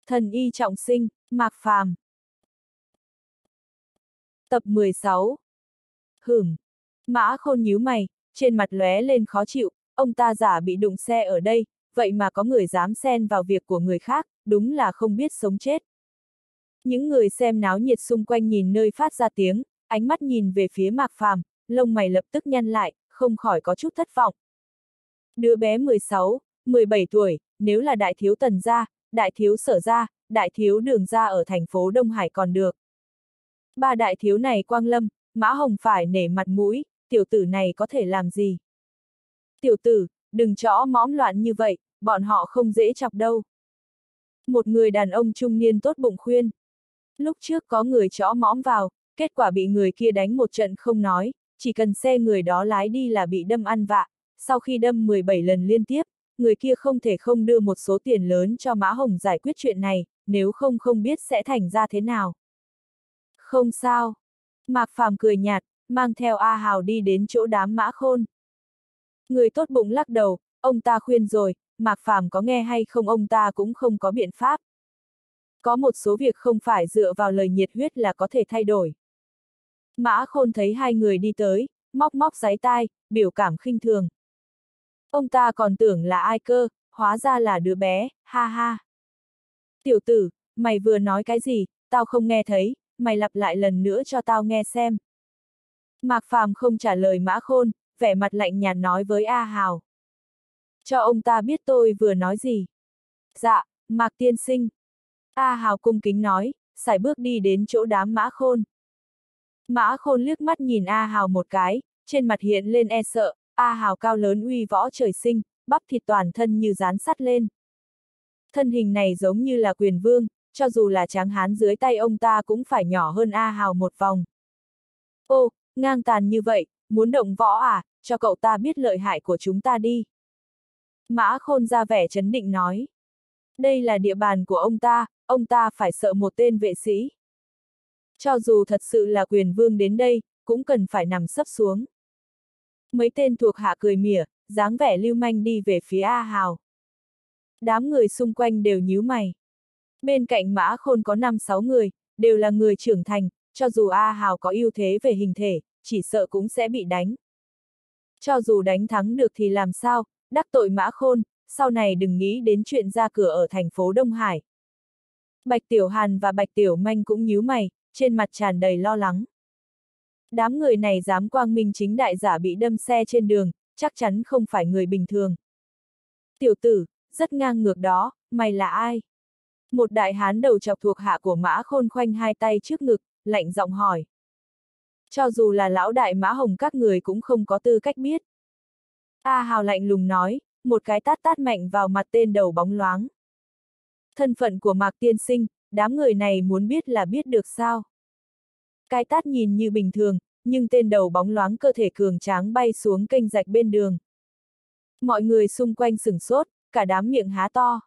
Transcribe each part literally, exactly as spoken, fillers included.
Thần y trọng sinh, Mạc Phàm. Tập mười sáu. Hửm. Mã Khôn nhíu mày, trên mặt lóe lên khó chịu, ông ta giả bị đụng xe ở đây, vậy mà có người dám xen vào việc của người khác, đúng là không biết sống chết. Những người xem náo nhiệt xung quanh nhìn nơi phát ra tiếng, ánh mắt nhìn về phía Mạc Phàm, lông mày lập tức nhăn lại, không khỏi có chút thất vọng. Đứa bé mười sáu, mười bảy tuổi, nếu là đại thiếu Tần gia, đại thiếu Sở gia, đại thiếu Đường gia ở thành phố Đông Hải còn được. Ba đại thiếu này Quang Lâm, Mã Hồng phải nể mặt mũi, tiểu tử này có thể làm gì? Tiểu tử, đừng chõ mõm loạn như vậy, bọn họ không dễ chọc đâu. Một người đàn ông trung niên tốt bụng khuyên. Lúc trước có người chõ mõm vào, kết quả bị người kia đánh một trận không nói, chỉ cần xe người đó lái đi là bị đâm ăn vạ, sau khi đâm mười bảy lần liên tiếp, người kia không thể không đưa một số tiền lớn cho Mã Hồng giải quyết chuyện này, nếu không không biết sẽ thành ra thế nào. Không sao. Mạc Phàm cười nhạt, mang theo A Hào đi đến chỗ đám Mã Khôn. Người tốt bụng lắc đầu, ông ta khuyên rồi, Mạc Phàm có nghe hay không ông ta cũng không có biện pháp. Có một số việc không phải dựa vào lời nhiệt huyết là có thể thay đổi. Mã Khôn thấy hai người đi tới, móc móc giấy tai, biểu cảm khinh thường. Ông ta còn tưởng là ai cơ, hóa ra là đứa bé, ha ha. Tiểu tử, mày vừa nói cái gì, tao không nghe thấy, mày lặp lại lần nữa cho tao nghe xem. Mạc Phàm không trả lời Mã Khôn, vẻ mặt lạnh nhạt nói với A Hào. Cho ông ta biết tôi vừa nói gì. Dạ, Mạc tiên sinh. A Hào cung kính nói, sải bước đi đến chỗ đám Mã Khôn. Mã Khôn liếc mắt nhìn A Hào một cái, trên mặt hiện lên e sợ, A Hào cao lớn uy võ trời sinh, bắp thịt toàn thân như dán sắt lên. Thân hình này giống như là quyền vương, cho dù là tráng hán dưới tay ông ta cũng phải nhỏ hơn A Hào một vòng. Ô, ngang tàn như vậy, muốn động võ à, cho cậu ta biết lợi hại của chúng ta đi. Mã Khôn ra vẻ trấn định nói. Đây là địa bàn của ông ta, ông ta phải sợ một tên vệ sĩ. Cho dù thật sự là quyền vương đến đây, cũng cần phải nằm sấp xuống. Mấy tên thuộc hạ cười mỉa, dáng vẻ lưu manh đi về phía A Hào. Đám người xung quanh đều nhíu mày. Bên cạnh Mã Khôn có năm sáu người, đều là người trưởng thành, cho dù A Hào có ưu thế về hình thể, chỉ sợ cũng sẽ bị đánh. Cho dù đánh thắng được thì làm sao, đắc tội Mã Khôn, sau này đừng nghĩ đến chuyện ra cửa ở thành phố Đông Hải. Bạch Tiểu Hàn và Bạch Tiểu Manh cũng nhíu mày, trên mặt tràn đầy lo lắng. Đám người này dám quang minh chính đại giả bị đâm xe trên đường, chắc chắn không phải người bình thường. Tiểu tử, rất ngang ngược đó, mày là ai? Một đại hán đầu chọc thuộc hạ của Mã Khôn khoanh hai tay trước ngực, lạnh giọng hỏi. Cho dù là lão đại Mã Hồng các người cũng không có tư cách biết. A Hào lạnh lùng nói, một cái tát tát mạnh vào mặt tên đầu bóng loáng. Thân phận của Mạc tiên sinh, đám người này muốn biết là biết được sao? Cái tát nhìn như bình thường, nhưng tên đầu bóng loáng cơ thể cường tráng bay xuống kênh rạch bên đường. Mọi người xung quanh sửng sốt, cả đám miệng há to.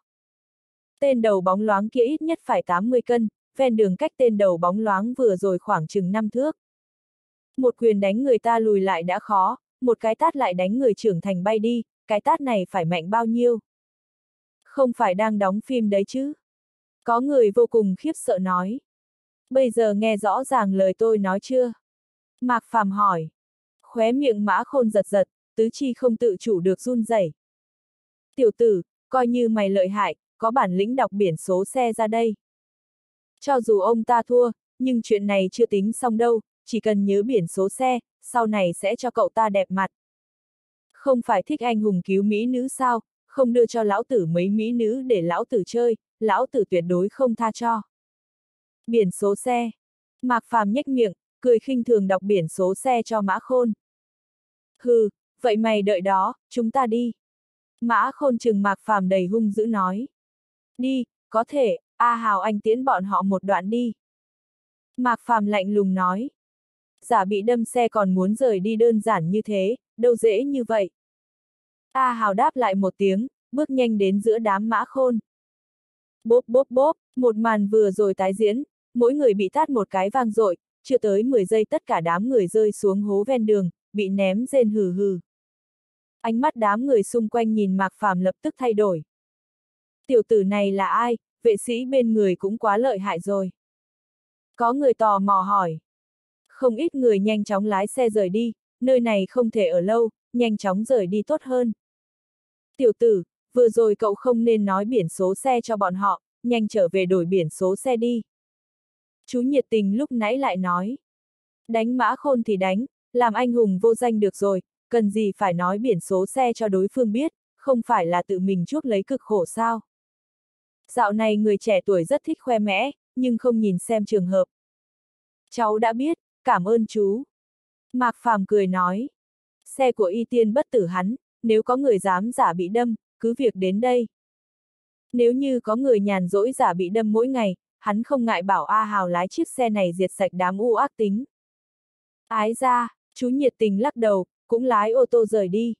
Tên đầu bóng loáng kia ít nhất phải tám mươi cân, ven đường cách tên đầu bóng loáng vừa rồi khoảng chừng năm thước. Một quyền đánh người ta lùi lại đã khó, một cái tát lại đánh người trưởng thành bay đi, cái tát này phải mạnh bao nhiêu? Không phải đang đóng phim đấy chứ? Có người vô cùng khiếp sợ nói. Bây giờ nghe rõ ràng lời tôi nói chưa? Mạc Phàm hỏi. Khóe miệng Mã Khôn giật giật, tứ chi không tự chủ được run rẩy. Tiểu tử, coi như mày lợi hại, có bản lĩnh đọc biển số xe ra đây. Cho dù ông ta thua, nhưng chuyện này chưa tính xong đâu, chỉ cần nhớ biển số xe, sau này sẽ cho cậu ta đẹp mặt. Không phải thích anh hùng cứu mỹ nữ sao, không đưa cho lão tử mấy mỹ nữ để lão tử chơi, lão tử tuyệt đối không tha cho. Biển số xe. Mạc Phàm nhếch miệng, cười khinh thường đọc biển số xe cho Mã Khôn. Hừ, vậy mày đợi đó, chúng ta đi. Mã Khôn trừng Mạc Phàm đầy hung dữ nói. Đi, có thể, A Hào anh tiễn bọn họ một đoạn đi. Mạc Phàm lạnh lùng nói. Giả bị đâm xe còn muốn rời đi đơn giản như thế, đâu dễ như vậy. A Hào đáp lại một tiếng, bước nhanh đến giữa đám Mã Khôn. Bốp bốp bốp, một màn vừa rồi tái diễn, mỗi người bị tát một cái vang dội, chưa tới mười giây tất cả đám người rơi xuống hố ven đường, bị ném rên hừ hừ. Ánh mắt đám người xung quanh nhìn Mạc Phàm lập tức thay đổi. Tiểu tử này là ai, vệ sĩ bên người cũng quá lợi hại rồi. Có người tò mò hỏi. Không ít người nhanh chóng lái xe rời đi, nơi này không thể ở lâu, nhanh chóng rời đi tốt hơn. Tiểu tử, vừa rồi cậu không nên nói biển số xe cho bọn họ, nhanh trở về đổi biển số xe đi. Chú nhiệt tình lúc nãy lại nói. Đánh Mã Khôn thì đánh, làm anh hùng vô danh được rồi, cần gì phải nói biển số xe cho đối phương biết, không phải là tự mình chuốc lấy cực khổ sao. Dạo này người trẻ tuổi rất thích khoe mẽ, nhưng không nhìn xem trường hợp. Cháu đã biết, cảm ơn chú. Mạc Phàm cười nói. Xe của Y Tiên bất tử hắn, nếu có người dám giả bị đâm, cứ việc đến đây. Nếu như có người nhàn rỗi giả bị đâm mỗi ngày, hắn không ngại bảo A Hào lái chiếc xe này diệt sạch đám u ác tính. Ái ra, chú nhiệt tình lắc đầu, cũng lái ô tô rời đi.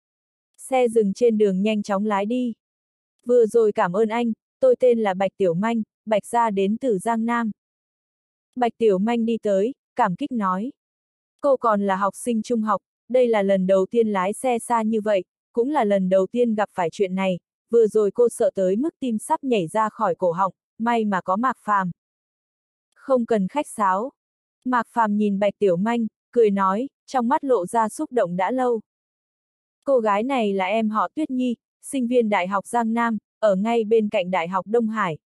Xe dừng trên đường nhanh chóng lái đi. Vừa rồi cảm ơn anh, tôi tên là Bạch Tiểu Manh, Bạch gia đến từ Giang Nam. Bạch Tiểu Manh đi tới, cảm kích nói. Cô còn là học sinh trung học, đây là lần đầu tiên lái xe xa như vậy, cũng là lần đầu tiên gặp phải chuyện này, vừa rồi cô sợ tới mức tim sắp nhảy ra khỏi cổ họng, may mà có Mạc Phàm. Không cần khách sáo. Mạc Phàm nhìn Bạch Tiểu Manh, cười nói, trong mắt lộ ra xúc động đã lâu. Cô gái này là em họ Tuyết Nhi, sinh viên Đại học Giang Nam, ở ngay bên cạnh Đại học Đông Hải.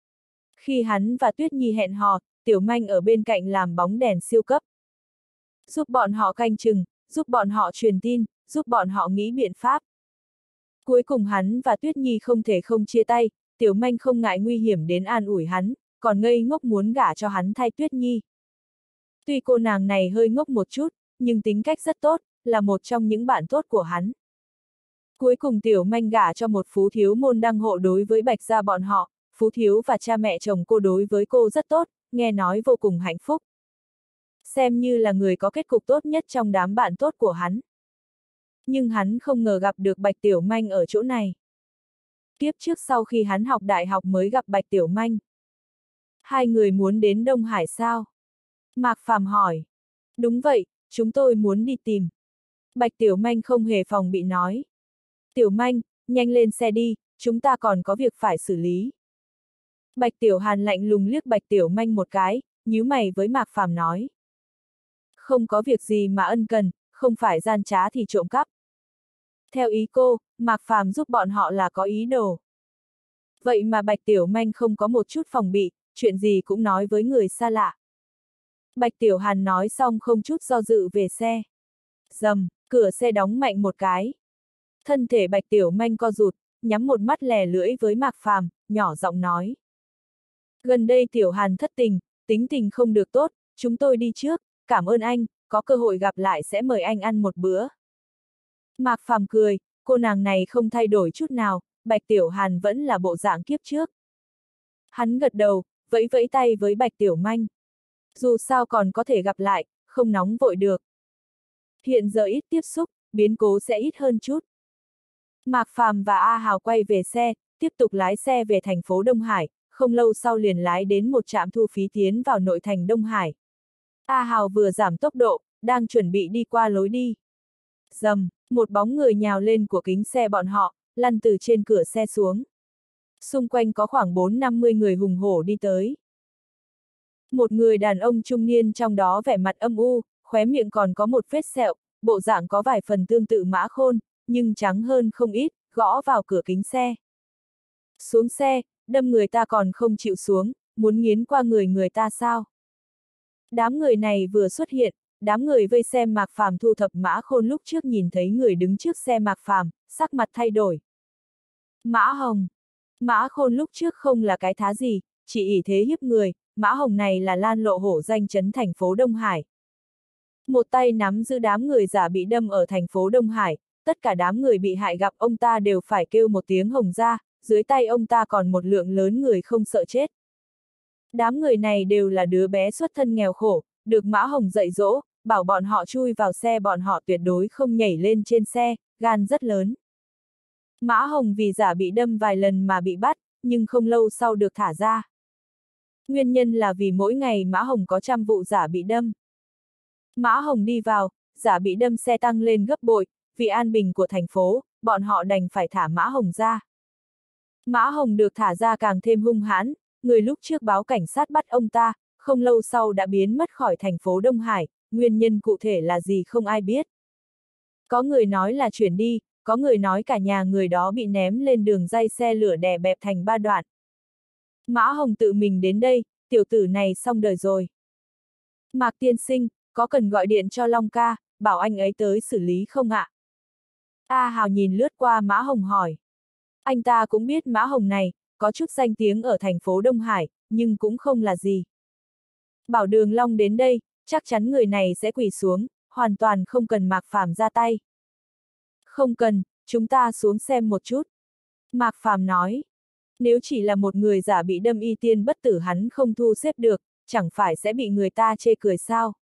Khi hắn và Tuyết Nhi hẹn hò, Tiểu Manh ở bên cạnh làm bóng đèn siêu cấp. Giúp bọn họ canh chừng, giúp bọn họ truyền tin, giúp bọn họ nghĩ biện pháp. Cuối cùng hắn và Tuyết Nhi không thể không chia tay, Tiểu Manh không ngại nguy hiểm đến an ủi hắn, còn ngây ngốc muốn gả cho hắn thay Tuyết Nhi. Tuy cô nàng này hơi ngốc một chút, nhưng tính cách rất tốt, là một trong những bạn tốt của hắn. Cuối cùng Tiểu Manh gả cho một phú thiếu môn đăng hộ đối với Bạch gia bọn họ, phú thiếu và cha mẹ chồng cô đối với cô rất tốt, nghe nói vô cùng hạnh phúc. Xem như là người có kết cục tốt nhất trong đám bạn tốt của hắn. Nhưng hắn không ngờ gặp được Bạch Tiểu Manh ở chỗ này. Tiếp trước sau khi hắn học đại học mới gặp Bạch Tiểu Manh. Hai người muốn đến Đông Hải sao? Mạc Phàm hỏi. Đúng vậy, chúng tôi muốn đi tìm. Bạch Tiểu Manh không hề phòng bị nói. Tiểu Manh, nhanh lên xe đi, chúng ta còn có việc phải xử lý. Bạch Tiểu Hàn lạnh lùng liếc Bạch Tiểu Manh một cái, nhíu mày với Mạc Phàm nói. Không có việc gì mà ân cần, không phải gian trá thì trộm cắp. Theo ý cô, Mạc Phàm giúp bọn họ là có ý đồ. Vậy mà Bạch Tiểu Manh không có một chút phòng bị, chuyện gì cũng nói với người xa lạ. Bạch Tiểu Hàn nói xong không chút do dự về xe. Dầm, cửa xe đóng mạnh một cái. Thân thể Bạch Tiểu Manh co rụt, nhắm một mắt lè lưỡi với Mạc Phàm, nhỏ giọng nói. Gần đây Tiểu Hàn thất tình, tính tình không được tốt, chúng tôi đi trước, cảm ơn anh, có cơ hội gặp lại sẽ mời anh ăn một bữa. Mạc Phàm cười, cô nàng này không thay đổi chút nào, Bạch Tiểu Hàn vẫn là bộ dạng kiếp trước. Hắn gật đầu, vẫy vẫy tay với Bạch Tiểu Manh. Dù sao còn có thể gặp lại, không nóng vội được. Hiện giờ ít tiếp xúc, biến cố sẽ ít hơn chút. Mạc Phàm và A Hào quay về xe, tiếp tục lái xe về thành phố Đông Hải, không lâu sau liền lái đến một trạm thu phí tiến vào nội thành Đông Hải. A Hào vừa giảm tốc độ, đang chuẩn bị đi qua lối đi. Dầm, một bóng người nhào lên của kính xe bọn họ, lăn từ trên cửa xe xuống. Xung quanh có khoảng bốn năm mươi người hùng hổ đi tới. Một người đàn ông trung niên trong đó vẻ mặt âm u, khóe miệng còn có một vết sẹo, bộ dạng có vài phần tương tự Mã Khôn, nhưng trắng hơn không ít, gõ vào cửa kính xe. Xuống xe, đâm người ta còn không chịu xuống, muốn nghiến qua người người ta sao? Đám người này vừa xuất hiện, đám người vây xem Mạc Phàm thu thập Mã Khôn lúc trước nhìn thấy người đứng trước xe Mạc Phàm, sắc mặt thay đổi. Mã Hồng. Mã Khôn lúc trước không là cái thá gì, chỉ ỷ thế hiếp người, Mã Hồng này là lan lộ hổ danh chấn thành phố Đông Hải. Một tay nắm giữ đám người giả bị đâm ở thành phố Đông Hải, tất cả đám người bị hại gặp ông ta đều phải kêu một tiếng Hồng ra, dưới tay ông ta còn một lượng lớn người không sợ chết. Đám người này đều là đứa bé xuất thân nghèo khổ, được Mã Hồng dạy dỗ, bảo bọn họ chui vào xe bọn họ tuyệt đối không nhảy lên trên xe, gan rất lớn. Mã Hồng vì giả bị đâm vài lần mà bị bắt, nhưng không lâu sau được thả ra. Nguyên nhân là vì mỗi ngày Mã Hồng có trăm vụ giả bị đâm. Mã Hồng đi vào, giả bị đâm xe tăng lên gấp bội, vì an bình của thành phố, bọn họ đành phải thả Mã Hồng ra. Mã Hồng được thả ra càng thêm hung hãn, người lúc trước báo cảnh sát bắt ông ta, không lâu sau đã biến mất khỏi thành phố Đông Hải, nguyên nhân cụ thể là gì không ai biết. Có người nói là chuyển đi, có người nói cả nhà người đó bị ném lên đường ray xe lửa đè bẹp thành ba đoạn. Mã Hồng tự mình đến đây, tiểu tử này xong đời rồi. Mạc tiên sinh, có cần gọi điện cho Long ca, bảo anh ấy tới xử lý không ạ? A Hào nhìn lướt qua Mã Hồng hỏi. Anh ta cũng biết Mã Hồng này, có chút danh tiếng ở thành phố Đông Hải, nhưng cũng không là gì. Bảo Đường Long đến đây, chắc chắn người này sẽ quỳ xuống, hoàn toàn không cần Mạc Phàm ra tay. Không cần, chúng ta xuống xem một chút. Mạc Phàm nói. Nếu chỉ là một người giả bị đâm y tiên bất tử hắn không thu xếp được, chẳng phải sẽ bị người ta chê cười sao?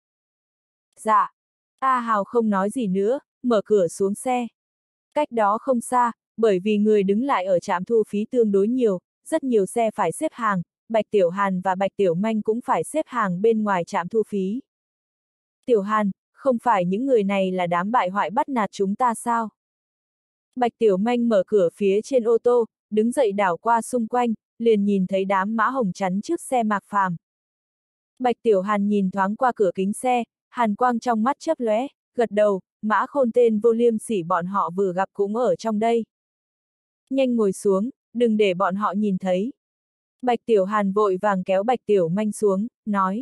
Dạ. A Hào không nói gì nữa, mở cửa xuống xe. Cách đó không xa, bởi vì người đứng lại ở trạm thu phí tương đối nhiều, rất nhiều xe phải xếp hàng, Bạch Tiểu Hàn và Bạch Tiểu Manh cũng phải xếp hàng bên ngoài trạm thu phí. Tiểu Hàn, không phải những người này là đám bại hoại bắt nạt chúng ta sao? Bạch Tiểu Manh mở cửa phía trên ô tô, đứng dậy đảo qua xung quanh, liền nhìn thấy đám Mã Hồng chắn trước xe Mạc Phàm. Bạch Tiểu Hàn nhìn thoáng qua cửa kính xe, hàn quang trong mắt chớp lóe, gật đầu, Mã Khôn tên vô liêm sỉ bọn họ vừa gặp cũng ở trong đây. Nhanh ngồi xuống, đừng để bọn họ nhìn thấy. Bạch Tiểu Hàn vội vàng kéo Bạch Tiểu Manh xuống, nói.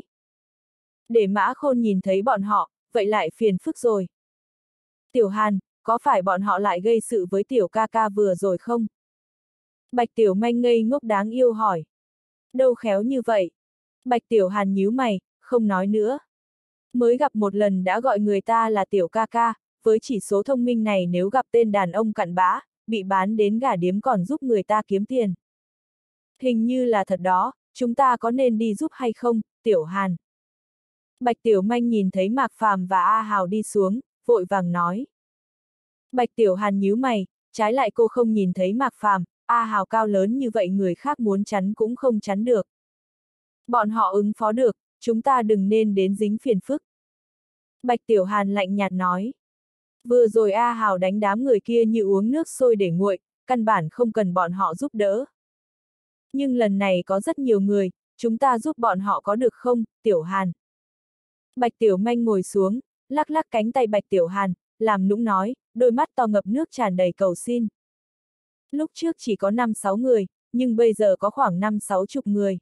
Để Mã Khôn nhìn thấy bọn họ, vậy lại phiền phức rồi. Tiểu Hàn, có phải bọn họ lại gây sự với Tiểu ca ca vừa rồi không? Bạch Tiểu Manh ngây ngốc đáng yêu hỏi. Đâu khéo như vậy. Bạch Tiểu Hàn nhíu mày, không nói nữa. Mới gặp một lần đã gọi người ta là Tiểu ca ca, với chỉ số thông minh này nếu gặp tên đàn ông cặn bã, bị bán đến gả điếm còn giúp người ta kiếm tiền. Hình như là thật đó, chúng ta có nên đi giúp hay không, Tiểu Hàn? Bạch Tiểu Manh nhìn thấy Mạc Phàm và A Hào đi xuống, vội vàng nói. Bạch Tiểu Hàn nhíu mày, trái lại cô không nhìn thấy Mạc Phàm, A Hào cao lớn như vậy người khác muốn chắn cũng không chắn được. Bọn họ ứng phó được, chúng ta đừng nên đến dính phiền phức. Bạch Tiểu Hàn lạnh nhạt nói. Vừa rồi A Hào đánh đám người kia như uống nước sôi để nguội, căn bản không cần bọn họ giúp đỡ. Nhưng lần này có rất nhiều người, chúng ta giúp bọn họ có được không, Tiểu Hàn? Bạch Tiểu Manh ngồi xuống, lắc lắc cánh tay Bạch Tiểu Hàn, làm nũng nói, đôi mắt to ngập nước tràn đầy cầu xin. Lúc trước chỉ có năm sáu người, nhưng bây giờ có khoảng năm sáu chục người.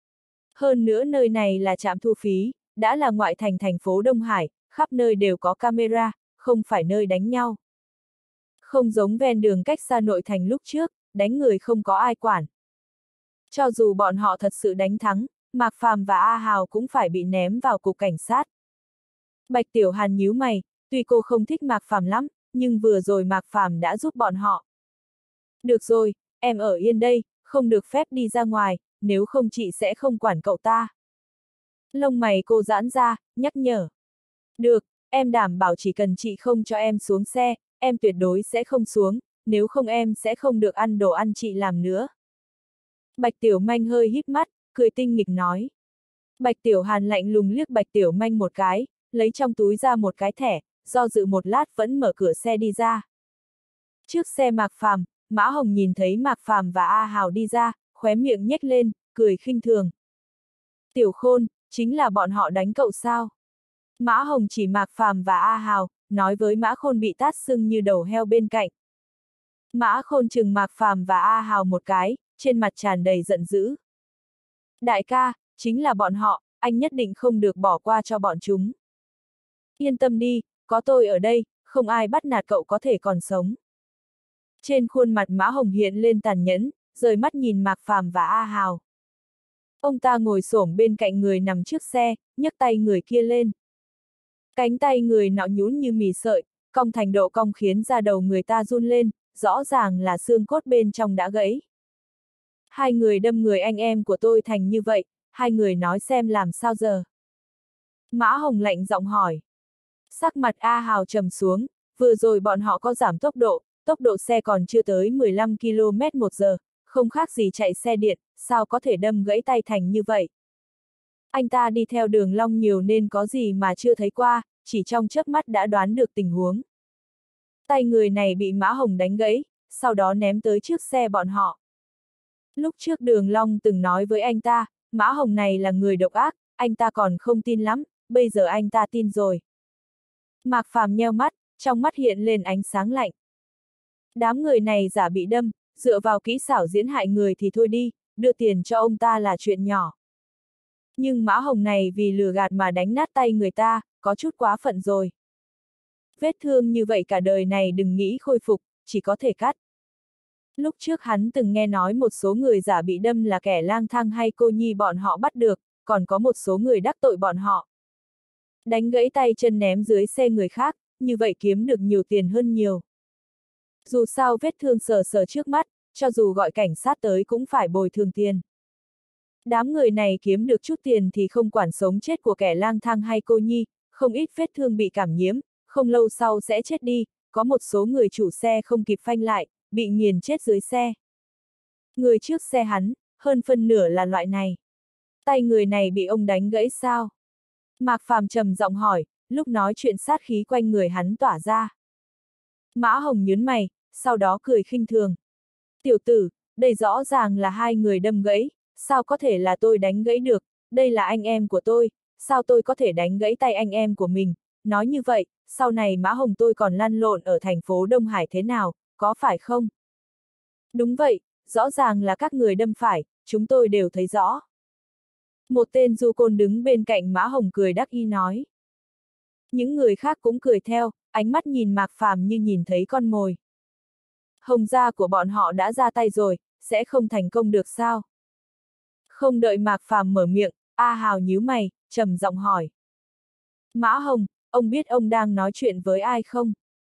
Hơn nữa nơi này là trạm thu phí, đã là ngoại thành thành phố Đông Hải, khắp nơi đều có camera, không phải nơi đánh nhau. Không giống ven đường cách xa nội thành lúc trước, đánh người không có ai quản. Cho dù bọn họ thật sự đánh thắng, Mạc Phàm và A Hào cũng phải bị ném vào cục cảnh sát. Bạch Tiểu Hàn nhíu mày, tuy cô không thích Mạc Phàm lắm, nhưng vừa rồi Mạc Phàm đã giúp bọn họ. Được rồi, em ở yên đây, không được phép đi ra ngoài, nếu không chị sẽ không quản cậu ta. Lông mày cô giãn ra, nhắc nhở. Được, em đảm bảo chỉ cần chị không cho em xuống xe, em tuyệt đối sẽ không xuống, nếu không em sẽ không được ăn đồ ăn chị làm nữa. Bạch Tiểu Manh hơi híp mắt, cười tinh nghịch nói. Bạch Tiểu Hàn lạnh lùng liếc Bạch Tiểu Manh một cái, lấy trong túi ra một cái thẻ, do dự một lát vẫn mở cửa xe đi ra. Trước xe Mạc Phàm, Mã Hồng nhìn thấy Mạc Phàm và A Hào đi ra, khóe miệng nhếch lên, cười khinh thường. Tiểu Khôn, chính là bọn họ đánh cậu sao? Mã Hồng chỉ Mạc Phàm và A Hào, nói với Mã Khôn bị tát sưng như đầu heo bên cạnh. Mã Khôn chừng Mạc Phàm và A Hào một cái, trên mặt tràn đầy giận dữ. Đại ca, chính là bọn họ, anh nhất định không được bỏ qua cho bọn chúng. Yên tâm đi, có tôi ở đây, không ai bắt nạt cậu có thể còn sống. Trên khuôn mặt Mã Hồng hiện lên tàn nhẫn, rời mắt nhìn Mạc Phàm và A Hào. Ông ta ngồi xổm bên cạnh người nằm trước xe, nhấc tay người kia lên. Cánh tay người nọ nhũn như mì sợi, cong thành độ cong khiến da đầu người ta run lên, rõ ràng là xương cốt bên trong đã gãy. Hai người đâm người anh em của tôi thành như vậy, hai người nói xem làm sao giờ. Mã Hồng lạnh giọng hỏi. Sắc mặt A Hào trầm xuống, vừa rồi bọn họ có giảm tốc độ, tốc độ xe còn chưa tới mười lăm ki lô mét một giờ, không khác gì chạy xe điện, sao có thể đâm gãy tay thành như vậy. Anh ta đi theo Đường Long nhiều nên có gì mà chưa thấy qua, chỉ trong chớp mắt đã đoán được tình huống. Tay người này bị Mã Hồng đánh gãy, sau đó ném tới trước xe bọn họ. Lúc trước Đường Long từng nói với anh ta, Mã Hồng này là người độc ác, anh ta còn không tin lắm, bây giờ anh ta tin rồi. Mạc Phàm nheo mắt, trong mắt hiện lên ánh sáng lạnh. Đám người này giả bị đâm, dựa vào kỹ xảo diễn hại người thì thôi đi, đưa tiền cho ông ta là chuyện nhỏ. Nhưng Mã Hồng này vì lừa gạt mà đánh nát tay người ta, có chút quá phận rồi. Vết thương như vậy cả đời này đừng nghĩ khôi phục, chỉ có thể cắt. Lúc trước hắn từng nghe nói một số người giả bị đâm là kẻ lang thang hay cô nhi bọn họ bắt được, còn có một số người đắc tội bọn họ. Đánh gãy tay chân ném dưới xe người khác, như vậy kiếm được nhiều tiền hơn nhiều. Dù sao vết thương sờ sờ trước mắt, cho dù gọi cảnh sát tới cũng phải bồi thường tiền. Đám người này kiếm được chút tiền thì không quản sống chết của kẻ lang thang hay cô nhi, không ít vết thương bị cảm nhiễm, không lâu sau sẽ chết đi, có một số người chủ xe không kịp phanh lại, bị nghiền chết dưới xe. Người trước xe hắn, hơn phân nửa là loại này. Tay người này bị ông đánh gãy sao? Mạc Phàm trầm giọng hỏi, lúc nói chuyện sát khí quanh người hắn tỏa ra. Mã Hồng nhướng mày, sau đó cười khinh thường. Tiểu tử, đây rõ ràng là hai người đâm gãy, sao có thể là tôi đánh gãy được, đây là anh em của tôi, sao tôi có thể đánh gãy tay anh em của mình, nói như vậy, sau này Mã Hồng tôi còn lăn lộn ở thành phố Đông Hải thế nào, có phải không? Đúng vậy, rõ ràng là các người đâm phải, chúng tôi đều thấy rõ. Một tên du côn đứng bên cạnh Mã Hồng cười đắc ý nói. Những người khác cũng cười theo, ánh mắt nhìn Mạc Phàm như nhìn thấy con mồi. Hồng gia của bọn họ đã ra tay rồi, sẽ không thành công được sao? Không đợi Mạc Phàm mở miệng, A Hào nhíu mày, trầm giọng hỏi. Mã Hồng, ông biết ông đang nói chuyện với ai không?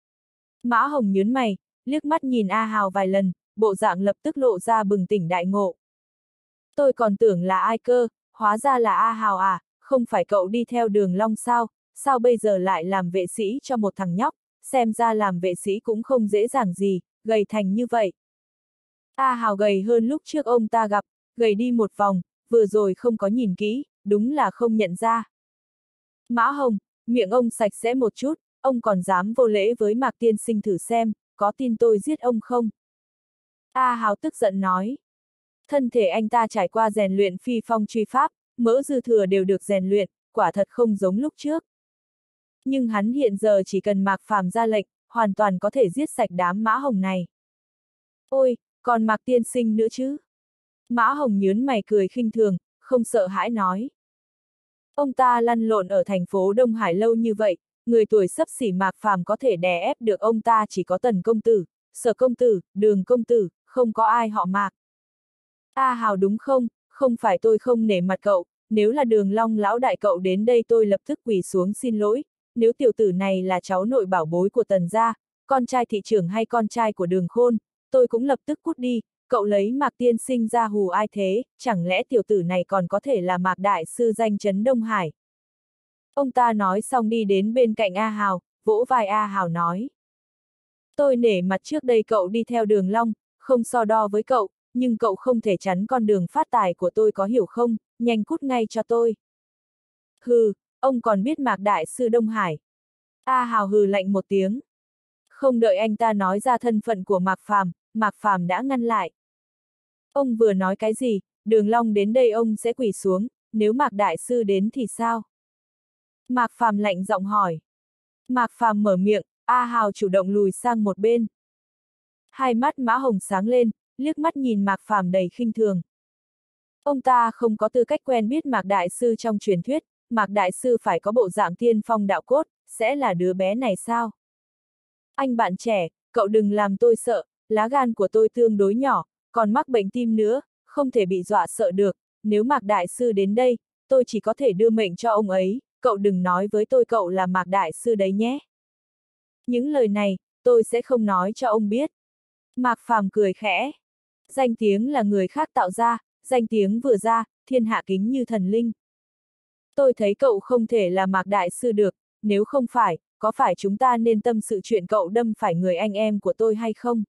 Mã Hồng nhướng mày, liếc mắt nhìn A Hào vài lần, bộ dạng lập tức lộ ra bừng tỉnh đại ngộ. Tôi còn tưởng là ai cơ, hóa ra là A Hào à, không phải cậu đi theo Đường Long sao, sao bây giờ lại làm vệ sĩ cho một thằng nhóc, xem ra làm vệ sĩ cũng không dễ dàng gì, gầy thành như vậy. A Hào gầy hơn lúc trước ông ta gặp, gầy đi một vòng, vừa rồi không có nhìn kỹ, đúng là không nhận ra. Mã Hồng, miệng ông sạch sẽ một chút, ông còn dám vô lễ với Mạc tiên sinh thử xem, có tin tôi giết ông không? A Hào tức giận nói. Thân thể anh ta trải qua rèn luyện phi phong truy pháp, mỡ dư thừa đều được rèn luyện, quả thật không giống lúc trước. Nhưng hắn hiện giờ chỉ cần Mạc Phàm ra lệnh, hoàn toàn có thể giết sạch đám Mã Hồng này. Ôi, còn Mạc tiên sinh nữa chứ? Mã Hồng nhướng mày cười khinh thường, không sợ hãi nói. Ông ta lăn lộn ở thành phố Đông Hải lâu như vậy, người tuổi xấp xỉ Mạc Phàm có thể đè ép được ông ta chỉ có Tần công tử, Sở công tử, Đường công tử, không có ai họ Mạc. A Hào đúng không, không phải tôi không nể mặt cậu, nếu là Đường Long lão đại cậu đến đây tôi lập tức quỳ xuống xin lỗi, nếu tiểu tử này là cháu nội bảo bối của Tần gia, con trai thị trưởng hay con trai của Đường Khôn, tôi cũng lập tức cút đi, cậu lấy Mạc tiên sinh ra hù ai thế, chẳng lẽ tiểu tử này còn có thể là Mạc đại sư danh chấn Đông Hải. Ông ta nói xong đi đến bên cạnh A Hào, vỗ vai A Hào nói. Tôi nể mặt trước đây cậu đi theo Đường Long, không so đo với cậu, nhưng cậu không thể chắn con đường phát tài của tôi có hiểu không, nhanh cút ngay cho tôi. Hừ, ông còn biết Mạc đại sư Đông Hải. A Hào hừ lạnh một tiếng. Không đợi anh ta nói ra thân phận của Mạc Phàm, Mạc Phàm đã ngăn lại. Ông vừa nói cái gì, Đường Long đến đây ông sẽ quỳ xuống, nếu Mạc đại sư đến thì sao? Mạc Phàm lạnh giọng hỏi. Mạc Phàm mở miệng, A Hào chủ động lùi sang một bên. Hai mắt Mã Hồng sáng lên, liếc mắt nhìn Mạc Phàm đầy khinh thường. Ông ta không có tư cách quen biết Mạc đại sư trong truyền thuyết, Mạc đại sư phải có bộ dạng tiên phong đạo cốt, sẽ là đứa bé này sao? Anh bạn trẻ, cậu đừng làm tôi sợ, lá gan của tôi tương đối nhỏ, còn mắc bệnh tim nữa, không thể bị dọa sợ được, nếu Mạc đại sư đến đây, tôi chỉ có thể đưa mệnh cho ông ấy, cậu đừng nói với tôi cậu là Mạc đại sư đấy nhé. Những lời này, tôi sẽ không nói cho ông biết. Mạc Phàm cười khẽ. Danh tiếng là người khác tạo ra, danh tiếng vừa ra, thiên hạ kính như thần linh. Tôi thấy cậu không thể là Mạc đại sư được, nếu không phải, có phải chúng ta nên tâm sự chuyện cậu đâm phải người anh em của tôi hay không?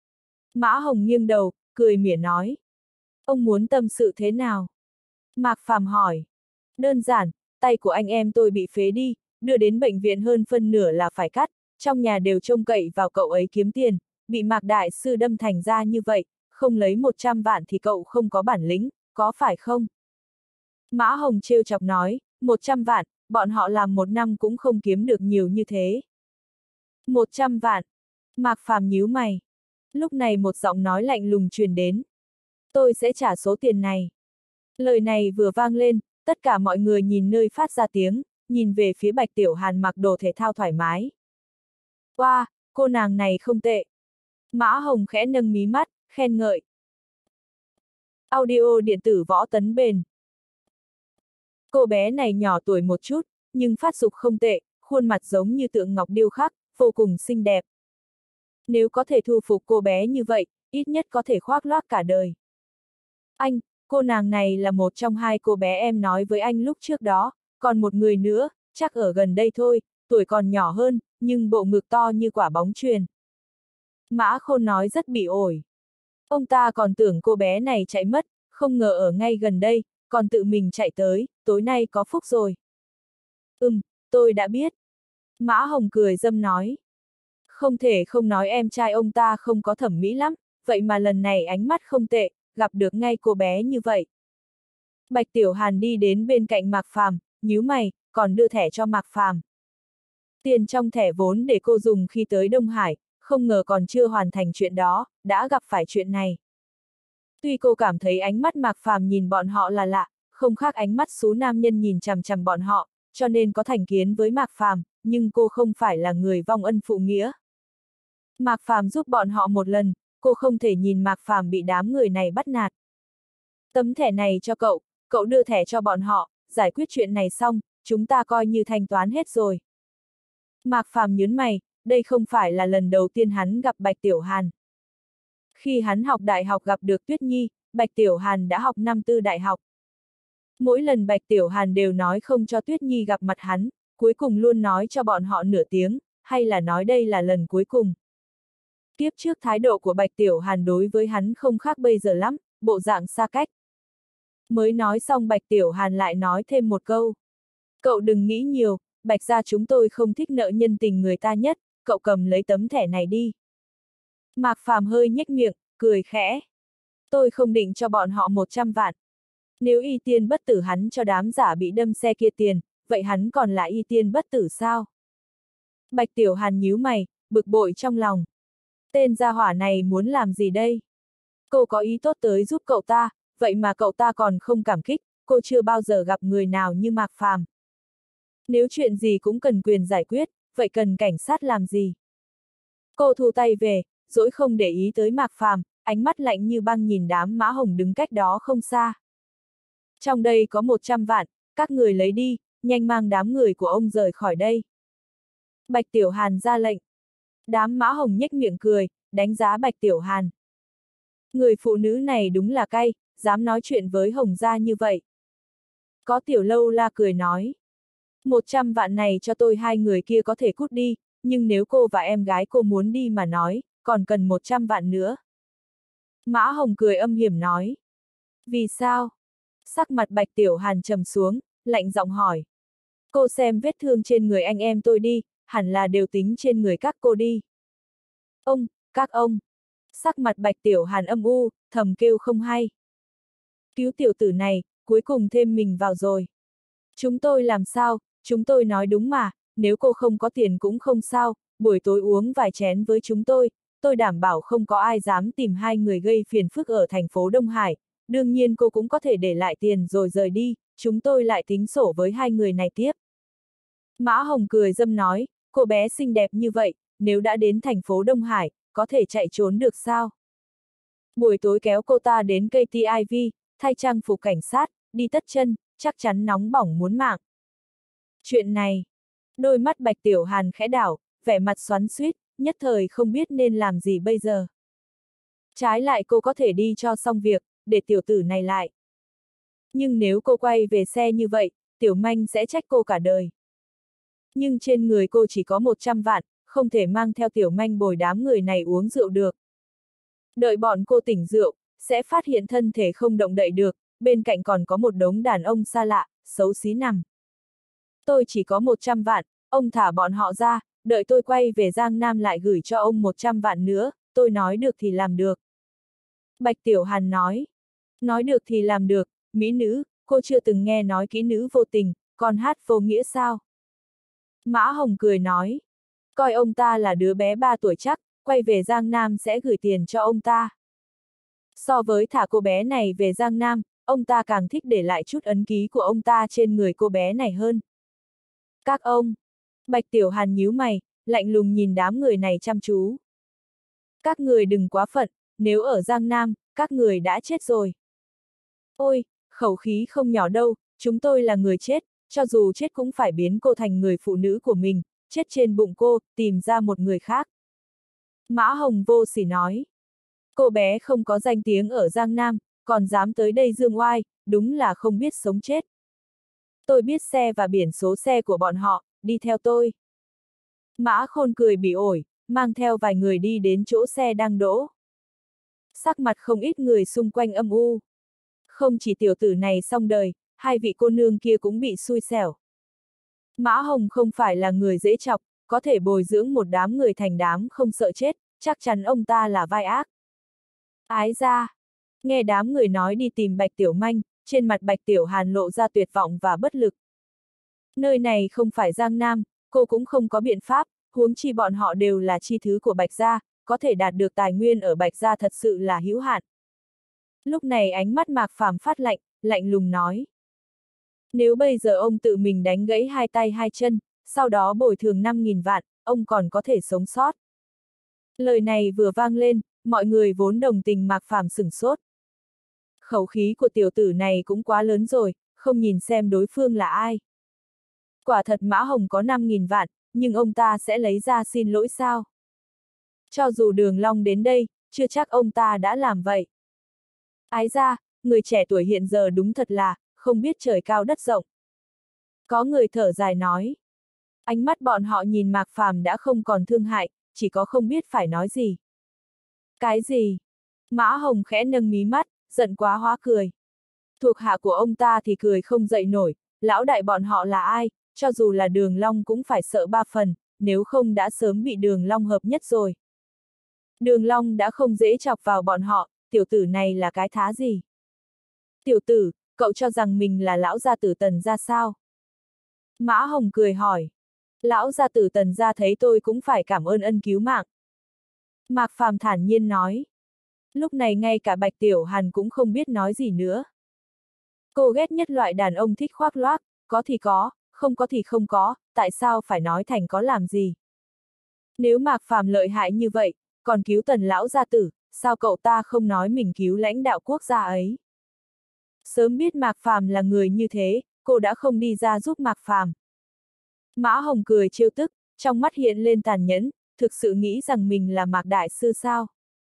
Mã Hồng nghiêng đầu, cười mỉa nói. Ông muốn tâm sự thế nào? Mạc Phàm hỏi. Đơn giản, tay của anh em tôi bị phế đi, đưa đến bệnh viện hơn phân nửa là phải cắt, trong nhà đều trông cậy vào cậu ấy kiếm tiền, bị Mạc đại sư đâm thành ra như vậy, không lấy một trăm vạn thì cậu không có bản lĩnh, có phải không? Mã Hồng trêu chọc nói, một trăm vạn, bọn họ làm một năm cũng không kiếm được nhiều như thế. Một trăm vạn. Mạc Phàm nhíu mày. Lúc này một giọng nói lạnh lùng truyền đến. Tôi sẽ trả số tiền này. Lời này vừa vang lên, tất cả mọi người nhìn nơi phát ra tiếng, nhìn về phía Bạch Tiểu Hàn mặc đồ thể thao thoải mái. Wow, cô nàng này không tệ. Mã Hồng khẽ nâng mí mắt, khen ngợi. Audio điện tử Võ Tấn Bền. Cô bé này nhỏ tuổi một chút, nhưng phát dục không tệ, khuôn mặt giống như tượng ngọc điêu khắc, vô cùng xinh đẹp. Nếu có thể thu phục cô bé như vậy, ít nhất có thể khoác lác cả đời. Anh, cô nàng này là một trong hai cô bé em nói với anh lúc trước đó, còn một người nữa, chắc ở gần đây thôi, tuổi còn nhỏ hơn, nhưng bộ ngực to như quả bóng chuyền. Mã Khôn nói rất bị ổi. Ông ta còn tưởng cô bé này chạy mất, không ngờ ở ngay gần đây, còn tự mình chạy tới, tối nay có phúc rồi. Ừm, tôi đã biết. Mã Hồng cười dâm nói. Không thể không nói em trai ông ta không có thẩm mỹ lắm, vậy mà lần này ánh mắt không tệ, gặp được ngay cô bé như vậy. Bạch Tiểu Hàn đi đến bên cạnh Mạc Phàm, nhíu mày, còn đưa thẻ cho Mạc Phàm. Tiền trong thẻ vốn để cô dùng khi tới Đông Hải, không ngờ còn chưa hoàn thành chuyện đó, đã gặp phải chuyện này. Tuy cô cảm thấy ánh mắt Mạc Phàm nhìn bọn họ là lạ, không khác ánh mắt số nam nhân nhìn chằm chằm bọn họ, cho nên có thành kiến với Mạc Phàm, nhưng cô không phải là người vong ân phụ nghĩa. Mạc Phàm giúp bọn họ một lần, cô không thể nhìn Mạc Phàm bị đám người này bắt nạt. Tấm thẻ này cho cậu, cậu đưa thẻ cho bọn họ, giải quyết chuyện này xong, chúng ta coi như thanh toán hết rồi. Mạc Phàm nhớn mày, đây không phải là lần đầu tiên hắn gặp Bạch Tiểu Hàn. Khi hắn học đại học gặp được Tuyết Nhi, Bạch Tiểu Hàn đã học năm tư đại học. Mỗi lần Bạch Tiểu Hàn đều nói không cho Tuyết Nhi gặp mặt hắn, cuối cùng luôn nói cho bọn họ nửa tiếng, hay là nói đây là lần cuối cùng. Tiếp trước thái độ của Bạch Tiểu Hàn đối với hắn không khác bây giờ lắm, bộ dạng xa cách. Mới nói xong Bạch Tiểu Hàn lại nói thêm một câu. Cậu đừng nghĩ nhiều, Bạch gia chúng tôi không thích nợ nhân tình người ta nhất, cậu cầm lấy tấm thẻ này đi. Mạc Phàm hơi nhếch miệng, cười khẽ. Tôi không định cho bọn họ một trăm vạn. Nếu y tiên bất tử hắn cho đám giả bị đâm xe kia tiền, vậy hắn còn là y tiên bất tử sao? Bạch Tiểu Hàn nhíu mày, bực bội trong lòng. Tên gia hỏa này muốn làm gì đây? Cô có ý tốt tới giúp cậu ta, vậy mà cậu ta còn không cảm kích, cô chưa bao giờ gặp người nào như Mạc Phàm. Nếu chuyện gì cũng cần quyền giải quyết, vậy cần cảnh sát làm gì? Cô thu tay về, dỗi không để ý tới Mạc Phàm, ánh mắt lạnh như băng nhìn đám Mã Hồng đứng cách đó không xa. Trong đây có một trăm vạn, các người lấy đi, nhanh mang đám người của ông rời khỏi đây. Bạch Tiểu Hàn ra lệnh. Đám Mã Hồng nhếch miệng cười, đánh giá Bạch Tiểu Hàn. Người phụ nữ này đúng là cay, dám nói chuyện với Hồng gia như vậy. Có Tiểu Lâu La cười nói. Một trăm vạn này cho tôi hai người kia có thể cút đi, nhưng nếu cô và em gái cô muốn đi mà nói, còn cần một trăm vạn nữa. Mã Hồng cười âm hiểm nói. Vì sao? Sắc mặt Bạch Tiểu Hàn trầm xuống, lạnh giọng hỏi. Cô xem vết thương trên người anh em tôi đi, hẳn là đều tính trên người các cô đi. Ông, các ông. Sắc mặt Bạch Tiểu Hàn âm u, thầm kêu không hay. Cứu tiểu tử này, cuối cùng thêm mình vào rồi. Chúng tôi làm sao, chúng tôi nói đúng mà, nếu cô không có tiền cũng không sao, buổi tối uống vài chén với chúng tôi, tôi đảm bảo không có ai dám tìm hai người gây phiền phức ở thành phố Đông Hải, đương nhiên cô cũng có thể để lại tiền rồi rời đi, chúng tôi lại tính sổ với hai người này tiếp. Mã Hồng cười dâm nói, cô bé xinh đẹp như vậy, nếu đã đến thành phố Đông Hải, có thể chạy trốn được sao? Buổi tối kéo cô ta đến ca tê i vê, thay trang phục cảnh sát, đi tất chân, chắc chắn nóng bỏng muốn mạng. Chuyện này, đôi mắt Bạch Tiểu Hàn khẽ đảo, vẻ mặt xoắn xuýt, nhất thời không biết nên làm gì bây giờ. Trái lại cô có thể đi cho xong việc, để tiểu tử này lại. Nhưng nếu cô quay về xe như vậy, Tiểu Manh sẽ trách cô cả đời. Nhưng trên người cô chỉ có một trăm vạn, không thể mang theo Tiểu Manh bồi đám người này uống rượu được. Đợi bọn cô tỉnh rượu, sẽ phát hiện thân thể không động đậy được, bên cạnh còn có một đống đàn ông xa lạ, xấu xí nằm. Tôi chỉ có một trăm vạn, ông thả bọn họ ra, đợi tôi quay về Giang Nam lại gửi cho ông một trăm vạn nữa, tôi nói được thì làm được. Bạch Tiểu Hàn nói. Nói được thì làm được, mỹ nữ, cô chưa từng nghe nói kỹ nữ vô tình, còn hát vô nghĩa sao? Mã Hồng cười nói. Coi ông ta là đứa bé ba tuổi chắc, quay về Giang Nam sẽ gửi tiền cho ông ta. So với thả cô bé này về Giang Nam, ông ta càng thích để lại chút ấn ký của ông ta trên người cô bé này hơn. Các ông! Bạch Tiểu Hàn nhíu mày, lạnh lùng nhìn đám người này chăm chú. Các người đừng quá phận, nếu ở Giang Nam, các người đã chết rồi. Ôi, khẩu khí không nhỏ đâu, chúng tôi là người chết, cho dù chết cũng phải biến cô thành người phụ nữ của mình, chết trên bụng cô, tìm ra một người khác. Mã Hồng vô sỉ nói. Cô bé không có danh tiếng ở Giang Nam, còn dám tới đây dương oai, đúng là không biết sống chết. Tôi biết xe và biển số xe của bọn họ, đi theo tôi. Mã Khôn cười bỉ ổi, mang theo vài người đi đến chỗ xe đang đỗ. Sắc mặt không ít người xung quanh âm u. Không chỉ tiểu tử này xong đời, hai vị cô nương kia cũng bị xui xẻo. Mã Hồng không phải là người dễ chọc, có thể bồi dưỡng một đám người thành đám không sợ chết, chắc chắn ông ta là vai ác. Ái ra! Nghe đám người nói đi tìm Bạch Tiểu Manh, trên mặt Bạch Tiểu Hàn lộ ra tuyệt vọng và bất lực. Nơi này không phải Giang Nam, cô cũng không có biện pháp, huống chi bọn họ đều là chi thứ của Bạch Gia, có thể đạt được tài nguyên ở Bạch Gia thật sự là hữu hạn. Lúc này ánh mắt Mạc Phàm phát lạnh, lạnh lùng nói. Nếu bây giờ ông tự mình đánh gãy hai tay hai chân, sau đó bồi thường năm nghìn vạn, ông còn có thể sống sót. Lời này vừa vang lên, mọi người vốn đồng tình Mạc Phàm sửng sốt. Khẩu khí của tiểu tử này cũng quá lớn rồi, không nhìn xem đối phương là ai. Quả thật Mã Hồng có năm nghìn vạn, nhưng ông ta sẽ lấy ra xin lỗi sao? Cho dù Đường Long đến đây, chưa chắc ông ta đã làm vậy. Ái ra, người trẻ tuổi hiện giờ đúng thật là, không biết trời cao đất rộng. Có người thở dài nói. Ánh mắt bọn họ nhìn Mạc Phàm đã không còn thương hại, chỉ có không biết phải nói gì. Cái gì? Mã Hồng khẽ nâng mí mắt, giận quá hóa cười. Thuộc hạ của ông ta thì cười không dậy nổi, lão đại bọn họ là ai, cho dù là Đường Long cũng phải sợ ba phần, nếu không đã sớm bị Đường Long hợp nhất rồi. Đường Long đã không dễ chọc vào bọn họ, tiểu tử này là cái thá gì? Tiểu tử, cậu cho rằng mình là lão gia tử Tần gia sao? Mã Hồng cười hỏi. Lão gia tử Tần gia thấy tôi cũng phải cảm ơn ân cứu mạng. Mạc Phàm thản nhiên nói. Lúc này ngay cả Bạch Tiểu Hàn cũng không biết nói gì nữa. Cô ghét nhất loại đàn ông thích khoác loác, có thì có, không có thì không có, tại sao phải nói thành có làm gì? Nếu Mạc Phàm lợi hại như vậy, còn cứu Tần lão gia tử, sao cậu ta không nói mình cứu lãnh đạo quốc gia ấy? Sớm biết Mạc Phàm là người như thế, cô đã không đi ra giúp Mạc Phàm. Mã Hồng cười trêu tức, trong mắt hiện lên tàn nhẫn, thực sự nghĩ rằng mình là Mạc đại sư sao?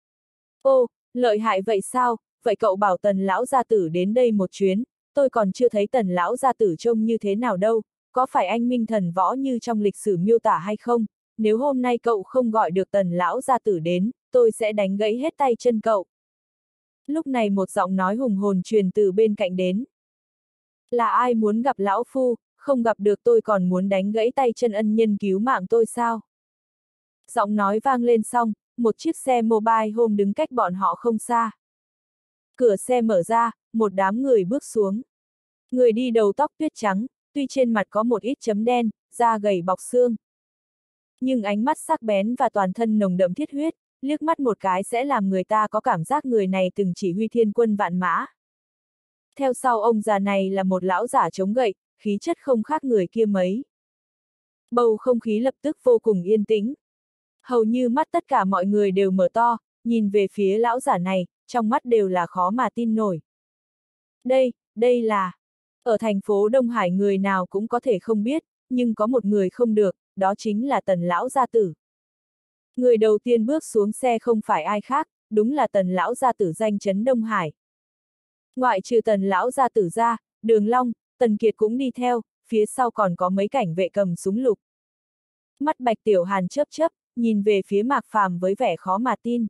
Ô, lợi hại vậy sao, vậy cậu bảo Tần lão gia tử đến đây một chuyến, tôi còn chưa thấy Tần lão gia tử trông như thế nào đâu, có phải anh minh thần võ như trong lịch sử miêu tả hay không? Nếu hôm nay cậu không gọi được Tần lão gia tử đến, tôi sẽ đánh gãy hết tay chân cậu. Lúc này một giọng nói hùng hồn truyền từ bên cạnh đến. Là ai muốn gặp lão phu, không gặp được tôi còn muốn đánh gãy tay chân ân nhân cứu mạng tôi sao? Giọng nói vang lên xong, một chiếc xe mobile home đứng cách bọn họ không xa. Cửa xe mở ra, một đám người bước xuống. Người đi đầu tóc tuyết trắng, tuy trên mặt có một ít chấm đen, da gầy bọc xương. Nhưng ánh mắt sắc bén và toàn thân nồng đậm thiết huyết, liếc mắt một cái sẽ làm người ta có cảm giác người này từng chỉ huy thiên quân vạn mã. Theo sau ông già này là một lão giả chống gậy, khí chất không khác người kia mấy. Bầu không khí lập tức vô cùng yên tĩnh. Hầu như mắt tất cả mọi người đều mở to, nhìn về phía lão giả này, trong mắt đều là khó mà tin nổi. Đây, đây là... Ở thành phố Đông Hải người nào cũng có thể không biết, nhưng có một người không được, đó chính là Tần lão gia tử. Người đầu tiên bước xuống xe không phải ai khác, đúng là Tần lão gia tử danh chấn Đông Hải. Ngoại trừ Tần lão gia tử ra, Đường Long, Tần Kiệt cũng đi theo, phía sau còn có mấy cảnh vệ cầm súng lục. Mắt Bạch Tiểu Hàn chớp chớp, nhìn về phía Mạc Phàm với vẻ khó mà tin.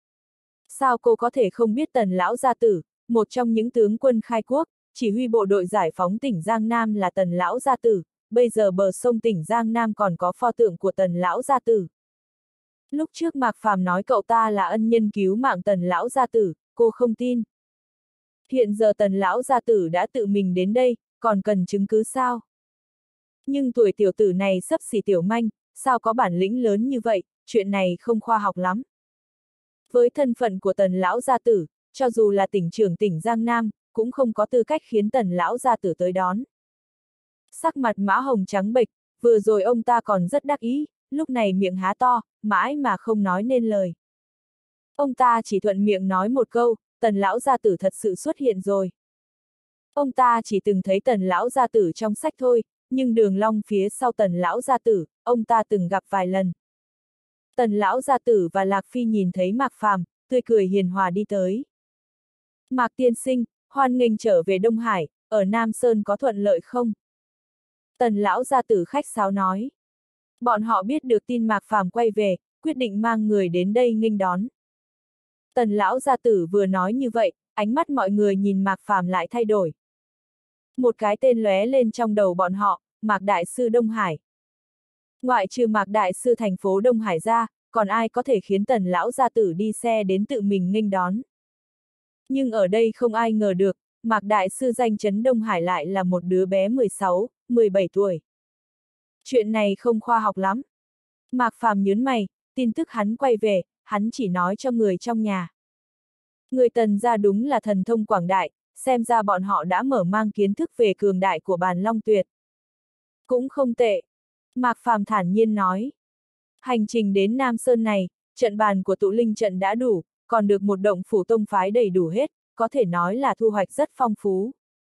Sao cô có thể không biết Tần lão gia tử, một trong những tướng quân khai quốc, chỉ huy bộ đội giải phóng tỉnh Giang Nam là Tần lão gia tử, bây giờ bờ sông tỉnh Giang Nam còn có pho tượng của Tần lão gia tử. Lúc trước Mạc Phàm nói cậu ta là ân nhân cứu mạng Tần lão gia tử, cô không tin. Hiện giờ Tần lão gia tử đã tự mình đến đây, còn cần chứng cứ sao? Nhưng tuổi tiểu tử này xấp xỉ tiểu manh, sao có bản lĩnh lớn như vậy, chuyện này không khoa học lắm. Với thân phận của Tần lão gia tử, cho dù là tỉnh trưởng tỉnh Giang Nam, cũng không có tư cách khiến Tần lão gia tử tới đón. Sắc mặt Mã Hồng trắng bệch, vừa rồi ông ta còn rất đắc ý, lúc này miệng há to, mãi mà không nói nên lời. Ông ta chỉ thuận miệng nói một câu, Tần lão gia tử thật sự xuất hiện rồi. Ông ta chỉ từng thấy Tần lão gia tử trong sách thôi, nhưng Đường Long phía sau Tần lão gia tử, ông ta từng gặp vài lần. Tần lão gia tử và Lạc Phi nhìn thấy Mạc Phàm, tươi cười hiền hòa đi tới. Mạc tiên sinh, hoan nghênh trở về Đông Hải, ở Nam Sơn có thuận lợi không? Tần lão gia tử khách sáo nói. Bọn họ biết được tin Mạc Phàm quay về, quyết định mang người đến đây nghênh đón. Tần lão gia tử vừa nói như vậy, ánh mắt mọi người nhìn Mạc Phàm lại thay đổi. Một cái tên lóe lên trong đầu bọn họ, Mạc Đại sư Đông Hải. Ngoại trừ Mạc Đại sư thành phố Đông Hải ra, còn ai có thể khiến Tần lão gia tử đi xe đến tự mình nghênh đón. Nhưng ở đây không ai ngờ được, Mạc Đại sư danh chấn Đông Hải lại là một đứa bé mười sáu, mười bảy tuổi. Chuyện này không khoa học lắm. Mạc Phàm nhớn mày, tin tức hắn quay về, hắn chỉ nói cho người trong nhà. Người Tần gia đúng là thần thông quảng đại, xem ra bọn họ đã mở mang kiến thức về cường đại của Bàn Long Tuyệt. Cũng không tệ. Mạc Phàm thản nhiên nói. Hành trình đến Nam Sơn này, trận bàn của tụ linh trận đã đủ, còn được một động phủ tông phái đầy đủ hết, có thể nói là thu hoạch rất phong phú.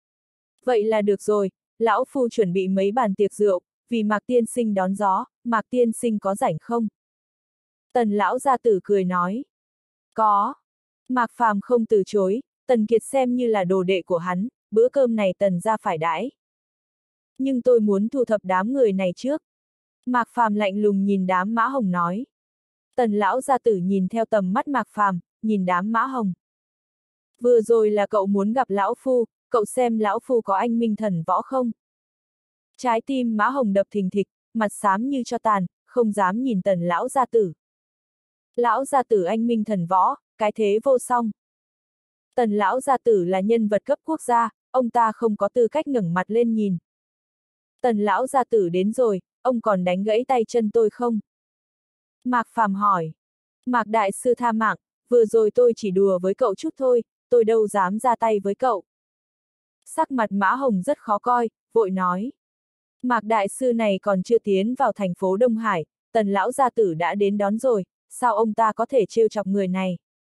Vậy là được rồi, lão phu chuẩn bị mấy bàn tiệc rượu, vì Mạc tiên sinh đón gió, Mạc tiên sinh có rảnh không? Tần lão gia tử cười nói. Có. Mạc Phàm không từ chối, Tần Kiệt xem như là đồ đệ của hắn, bữa cơm này Tần gia phải đãi. Nhưng tôi muốn thu thập đám người này trước. Mạc Phàm lạnh lùng nhìn đám Mã Hồng nói. Tần lão gia tử nhìn theo tầm mắt Mạc Phàm, nhìn đám Mã Hồng. Vừa rồi là cậu muốn gặp lão phu, cậu xem lão phu có anh minh thần võ không? Trái tim Mã Hồng đập thình thịch, mặt xám như cho tàn, không dám nhìn Tần lão gia tử. Lão gia tử anh minh thần võ, cái thế vô song. Tần lão gia tử là nhân vật cấp quốc gia, ông ta không có tư cách ngẩng mặt lên nhìn. Tần lão gia tử đến rồi, ông còn đánh gãy tay chân tôi không? Mạc Phàm hỏi. Mạc đại sư tha mạng, vừa rồi tôi chỉ đùa với cậu chút thôi, tôi đâu dám ra tay với cậu. Sắc mặt Mã Hồng rất khó coi, vội nói. Mạc đại sư này còn chưa tiến vào thành phố Đông Hải, Tần lão gia tử đã đến đón rồi, sao ông ta có thể trêu chọc người này?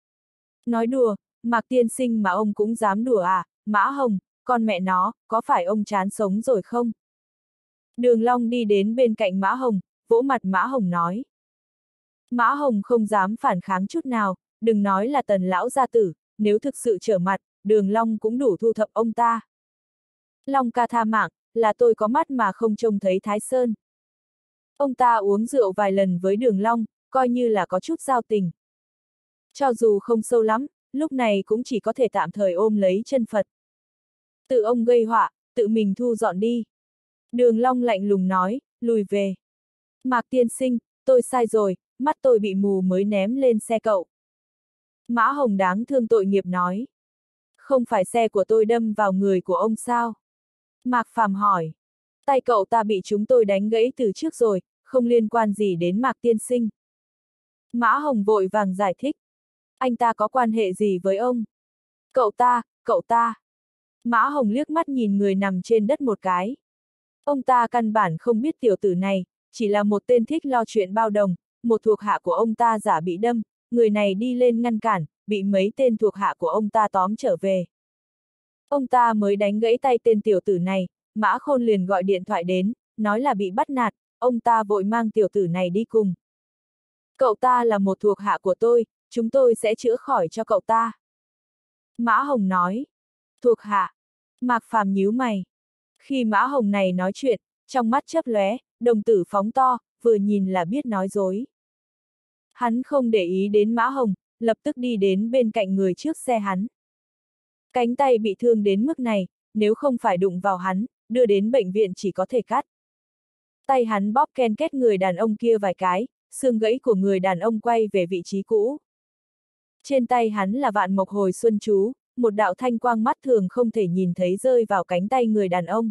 Nói đùa, Mạc tiên sinh mà ông cũng dám đùa à, Mã Hồng, con mẹ nó, có phải ông chán sống rồi không? Đường Long đi đến bên cạnh Mã Hồng, vỗ mặt Mã Hồng nói. Mã Hồng không dám phản kháng chút nào, đừng nói là Tần lão gia tử, nếu thực sự trở mặt, Đường Long cũng đủ thu thập ông ta. Long ca tha mạng, là tôi có mắt mà không trông thấy Thái Sơn. Ông ta uống rượu vài lần với Đường Long, coi như là có chút giao tình. Cho dù không sâu lắm, lúc này cũng chỉ có thể tạm thời ôm lấy chân Phật. Tự ông gây họa, tự mình thu dọn đi. Đường Long lạnh lùng nói, lùi về. Mạc tiên sinh, tôi sai rồi, mắt tôi bị mù mới ném lên xe cậu. Mã Hồng đáng thương tội nghiệp nói. Không phải xe của tôi đâm vào người của ông sao? Mạc Phàm hỏi. Tay cậu ta bị chúng tôi đánh gãy từ trước rồi, không liên quan gì đến Mạc tiên sinh. Mã Hồng vội vàng giải thích. Anh ta có quan hệ gì với ông? Cậu ta, cậu ta. Mã Hồng liếc mắt nhìn người nằm trên đất một cái. Ông ta căn bản không biết tiểu tử này, chỉ là một tên thích lo chuyện bao đồng, một thuộc hạ của ông ta giả bị đâm, người này đi lên ngăn cản, bị mấy tên thuộc hạ của ông ta tóm trở về. Ông ta mới đánh gãy tay tên tiểu tử này, Mã Khôn liền gọi điện thoại đến, nói là bị bắt nạt, ông ta vội mang tiểu tử này đi cùng. Cậu ta là một thuộc hạ của tôi, chúng tôi sẽ chữa khỏi cho cậu ta. Mã Hồng nói. Thuộc hạ. Mạc Phàm nhíu mày. Khi Mã Hồng này nói chuyện, trong mắt chớp lóe, đồng tử phóng to, vừa nhìn là biết nói dối. Hắn không để ý đến Mã Hồng, lập tức đi đến bên cạnh người trước xe hắn. Cánh tay bị thương đến mức này, nếu không phải đụng vào hắn, đưa đến bệnh viện chỉ có thể cắt. Tay hắn bóp ken két người đàn ông kia vài cái, xương gãy của người đàn ông quay về vị trí cũ. Trên tay hắn là vạn mộc hồi xuân chú, một đạo thanh quang mắt thường không thể nhìn thấy rơi vào cánh tay người đàn ông.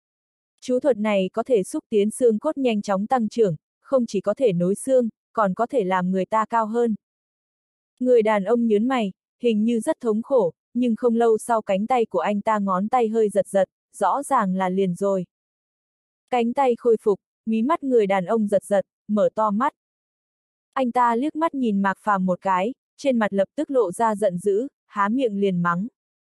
Chú thuật này có thể xúc tiến xương cốt nhanh chóng tăng trưởng, không chỉ có thể nối xương, còn có thể làm người ta cao hơn. Người đàn ông nhớn mày, hình như rất thống khổ, nhưng không lâu sau cánh tay của anh ta ngón tay hơi giật giật, rõ ràng là liền rồi. Cánh tay khôi phục, mí mắt người đàn ông giật giật, mở to mắt. Anh ta liếc mắt nhìn Mạc Phàm một cái, trên mặt lập tức lộ ra giận dữ, há miệng liền mắng.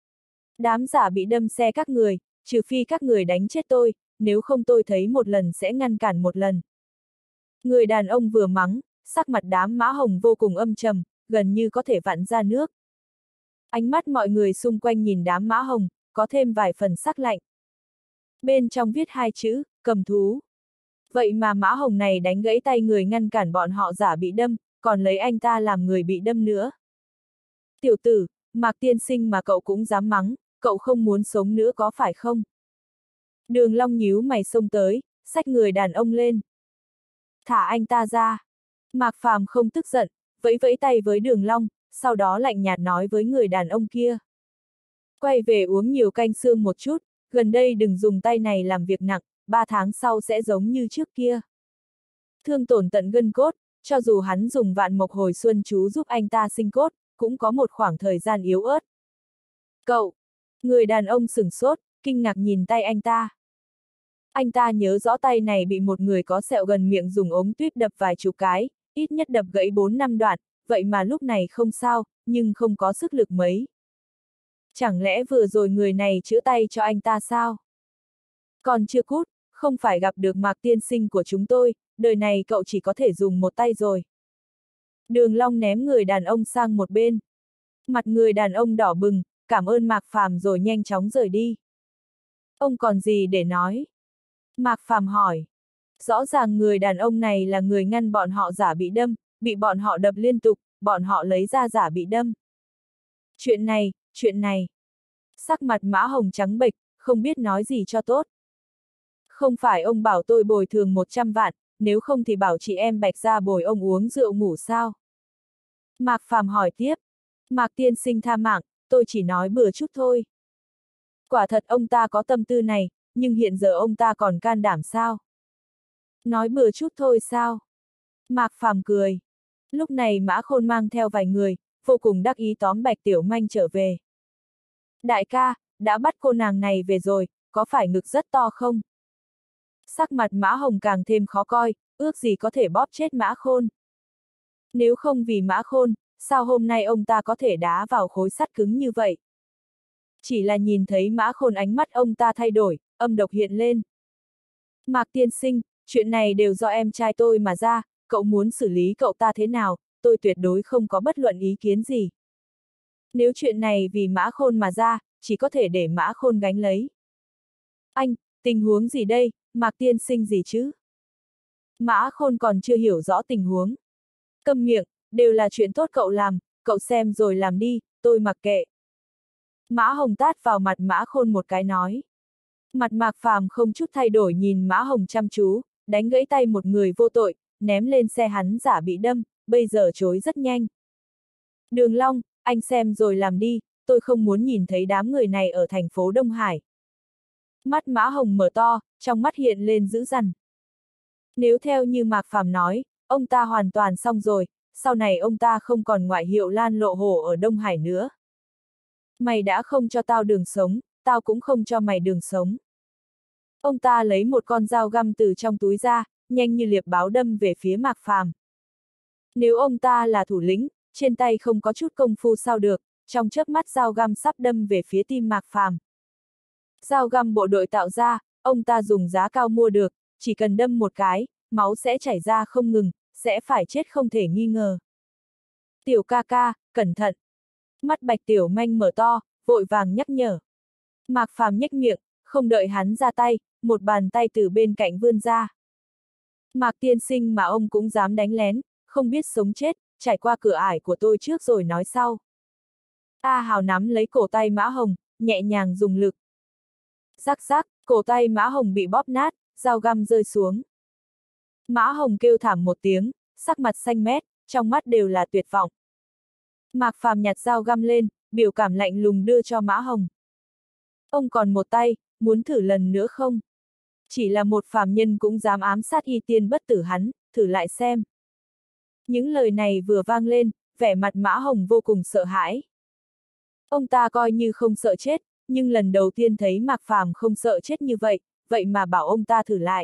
Đám giả bị đâm xe các người, trừ phi các người đánh chết tôi, nếu không tôi thấy một lần sẽ ngăn cản một lần. Người đàn ông vừa mắng, sắc mặt đám mã hồng vô cùng âm trầm, gần như có thể vặn ra nước. Ánh mắt mọi người xung quanh nhìn đám mã hồng, có thêm vài phần sắc lạnh. Bên trong viết hai chữ, cầm thú. Vậy mà mã hồng này đánh gãy tay người ngăn cản bọn họ giả bị đâm, còn lấy anh ta làm người bị đâm nữa. Tiểu tử, Mạc tiên sinh mà cậu cũng dám mắng, cậu không muốn sống nữa có phải không? Đường Long nhíu mày xông tới, xách người đàn ông lên. Thả anh ta ra. Mạc Phàm không tức giận, vẫy vẫy tay với Đường Long, sau đó lạnh nhạt nói với người đàn ông kia. Quay về uống nhiều canh xương một chút, gần đây đừng dùng tay này làm việc nặng, ba tháng sau sẽ giống như trước kia. Thương tổn tận gân cốt, cho dù hắn dùng vạn mộc hồi xuân chú giúp anh ta sinh cốt, cũng có một khoảng thời gian yếu ớt. Cậu! Người đàn ông sửng sốt, kinh ngạc nhìn tay anh ta. Anh ta nhớ rõ tay này bị một người có sẹo gần miệng dùng ống tuyếp đập vài chục cái, ít nhất đập gãy bốn năm đoạn, vậy mà lúc này không sao, nhưng không có sức lực mấy. Chẳng lẽ vừa rồi người này chữa tay cho anh ta sao? Còn chưa cút, không phải gặp được Mạc tiên sinh của chúng tôi, đời này cậu chỉ có thể dùng một tay rồi. Đường Long ném người đàn ông sang một bên. Mặt người đàn ông đỏ bừng, cảm ơn Mạc Phàm rồi nhanh chóng rời đi. Ông còn gì để nói? Mạc Phàm hỏi. Rõ ràng người đàn ông này là người ngăn bọn họ giả bị đâm, bị bọn họ đập liên tục, bọn họ lấy ra giả bị đâm. Chuyện này, chuyện này. Sắc mặt Mã Hồng trắng bệch, không biết nói gì cho tốt. Không phải ông bảo tôi bồi thường một trăm vạn, nếu không thì bảo chị em Bạch ra bồi ông uống rượu ngủ sao? Mạc Phàm hỏi tiếp. Mạc tiên sinh tha mạng, tôi chỉ nói bừa chút thôi. Quả thật ông ta có tâm tư này, nhưng hiện giờ ông ta còn can đảm sao? Nói bừa chút thôi sao? Mạc Phàm cười. Lúc này Mã Khôn mang theo vài người, vô cùng đắc ý tóm Bạch Tiểu Manh trở về. Đại ca, đã bắt cô nàng này về rồi, có phải ngực rất to không? Sắc mặt Mã Hồng càng thêm khó coi, ước gì có thể bóp chết Mã Khôn. Nếu không vì Mã Khôn, sao hôm nay ông ta có thể đá vào khối sắt cứng như vậy? Chỉ là nhìn thấy Mã Khôn ánh mắt ông ta thay đổi, âm độc hiện lên. Mạc tiên sinh, chuyện này đều do em trai tôi mà ra, cậu muốn xử lý cậu ta thế nào, tôi tuyệt đối không có bất luận ý kiến gì. Nếu chuyện này vì Mã Khôn mà ra, chỉ có thể để Mã Khôn gánh lấy. Anh, tình huống gì đây, Mạc tiên sinh gì chứ? Mã Khôn còn chưa hiểu rõ tình huống. Câm miệng, đều là chuyện tốt cậu làm, cậu xem rồi làm đi, tôi mặc kệ. Mã Hồng tát vào mặt Mã Khôn một cái nói. Mặt Mạc Phàm không chút thay đổi nhìn Mã Hồng chăm chú, đánh gãy tay một người vô tội, ném lên xe hắn giả bị đâm, bây giờ chối rất nhanh. Đường Long, anh xem rồi làm đi, tôi không muốn nhìn thấy đám người này ở thành phố Đông Hải. Mắt Mã Hồng mở to, trong mắt hiện lên dữ dằn. Nếu theo như Mạc Phàm nói, ông ta hoàn toàn xong rồi, sau này ông ta không còn ngoại hiệu Lan Lộ Hổ ở Đông Hải nữa. Mày đã không cho tao đường sống, tao cũng không cho mày đường sống. Ông ta lấy một con dao găm từ trong túi ra, nhanh như liệp báo đâm về phía Mạc Phàm. Nếu ông ta là thủ lĩnh, trên tay không có chút công phu sao được, trong chớp mắt dao găm sắp đâm về phía tim Mạc Phàm. Dao găm bộ đội tạo ra, ông ta dùng giá cao mua được, chỉ cần đâm một cái, máu sẽ chảy ra không ngừng, sẽ phải chết không thể nghi ngờ. Tiểu ca ca, cẩn thận. Mắt Bạch Tiểu Manh mở to, vội vàng nhắc nhở. Mạc Phàm nhếch miệng, không đợi hắn ra tay, một bàn tay từ bên cạnh vươn ra. Mạc tiên sinh mà ông cũng dám đánh lén, không biết sống chết, trải qua cửa ải của tôi trước rồi nói sau. A Hào nắm lấy cổ tay Mã Hồng, nhẹ nhàng dùng lực. Rắc rắc, cổ tay Mã Hồng bị bóp nát, dao găm rơi xuống. Mã Hồng kêu thảm một tiếng, sắc mặt xanh mét, trong mắt đều là tuyệt vọng. Mạc Phàm nhặt dao găm lên, biểu cảm lạnh lùng đưa cho Mã Hồng. Ông còn một tay, muốn thử lần nữa không? Chỉ là một phàm nhân cũng dám ám sát y tiên bất tử hắn, thử lại xem. Những lời này vừa vang lên, vẻ mặt Mã Hồng vô cùng sợ hãi. Ông ta coi như không sợ chết, nhưng lần đầu tiên thấy Mạc Phàm không sợ chết như vậy, vậy mà bảo ông ta thử lại.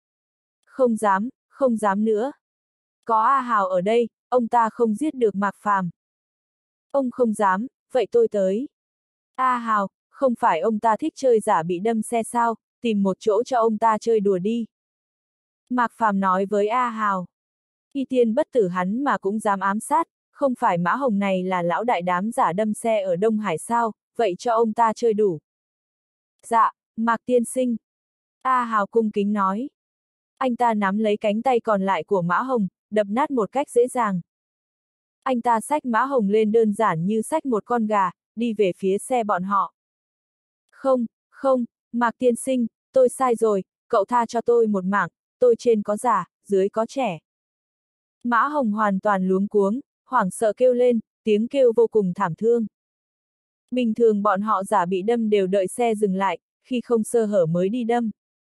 Không dám, không dám nữa. Có A Hào ở đây, ông ta không giết được Mạc Phàm. Ông không dám, vậy tôi tới. A Hào, không phải ông ta thích chơi giả bị đâm xe sao, tìm một chỗ cho ông ta chơi đùa đi. Mạc Phàm nói với A Hào. Y tiên bất tử hắn mà cũng dám ám sát, không phải Mã Hồng này là lão đại đám giả đâm xe ở Đông Hải sao, vậy cho ông ta chơi đủ. Dạ, Mạc tiên sinh. A Hào cung kính nói. Anh ta nắm lấy cánh tay còn lại của Mã Hồng, đập nát một cách dễ dàng. Anh ta xách Mã Hồng lên đơn giản như xách một con gà, đi về phía xe bọn họ. Không, không, Mạc tiên sinh, tôi sai rồi, cậu tha cho tôi một mạng, tôi trên có già, dưới có trẻ. Mã Hồng hoàn toàn luống cuống, hoảng sợ kêu lên, tiếng kêu vô cùng thảm thương. Bình thường bọn họ giả bị đâm đều đợi xe dừng lại, khi không sơ hở mới đi đâm.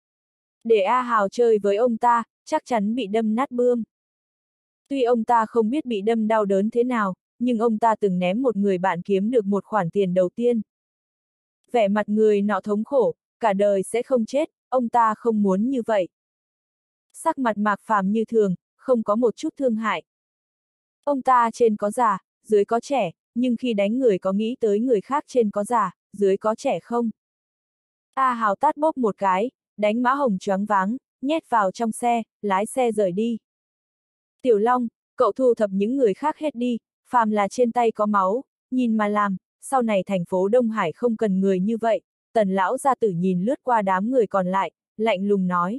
Để A Hào chơi với ông ta, chắc chắn bị đâm nát bươm. Tuy ông ta không biết bị đâm đau đớn thế nào, nhưng ông ta từng ném một người bạn kiếm được một khoản tiền đầu tiên. Vẻ mặt người nọ thống khổ, cả đời sẽ không chết, ông ta không muốn như vậy. Sắc mặt Mạc Phàm như thường, không có một chút thương hại. Ông ta trên có già, dưới có trẻ, nhưng khi đánh người có nghĩ tới người khác trên có già, dưới có trẻ không? A Hào tát bốp một cái, đánh Mã Hồng choáng váng, nhét vào trong xe, lái xe rời đi. Tiểu Long, cậu thu thập những người khác hết đi, phàm là trên tay có máu, nhìn mà làm, sau này thành phố Đông Hải không cần người như vậy. Tần lão gia tử nhìn lướt qua đám người còn lại, lạnh lùng nói.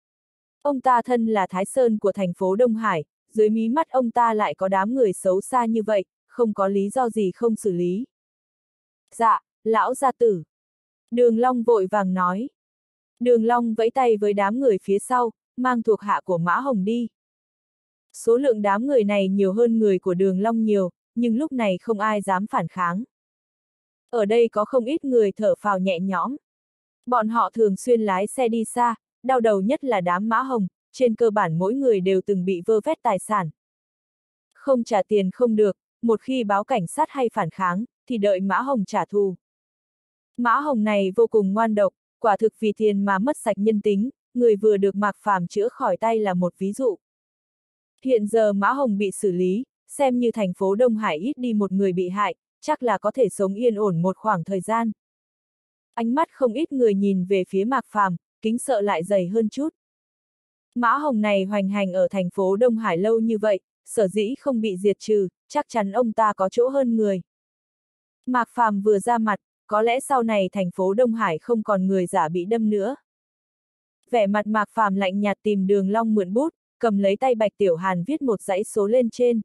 Ông ta thân là Thái Sơn của thành phố Đông Hải, dưới mí mắt ông ta lại có đám người xấu xa như vậy, không có lý do gì không xử lý. Dạ, lão gia tử. Đường Long vội vàng nói. Đường Long vẫy tay với đám người phía sau, mang thuộc hạ của Mã Hồng đi. Số lượng đám người này nhiều hơn người của Đường Long nhiều, nhưng lúc này không ai dám phản kháng. Ở đây có không ít người thở phào nhẹ nhõm. Bọn họ thường xuyên lái xe đi xa, đau đầu nhất là đám Mã Hồng, trên cơ bản mỗi người đều từng bị vơ vét tài sản. Không trả tiền không được, một khi báo cảnh sát hay phản kháng, thì đợi Mã Hồng trả thù. Mã Hồng này vô cùng ngoan độc, quả thực vì tiền mà mất sạch nhân tính, người vừa được Mạc Phàm chữa khỏi tay là một ví dụ. Hiện giờ Mã Hồng bị xử lý, xem như thành phố Đông Hải ít đi một người bị hại, chắc là có thể sống yên ổn một khoảng thời gian. Ánh mắt không ít người nhìn về phía Mạc Phàm, kính sợ lại dày hơn chút. Mã Hồng này hoành hành ở thành phố Đông Hải lâu như vậy, sở dĩ không bị diệt trừ, chắc chắn ông ta có chỗ hơn người. Mạc Phàm vừa ra mặt, có lẽ sau này thành phố Đông Hải không còn người giả bị đâm nữa. Vẻ mặt Mạc Phàm lạnh nhạt tìm Đường Long mượn bút, cầm lấy tay Bạch Tiểu Hàn viết một dãy số lên trên.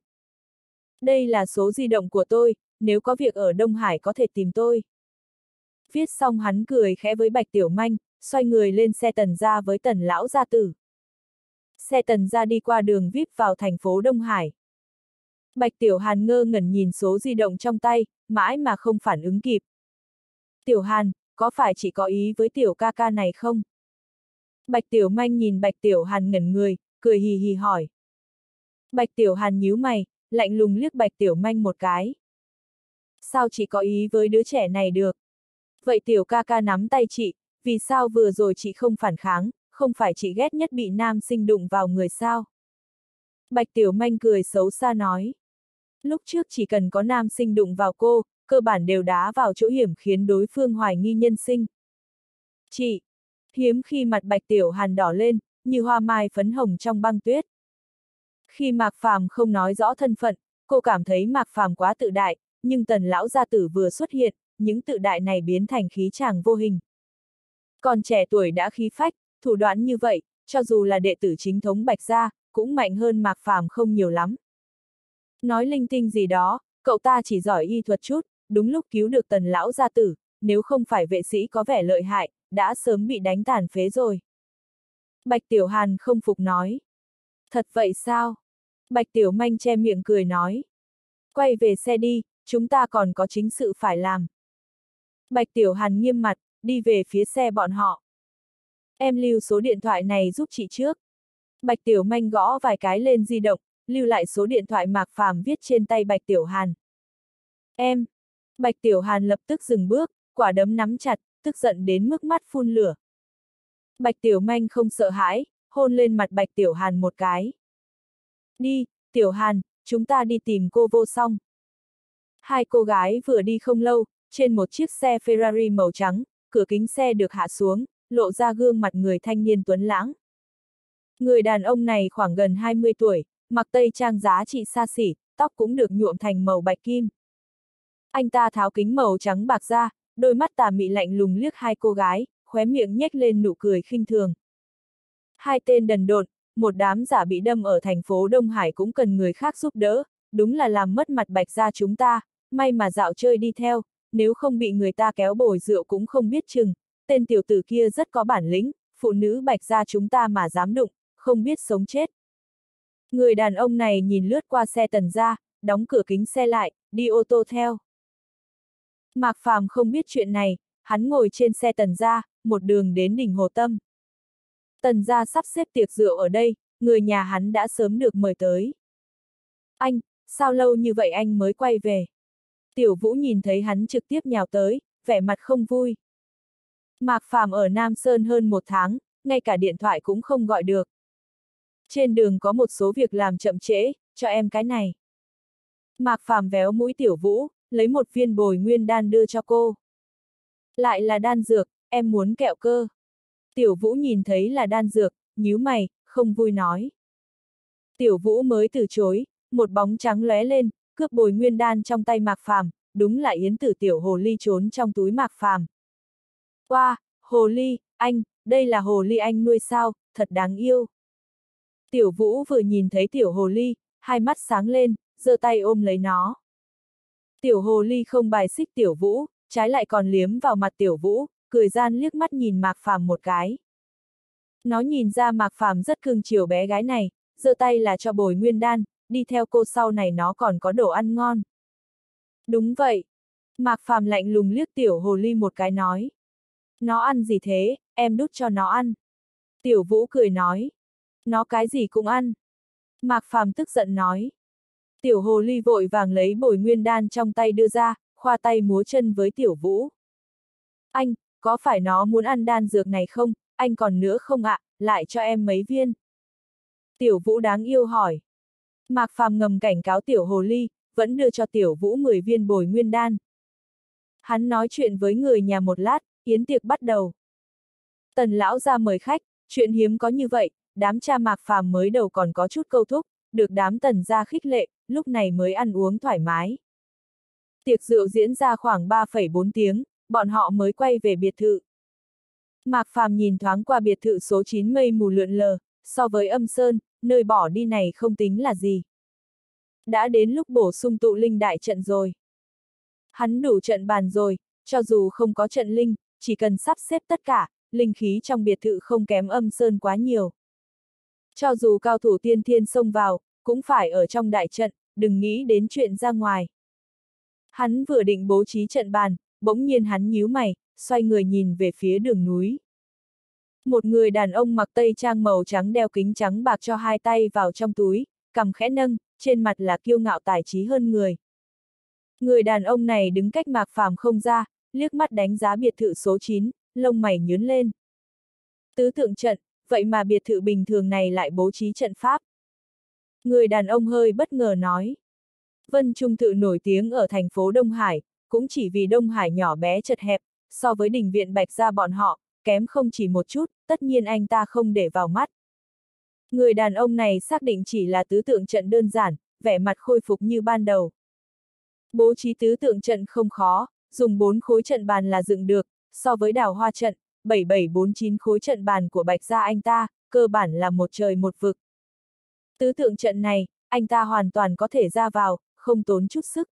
Đây là số di động của tôi, nếu có việc ở Đông Hải có thể tìm tôi. Viết xong hắn cười khẽ với Bạch Tiểu Manh, xoay người lên xe Tần gia với Tần lão gia tử. Xe Tần gia đi qua đường víp vào thành phố Đông Hải. Bạch Tiểu Hàn ngơ ngẩn nhìn số di động trong tay, mãi mà không phản ứng kịp. Tiểu Hàn, có phải chị có ý với tiểu ca ca này không? Bạch Tiểu Manh nhìn Bạch Tiểu Hàn ngẩn người, cười hì hì hỏi. Bạch Tiểu Hàn nhíu mày, lạnh lùng liếc Bạch Tiểu Manh một cái. Sao chị có ý với đứa trẻ này được? Vậy tiểu ca ca nắm tay chị, vì sao vừa rồi chị không phản kháng, không phải chị ghét nhất bị nam sinh đụng vào người sao? Bạch Tiểu Manh cười xấu xa nói. Lúc trước chỉ cần có nam sinh đụng vào cô, cơ bản đều đá vào chỗ hiểm khiến đối phương hoài nghi nhân sinh. Chị! Hiếm khi mặt Bạch Tiểu Hàn đỏ lên, như hoa mai phấn hồng trong băng tuyết. Khi Mạc Phàm không nói rõ thân phận, cô cảm thấy Mạc Phàm quá tự đại, nhưng Tần lão gia tử vừa xuất hiện, những tự đại này biến thành khí chàng vô hình. Còn trẻ tuổi đã khí phách, thủ đoạn như vậy, cho dù là đệ tử chính thống Bạch gia, cũng mạnh hơn Mạc Phàm không nhiều lắm. Nói linh tinh gì đó, cậu ta chỉ giỏi y thuật chút, đúng lúc cứu được Tần lão gia tử, nếu không phải vệ sĩ có vẻ lợi hại, đã sớm bị đánh tàn phế rồi. Bạch Tiểu Hàn không phục nói. Thật vậy sao? Bạch Tiểu Manh che miệng cười nói. Quay về xe đi, chúng ta còn có chính sự phải làm. Bạch Tiểu Hàn nghiêm mặt, đi về phía xe bọn họ. Em lưu số điện thoại này giúp chị trước. Bạch Tiểu Manh gõ vài cái lên di động, lưu lại số điện thoại Mạc Phàm viết trên tay Bạch Tiểu Hàn. Em. Bạch Tiểu Hàn lập tức dừng bước, quả đấm nắm chặt, tức giận đến mức mắt phun lửa. Bạch Tiểu Manh không sợ hãi, hôn lên mặt Bạch Tiểu Hàn một cái. Đi, Tiểu Hàn, chúng ta đi tìm cô Vô Song. Hai cô gái vừa đi không lâu, trên một chiếc xe Ferrari màu trắng, cửa kính xe được hạ xuống, lộ ra gương mặt người thanh niên tuấn lãng. Người đàn ông này khoảng gần hai mươi tuổi, mặc tây trang giá trị xa xỉ, tóc cũng được nhuộm thành màu bạch kim. Anh ta tháo kính màu trắng bạc ra, đôi mắt tà mị lạnh lùng liếc hai cô gái, khóe miệng nhếch lên nụ cười khinh thường. Hai tên đần độn, một đám giả bị đâm ở thành phố Đông Hải cũng cần người khác giúp đỡ, đúng là làm mất mặt Bạch gia chúng ta, may mà dạo chơi đi theo, nếu không bị người ta kéo bồi rượu cũng không biết chừng, tên tiểu tử kia rất có bản lĩnh, phụ nữ Bạch gia chúng ta mà dám đụng, không biết sống chết. Người đàn ông này nhìn lướt qua xe Tần gia, đóng cửa kính xe lại, đi ô tô theo. Mạc Phàm không biết chuyện này, hắn ngồi trên xe Tần gia, một đường đến đỉnh Hồ Tâm. Tần gia sắp xếp tiệc rượu ở đây, người nhà hắn đã sớm được mời tới. Anh, sao lâu như vậy anh mới quay về? Tiểu Vũ nhìn thấy hắn trực tiếp nhào tới, vẻ mặt không vui. Mạc Phàm ở Nam Sơn hơn một tháng, ngay cả điện thoại cũng không gọi được. Trên đường có một số việc làm chậm trễ, cho em cái này. Mạc Phàm véo mũi Tiểu Vũ, lấy một viên bồi nguyên đan đưa cho cô. Lại là đan dược, em muốn kẹo cơ. Tiểu Vũ nhìn thấy là đan dược, nhíu mày, không vui nói. Tiểu Vũ mới từ chối, một bóng trắng lóe lên, cướp bồi nguyên đan trong tay Mạc Phàm, đúng là yến tử tiểu hồ ly trốn trong túi Mạc Phàm. Wow, hồ ly, anh, đây là hồ ly anh nuôi sao, thật đáng yêu. Tiểu Vũ vừa nhìn thấy tiểu hồ ly, hai mắt sáng lên, giơ tay ôm lấy nó. Tiểu hồ ly không bài xích Tiểu Vũ, trái lại còn liếm vào mặt Tiểu Vũ, cười gian liếc mắt nhìn Mạc Phàm một cái. Nó nhìn ra Mạc Phàm rất cưng chiều bé gái này, giơ tay là cho bồi nguyên đan, đi theo cô sau này nó còn có đồ ăn ngon. Đúng vậy. Mạc Phàm lạnh lùng liếc tiểu hồ ly một cái nói. Nó ăn gì thế, em đút cho nó ăn. Tiểu Vũ cười nói. Nó cái gì cũng ăn. Mạc Phàm tức giận nói. Tiểu hồ ly vội vàng lấy bồi nguyên đan trong tay đưa ra, khoa tay múa chân với Tiểu Vũ. Anh, có phải nó muốn ăn đan dược này không, anh còn nữa không ạ, à, lại cho em mấy viên. Tiểu Vũ đáng yêu hỏi. Mạc Phàm ngầm cảnh cáo tiểu hồ ly, vẫn đưa cho Tiểu Vũ mười viên bồi nguyên đan. Hắn nói chuyện với người nhà một lát, yến tiệc bắt đầu. Tần lão ra mời khách, chuyện hiếm có như vậy, đám cha Mạc Phàm mới đầu còn có chút câu thúc, được đám Tần gia khích lệ, lúc này mới ăn uống thoải mái. Tiệc rượu diễn ra khoảng ba phẩy bốn tiếng, bọn họ mới quay về biệt thự. Mạc Phàm nhìn thoáng qua biệt thự số chín mây mù lượn lờ, so với Âm Sơn, nơi bỏ đi này không tính là gì. Đã đến lúc bổ sung tụ linh đại trận rồi. Hắn đủ trận bàn rồi, cho dù không có trận linh, chỉ cần sắp xếp tất cả, linh khí trong biệt thự không kém Âm Sơn quá nhiều. Cho dù cao thủ tiên thiên xông vào, cũng phải ở trong đại trận, đừng nghĩ đến chuyện ra ngoài. Hắn vừa định bố trí trận bàn, bỗng nhiên hắn nhíu mày, xoay người nhìn về phía đường núi. Một người đàn ông mặc tây trang màu trắng đeo kính trắng bạc cho hai tay vào trong túi, cằm khẽ nâng, trên mặt là kiêu ngạo tài trí hơn người. Người đàn ông này đứng cách Mạc Phàm không ra, liếc mắt đánh giá biệt thự số chín, lông mày nhướng lên. Tứ tượng trận, vậy mà biệt thự bình thường này lại bố trí trận pháp. Người đàn ông hơi bất ngờ nói. Vân Trung Tự nổi tiếng ở thành phố Đông Hải, cũng chỉ vì Đông Hải nhỏ bé chật hẹp, so với đình viện Bạch gia bọn họ, kém không chỉ một chút, tất nhiên anh ta không để vào mắt. Người đàn ông này xác định chỉ là tứ tượng trận đơn giản, vẻ mặt khôi phục như ban đầu. Bố trí tứ tượng trận không khó, dùng bốn khối trận bàn là dựng được, so với đào hoa trận, bảy bảy bốn chín khối trận bàn của Bạch gia anh ta, cơ bản là một trời một vực. Tứ tượng trận này, anh ta hoàn toàn có thể ra vào, không tốn chút sức.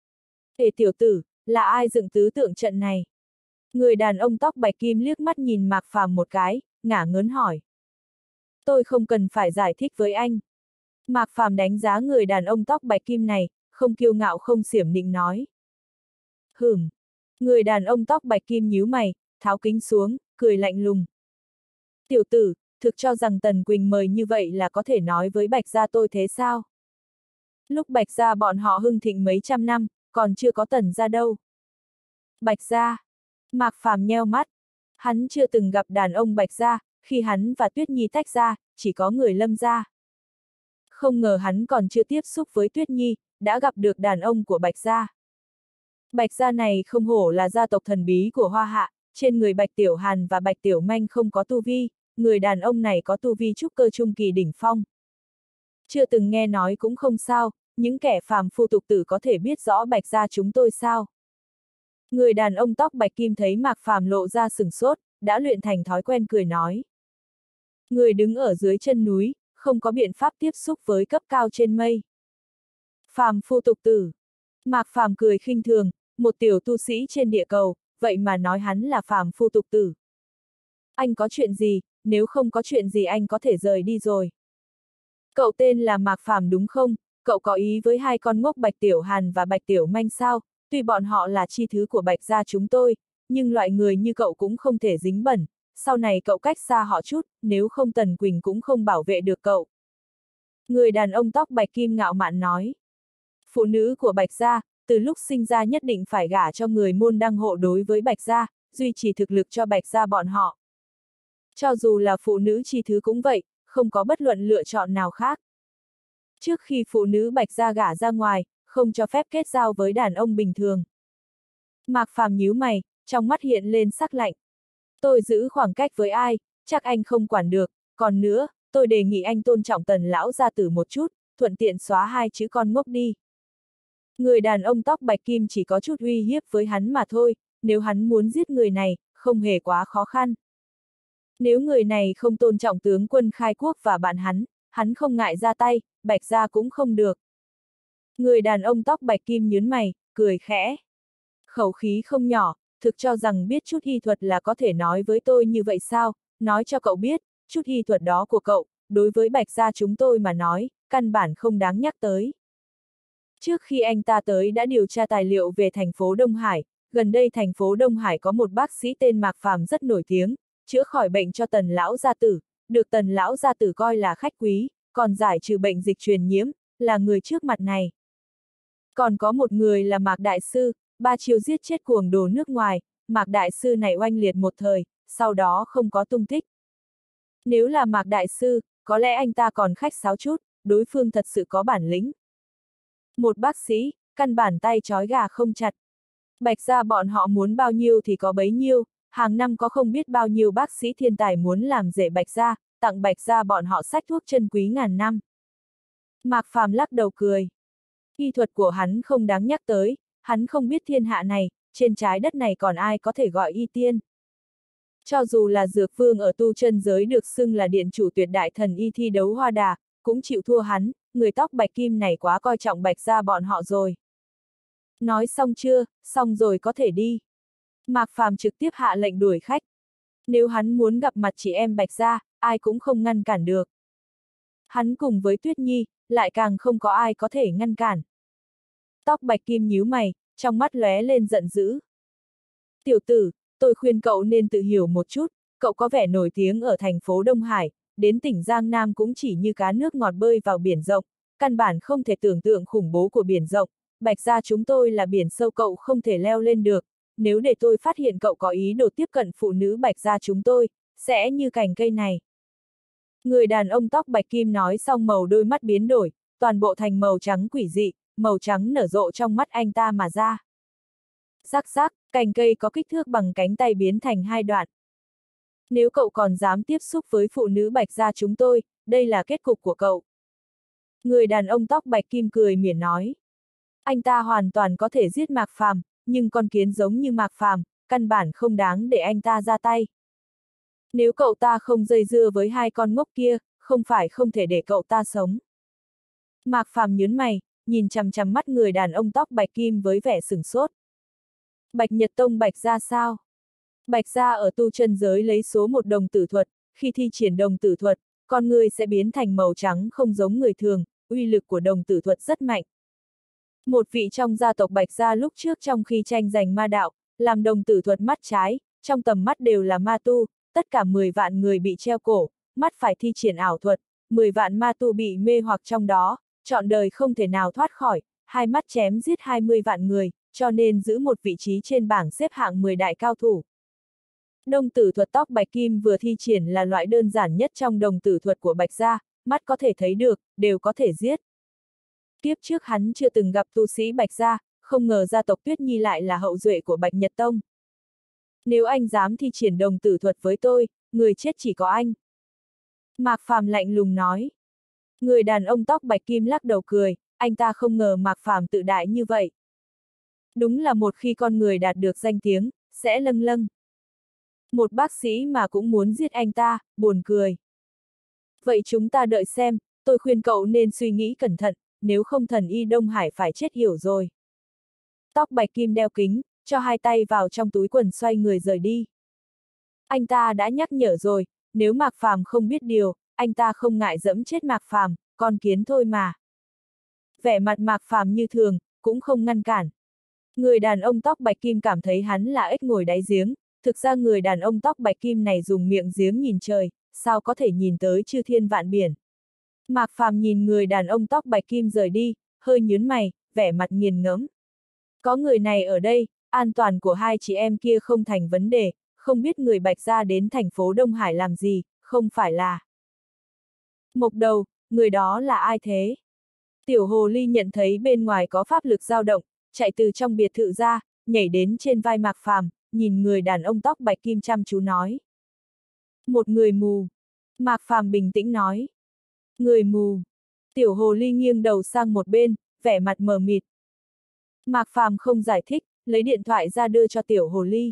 Ê tiểu tử, là ai dựng tứ tượng trận này? Người đàn ông tóc bạch kim liếc mắt nhìn Mạc Phàm một cái, ngả ngớn hỏi. Tôi không cần phải giải thích với anh. Mạc Phàm đánh giá người đàn ông tóc bạch kim này, không kiêu ngạo không xiểm nịnh nói. Hửm. Người đàn ông tóc bạch kim nhíu mày, tháo kính xuống, cười lạnh lùng. Tiểu tử, thực cho rằng Tần Quỳnh mời như vậy là có thể nói với Bạch gia tôi thế sao? Lúc Bạch gia bọn họ hưng thịnh mấy trăm năm, còn chưa có Tần gia đâu. Bạch gia. Mạc Phàm nheo mắt. Hắn chưa từng gặp đàn ông Bạch gia, khi hắn và Tuyết Nhi tách ra, chỉ có người Lâm gia. Không ngờ hắn còn chưa tiếp xúc với Tuyết Nhi, đã gặp được đàn ông của Bạch gia. Bạch gia này không hổ là gia tộc thần bí của Hoa Hạ, trên người Bạch Tiểu Hàn và Bạch Tiểu Manh không có tu vi, người đàn ông này có tu vi trúc cơ trung kỳ đỉnh phong. Chưa từng nghe nói cũng không sao, những kẻ phàm phu tục tử có thể biết rõ Bạch gia chúng tôi sao? Người đàn ông tóc bạch kim thấy Mạc Phàm lộ ra sừng sốt, đã luyện thành thói quen cười nói. Người đứng ở dưới chân núi, không có biện pháp tiếp xúc với cấp cao trên mây. Phàm phu tục tử. Mạc Phàm cười khinh thường, một tiểu tu sĩ trên địa cầu, vậy mà nói hắn là phàm phu tục tử. Anh có chuyện gì, nếu không có chuyện gì anh có thể rời đi rồi. Cậu tên là Mạc Phàm đúng không? Cậu có ý với hai con ngốc Bạch Tiểu Hàn và Bạch Tiểu Manh sao? Tuy bọn họ là chi thứ của Bạch gia chúng tôi, nhưng loại người như cậu cũng không thể dính bẩn, sau này cậu cách xa họ chút, nếu không Tần Quỳnh cũng không bảo vệ được cậu. Người đàn ông tóc bạch kim ngạo mạn nói. Phụ nữ của Bạch gia, từ lúc sinh ra nhất định phải gả cho người môn đăng hộ đối với Bạch gia, duy trì thực lực cho Bạch gia bọn họ. Cho dù là phụ nữ chi thứ cũng vậy, không có bất luận lựa chọn nào khác. Trước khi phụ nữ Bạch gia gả ra ngoài, không cho phép kết giao với đàn ông bình thường. Mạc Phàm nhíu mày, trong mắt hiện lên sắc lạnh. Tôi giữ khoảng cách với ai, chắc anh không quản được, còn nữa, tôi đề nghị anh tôn trọng Tần lão gia tử một chút, thuận tiện xóa hai chữ con ngốc đi. Người đàn ông tóc bạch kim chỉ có chút uy hiếp với hắn mà thôi, nếu hắn muốn giết người này, không hề quá khó khăn. Nếu người này không tôn trọng tướng quân khai quốc và bạn hắn, hắn không ngại ra tay, Bạch gia cũng không được. Người đàn ông tóc bạch kim nhướng mày, cười khẽ. Khẩu khí không nhỏ, thực cho rằng biết chút y thuật là có thể nói với tôi như vậy sao, nói cho cậu biết, chút y thuật đó của cậu, đối với Bạch gia chúng tôi mà nói, căn bản không đáng nhắc tới. Trước khi anh ta tới đã điều tra tài liệu về thành phố Đông Hải, gần đây thành phố Đông Hải có một bác sĩ tên Mạc Phàm rất nổi tiếng, chữa khỏi bệnh cho Tần lão gia tử, được Tần lão gia tử coi là khách quý, còn giải trừ bệnh dịch truyền nhiễm, là người trước mặt này. Còn có một người là Mạc Đại Sư, ba chiêu giết chết cuồng đồ nước ngoài, Mạc Đại Sư này oanh liệt một thời, sau đó không có tung tích. Nếu là Mạc Đại Sư, có lẽ anh ta còn khách sáo chút, đối phương thật sự có bản lĩnh. Một bác sĩ, căn bản tay trói gà không chặt. Bạch gia bọn họ muốn bao nhiêu thì có bấy nhiêu, hàng năm có không biết bao nhiêu bác sĩ thiên tài muốn làm rể Bạch gia, tặng Bạch gia bọn họ sách thuốc chân quý ngàn năm. Mạc Phàm lắc đầu cười. Y thuật của hắn không đáng nhắc tới, hắn không biết thiên hạ này, trên trái đất này còn ai có thể gọi y tiên. Cho dù là Dược Vương ở tu chân giới được xưng là điện chủ tuyệt đại thần y thi đấu hoa đà, cũng chịu thua hắn, người tóc bạch kim này quá coi trọng Bạch gia bọn họ rồi. Nói xong chưa, xong rồi có thể đi. Mạc Phàm trực tiếp hạ lệnh đuổi khách. Nếu hắn muốn gặp mặt chị em Bạch gia, ai cũng không ngăn cản được. Hắn cùng với Tuyết Nhi, lại càng không có ai có thể ngăn cản. Tóc bạch kim nhíu mày, trong mắt lóe lên giận dữ. Tiểu tử, tôi khuyên cậu nên tự hiểu một chút, cậu có vẻ nổi tiếng ở thành phố Đông Hải, đến tỉnh Giang Nam cũng chỉ như cá nước ngọt bơi vào biển rộng, căn bản không thể tưởng tượng khủng bố của biển rộng, Bạch gia chúng tôi là biển sâu cậu không thể leo lên được, nếu để tôi phát hiện cậu có ý đồ tiếp cận phụ nữ Bạch gia chúng tôi, sẽ như cành cây này. Người đàn ông tóc bạch kim nói xong màu đôi mắt biến đổi, toàn bộ thành màu trắng quỷ dị, màu trắng nở rộ trong mắt anh ta mà ra. Rắc rắc, cành cây có kích thước bằng cánh tay biến thành hai đoạn. Nếu cậu còn dám tiếp xúc với phụ nữ Bạch gia chúng tôi, đây là kết cục của cậu. Người đàn ông tóc bạch kim cười mỉa nói. Anh ta hoàn toàn có thể giết Mạc Phàm, nhưng con kiến giống như Mạc Phàm, căn bản không đáng để anh ta ra tay. Nếu cậu ta không dây dưa với hai con ngốc kia, không phải không thể để cậu ta sống. Mạc Phàm nhướng mày, nhìn chằm chằm mắt người đàn ông tóc bạch kim với vẻ sửng sốt. Bạch Nhật Tông Bạch gia sao? Bạch gia ở tu chân giới lấy số một đồng tử thuật, khi thi triển đồng tử thuật, con người sẽ biến thành màu trắng không giống người thường, uy lực của đồng tử thuật rất mạnh. Một vị trong gia tộc Bạch Gia lúc trước trong khi tranh giành ma đạo, làm đồng tử thuật mắt trái, trong tầm mắt đều là ma tu, tất cả mười vạn người bị treo cổ, mắt phải thi triển ảo thuật, mười vạn ma tu bị mê hoặc trong đó, trọn đời không thể nào thoát khỏi, hai mắt chém giết hai mươi vạn người, cho nên giữ một vị trí trên bảng xếp hạng mười đại cao thủ. Đồng tử thuật tóc bạch kim vừa thi triển là loại đơn giản nhất trong đồng tử thuật của Bạch Gia, mắt có thể thấy được, đều có thể giết. Kiếp trước hắn chưa từng gặp tu sĩ Bạch Gia, không ngờ gia tộc Tuyết Nhi lại là hậu duệ của Bạch Nhật Tông. Nếu anh dám thi triển đồng tử thuật với tôi, người chết chỉ có anh. Mạc Phàm lạnh lùng nói. Người đàn ông tóc bạch kim lắc đầu cười, anh ta không ngờ Mạc Phàm tự đại như vậy. Đúng là một khi con người đạt được danh tiếng, sẽ lâng lâng. Một bác sĩ mà cũng muốn giết anh ta, buồn cười. Vậy chúng ta đợi xem, tôi khuyên cậu nên suy nghĩ cẩn thận, nếu không thần y Đông Hải phải chết hiểu rồi. Tóc bạch kim đeo kính, cho hai tay vào trong túi quần xoay người rời đi. Anh ta đã nhắc nhở rồi, nếu Mạc Phàm không biết điều, anh ta không ngại dẫm chết Mạc Phàm, con kiến thôi mà. Vẻ mặt Mạc Phàm như thường, cũng không ngăn cản. Người đàn ông tóc bạch kim cảm thấy hắn là ếch ngồi đáy giếng, thực ra người đàn ông tóc bạch kim này dùng miệng giếng nhìn trời, sao có thể nhìn tới chư thiên vạn biển. Mạc Phàm nhìn người đàn ông tóc bạch kim rời đi, hơi nhướng mày, vẻ mặt nghiền ngẫm. Có người này ở đây, an toàn của hai chị em kia không thành vấn đề, không biết người Bạch Gia đến thành phố Đông Hải làm gì, không phải là. Mộc Đầu, người đó là ai thế? Tiểu hồ ly nhận thấy bên ngoài có pháp lực dao động, chạy từ trong biệt thự ra, nhảy đến trên vai Mạc Phàm, nhìn người đàn ông tóc bạch kim chăm chú nói. Một người mù. Mạc Phàm bình tĩnh nói. Người mù. Tiểu hồ ly nghiêng đầu sang một bên, vẻ mặt mờ mịt. Mạc Phàm không giải thích, lấy điện thoại ra đưa cho tiểu hồ ly.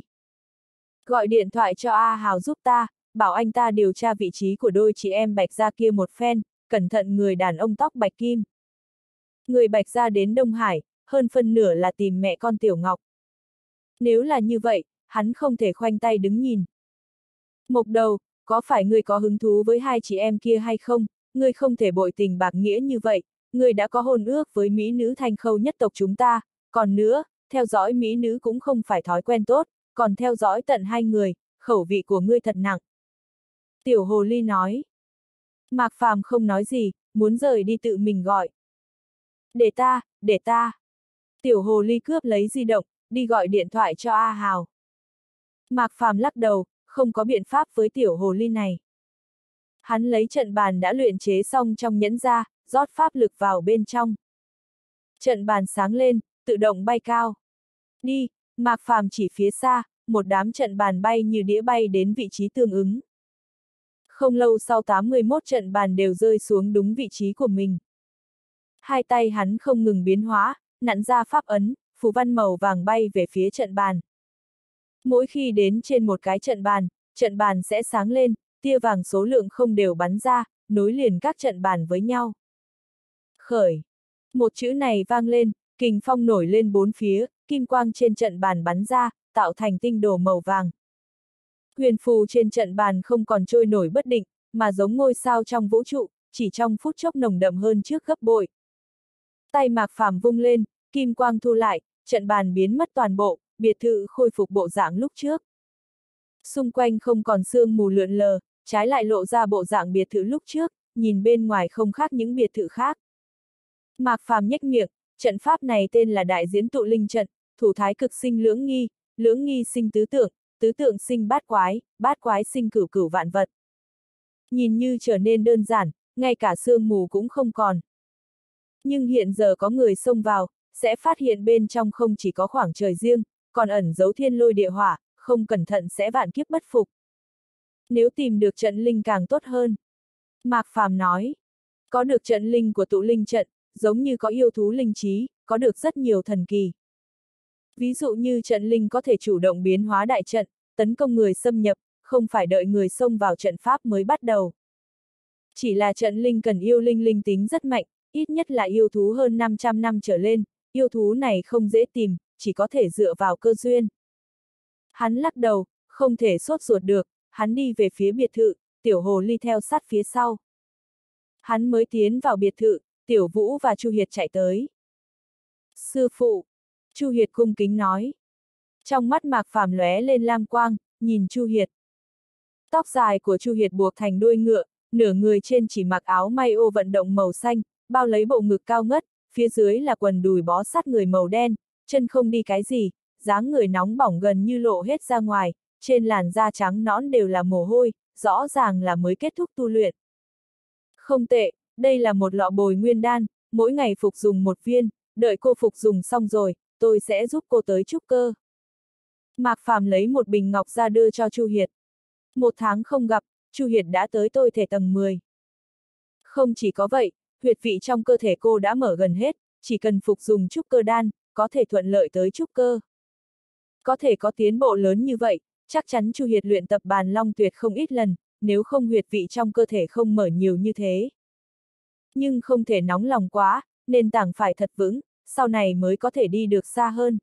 Gọi điện thoại cho A Hào giúp ta, bảo anh ta điều tra vị trí của đôi chị em Bạch Gia kia một phen, cẩn thận người đàn ông tóc bạch kim. Người Bạch Gia đến Đông Hải, hơn phân nửa là tìm mẹ con Tiểu Ngọc. Nếu là như vậy, hắn không thể khoanh tay đứng nhìn. Mộc Đầu, có phải ngươi có hứng thú với hai chị em kia hay không? Ngươi không thể bội tình bạc nghĩa như vậy, ngươi đã có hôn ước với mỹ nữ Thanh Khâu nhất tộc chúng ta, còn nữa, theo dõi mỹ nữ cũng không phải thói quen tốt, còn theo dõi tận hai người, khẩu vị của ngươi thật nặng. Tiểu hồ ly nói. Mạc Phàm không nói gì, muốn rời đi tự mình gọi. Để ta, để ta. Tiểu hồ ly cướp lấy di động, đi gọi điện thoại cho A Hào. Mạc Phàm lắc đầu, không có biện pháp với tiểu hồ ly này. Hắn lấy trận bàn đã luyện chế xong trong nhẫn ra, rót pháp lực vào bên trong. Trận bàn sáng lên, tự động bay cao. Đi, Mạc Phàm chỉ phía xa, một đám trận bàn bay như đĩa bay đến vị trí tương ứng. Không lâu sau tám mươi mốt trận bàn đều rơi xuống đúng vị trí của mình. Hai tay hắn không ngừng biến hóa, nặn ra pháp ấn, phù văn màu vàng bay về phía trận bàn. Mỗi khi đến trên một cái trận bàn, trận bàn sẽ sáng lên, tia vàng số lượng không đều bắn ra, nối liền các trận bàn với nhau. Khởi. Một chữ này vang lên, kình phong nổi lên bốn phía, kim quang trên trận bàn bắn ra, tạo thành tinh đồ màu vàng. Huyền phù trên trận bàn không còn trôi nổi bất định, mà giống ngôi sao trong vũ trụ, chỉ trong phút chốc nồng đậm hơn trước gấp bội. Tay Mạc Phàm vung lên, kim quang thu lại, trận bàn biến mất toàn bộ, biệt thự khôi phục bộ dạng lúc trước. Xung quanh không còn sương mù lượn lờ, trái lại lộ ra bộ dạng biệt thự lúc trước, nhìn bên ngoài không khác những biệt thự khác. Mạc Phàm nhếch miệng, trận pháp này tên là Đại Diễn Tụ Linh Trận, thủ thái cực sinh lưỡng nghi, lưỡng nghi sinh tứ tượng, tứ tượng sinh bát quái, bát quái sinh cửu cửu vạn vật. Nhìn như trở nên đơn giản, ngay cả sương mù cũng không còn. Nhưng hiện giờ có người xông vào, sẽ phát hiện bên trong không chỉ có khoảng trời riêng, còn ẩn giấu thiên lôi địa hỏa, không cẩn thận sẽ vạn kiếp bất phục. Nếu tìm được trận linh càng tốt hơn. Mạc Phàm nói, có được trận linh của tụ linh trận, giống như có yêu thú linh trí, có được rất nhiều thần kỳ. Ví dụ như trận linh có thể chủ động biến hóa đại trận, tấn công người xâm nhập, không phải đợi người xông vào trận pháp mới bắt đầu. Chỉ là trận linh cần yêu linh linh tính rất mạnh, ít nhất là yêu thú hơn năm trăm năm trở lên, yêu thú này không dễ tìm, chỉ có thể dựa vào cơ duyên. Hắn lắc đầu, không thể sốt ruột được, hắn đi về phía biệt thự, tiểu hồ ly theo sát phía sau. Hắn mới tiến vào biệt thự, tiểu vũ và Chu Hiệt chạy tới. Sư phụ. Chu Hiệt cung kính nói. Trong mắt Mạc Phàm lóe lên lam quang, nhìn Chu Hiệt. Tóc dài của Chu Hiệt buộc thành đuôi ngựa, nửa người trên chỉ mặc áo may ô vận động màu xanh, bao lấy bộ ngực cao ngất, phía dưới là quần đùi bó sát người màu đen, chân không đi cái gì, dáng người nóng bỏng gần như lộ hết ra ngoài, trên làn da trắng nõn đều là mồ hôi, rõ ràng là mới kết thúc tu luyện. Không tệ, đây là một lọ bồi nguyên đan, mỗi ngày phục dùng một viên, đợi cô phục dùng xong rồi, tôi sẽ giúp cô tới trúc cơ. Mạc Phàm lấy một bình ngọc ra đưa cho Chu Hiệt. Một tháng không gặp, Chu Hiệt đã tới tôi thể tầng mười. Không chỉ có vậy, huyệt vị trong cơ thể cô đã mở gần hết, chỉ cần phục dùng trúc cơ đan, có thể thuận lợi tới trúc cơ. Có thể có tiến bộ lớn như vậy, chắc chắn Chu Hiệt luyện tập bàn long tuyệt không ít lần, nếu không huyệt vị trong cơ thể không mở nhiều như thế. Nhưng không thể nóng lòng quá, nền tảng phải thật vững, sau này mới có thể đi được xa hơn.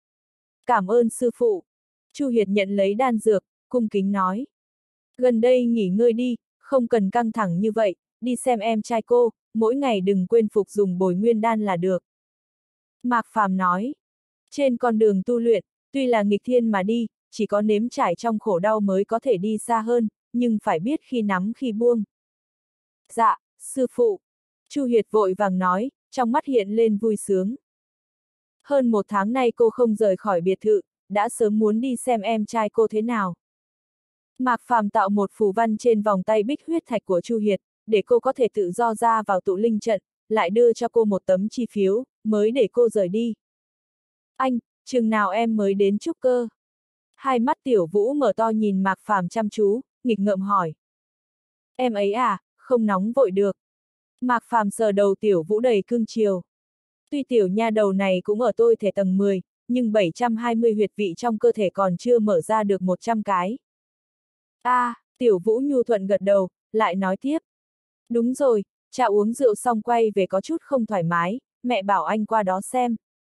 Cảm ơn sư phụ. Chu Hiệt nhận lấy đan dược, cung kính nói. Gần đây nghỉ ngơi đi, không cần căng thẳng như vậy, đi xem em trai cô, mỗi ngày đừng quên phục dùng bồi nguyên đan là được. Mạc Phàm nói. Trên con đường tu luyện, tuy là nghịch thiên mà đi, chỉ có nếm trải trong khổ đau mới có thể đi xa hơn, nhưng phải biết khi nắm khi buông. Dạ, sư phụ. Chu Hiệt vội vàng nói, trong mắt hiện lên vui sướng. Hơn một tháng nay cô không rời khỏi biệt thự, đã sớm muốn đi xem em trai cô thế nào. Mạc Phàm tạo một phù văn trên vòng tay bích huyết thạch của Chu Hiệt, để cô có thể tự do ra vào tụ linh trận, lại đưa cho cô một tấm chi phiếu, mới để cô rời đi. Anh, chừng nào em mới đến trúc cơ? Hai mắt Tiểu Vũ mở to nhìn Mạc Phàm chăm chú, nghịch ngợm hỏi. Em ấy à, không nóng vội được. Mạc Phàm sờ đầu Tiểu Vũ đầy cưng chiều. Tuy tiểu nha đầu này cũng ở tôi thể tầng mười, nhưng bảy trăm hai mươi huyệt vị trong cơ thể còn chưa mở ra được một trăm cái. A, à, Tiểu Vũ nhu thuận gật đầu, lại nói tiếp. Đúng rồi, cha uống rượu xong quay về có chút không thoải mái, mẹ bảo anh qua đó xem.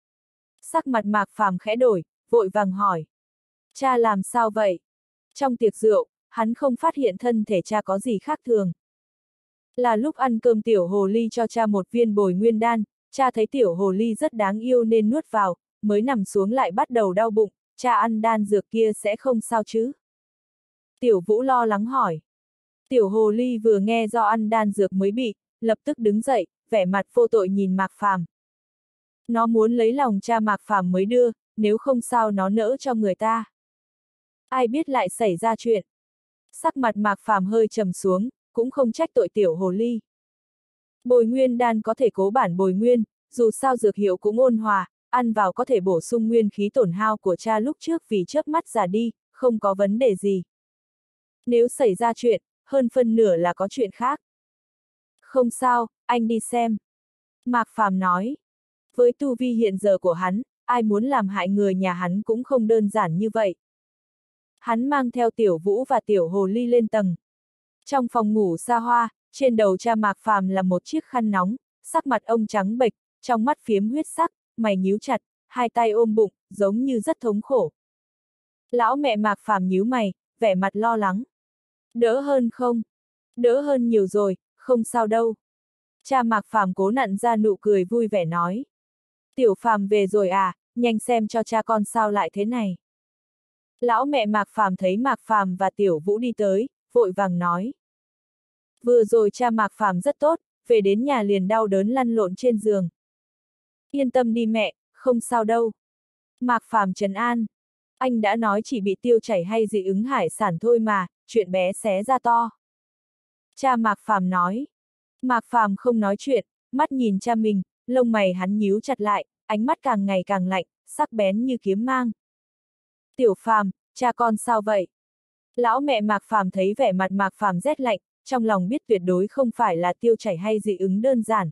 Sắc mặt Mạc Phàm khẽ đổi, vội vàng hỏi. Cha làm sao vậy? Trong tiệc rượu, hắn không phát hiện thân thể cha có gì khác thường. Là lúc ăn cơm tiểu hồ ly cho cha một viên bồi nguyên đan, cha thấy tiểu hồ ly rất đáng yêu nên nuốt vào, mới nằm xuống lại bắt đầu đau bụng, cha ăn đan dược kia sẽ không sao chứ? Tiểu Vũ lo lắng hỏi. Tiểu hồ ly vừa nghe do ăn đan dược mới bị, lập tức đứng dậy, vẻ mặt vô tội nhìn Mạc Phàm. Nó muốn lấy lòng cha Mạc Phàm mới đưa, nếu không sao nó nỡ cho người ta. Ai biết lại xảy ra chuyện. Sắc mặt Mạc Phàm hơi trầm xuống, cũng không trách tội tiểu hồ ly. Bồi nguyên đan có thể cố bản bồi nguyên, dù sao dược hiệu cũng ôn hòa, ăn vào có thể bổ sung nguyên khí tổn hao của cha lúc trước vì chớp mắt già đi, không có vấn đề gì. Nếu xảy ra chuyện, hơn phân nửa là có chuyện khác. Không sao, anh đi xem. Mạc Phàm nói. Với tu vi hiện giờ của hắn, ai muốn làm hại người nhà hắn cũng không đơn giản như vậy. Hắn mang theo Tiểu Vũ và Tiểu Hồ Ly lên tầng. Trong phòng ngủ xa hoa, trên đầu cha Mạc Phàm là một chiếc khăn nóng, sắc mặt ông trắng bệch, trong mắt phiếm huyết sắc, mày nhíu chặt, hai tay ôm bụng, giống như rất thống khổ. Lão mẹ Mạc Phàm nhíu mày, vẻ mặt lo lắng. Đỡ hơn không? Đỡ hơn nhiều rồi, không sao đâu. Cha Mạc Phàm cố nặn ra nụ cười vui vẻ nói. Tiểu Phàm về rồi à, nhanh xem cho cha con sao lại thế này. Lão mẹ Mạc Phàm thấy Mạc Phàm và Tiểu Vũ đi tới, vội vàng nói. Vừa rồi cha Mạc Phàm rất tốt, về đến nhà liền đau đớn lăn lộn trên giường. Yên tâm đi mẹ, không sao đâu. Mạc Phàm trấn an. Anh đã nói chỉ bị tiêu chảy hay dị ứng hải sản thôi mà, chuyện bé xé ra to. Cha Mạc Phàm nói. Mạc Phàm không nói chuyện, mắt nhìn cha mình, lông mày hắn nhíu chặt lại, ánh mắt càng ngày càng lạnh, sắc bén như kiếm mang. Tiểu Phàm, cha con sao vậy? Lão mẹ Mạc Phàm thấy vẻ mặt Mạc Phàm rét lạnh, trong lòng biết tuyệt đối không phải là tiêu chảy hay dị ứng đơn giản.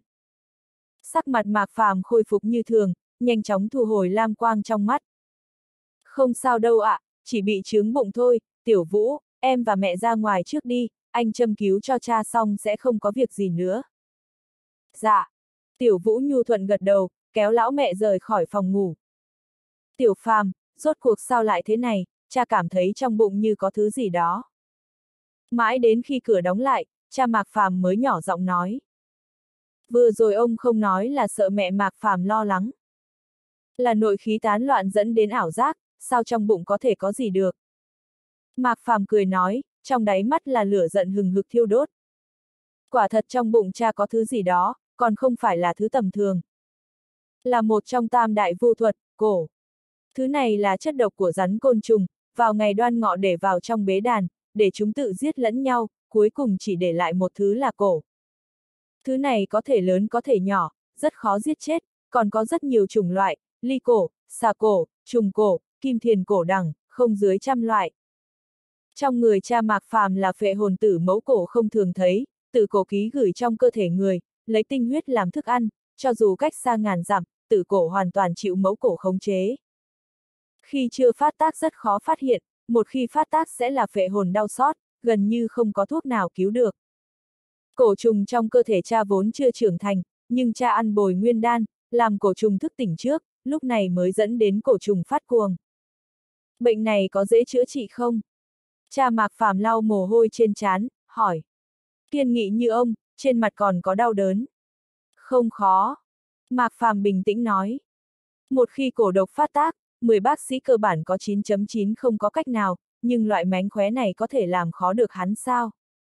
Sắc mặt Mạc Phàm khôi phục như thường, nhanh chóng thu hồi lam quang trong mắt. Không sao đâu ạ, à, chỉ bị chướng bụng thôi, Tiểu Vũ, em và mẹ ra ngoài trước đi, anh châm cứu cho cha xong sẽ không có việc gì nữa. Dạ. Tiểu Vũ nhu thuận gật đầu, kéo lão mẹ rời khỏi phòng ngủ. Tiểu Phàm, rốt cuộc sao lại thế này, cha cảm thấy trong bụng như có thứ gì đó. Mãi đến khi cửa đóng lại, cha Mạc Phàm mới nhỏ giọng nói. Vừa rồi ông không nói là sợ mẹ Mạc Phàm lo lắng. Là nội khí tán loạn dẫn đến ảo giác, sao trong bụng có thể có gì được. Mạc Phàm cười nói, trong đáy mắt là lửa giận hừng hực thiêu đốt. Quả thật trong bụng cha có thứ gì đó, còn không phải là thứ tầm thường. Là một trong tam đại vu thuật, cổ. Thứ này là chất độc của rắn côn trùng, vào ngày đoan ngọ để vào trong bế đàn, để chúng tự giết lẫn nhau, cuối cùng chỉ để lại một thứ là cổ. Thứ này có thể lớn có thể nhỏ, rất khó giết chết, còn có rất nhiều chủng loại, ly cổ, xà cổ, trùng cổ, kim thiền cổ đẳng, không dưới trăm loại. Trong người cha Mạc Phàm là phệ hồn tử mẫu cổ không thường thấy, tử cổ ký gửi trong cơ thể người, lấy tinh huyết làm thức ăn, cho dù cách xa ngàn dặm, tử cổ hoàn toàn chịu mẫu cổ khống chế. Khi chưa phát tác rất khó phát hiện, một khi phát tác sẽ là phệ hồn đau xót, gần như không có thuốc nào cứu được. Cổ trùng trong cơ thể cha vốn chưa trưởng thành, nhưng cha ăn bồi nguyên đan, làm cổ trùng thức tỉnh trước, lúc này mới dẫn đến cổ trùng phát cuồng. Bệnh này có dễ chữa trị không? Cha Mạc Phàm lau mồ hôi trên trán, hỏi. Kiên nghị như ông, trên mặt còn có đau đớn. Không khó. Mạc Phàm bình tĩnh nói. Một khi cổ độc phát tác, mười bác sĩ cơ bản có chín chấm chín không có cách nào, nhưng loại mánh khóe này có thể làm khó được hắn sao?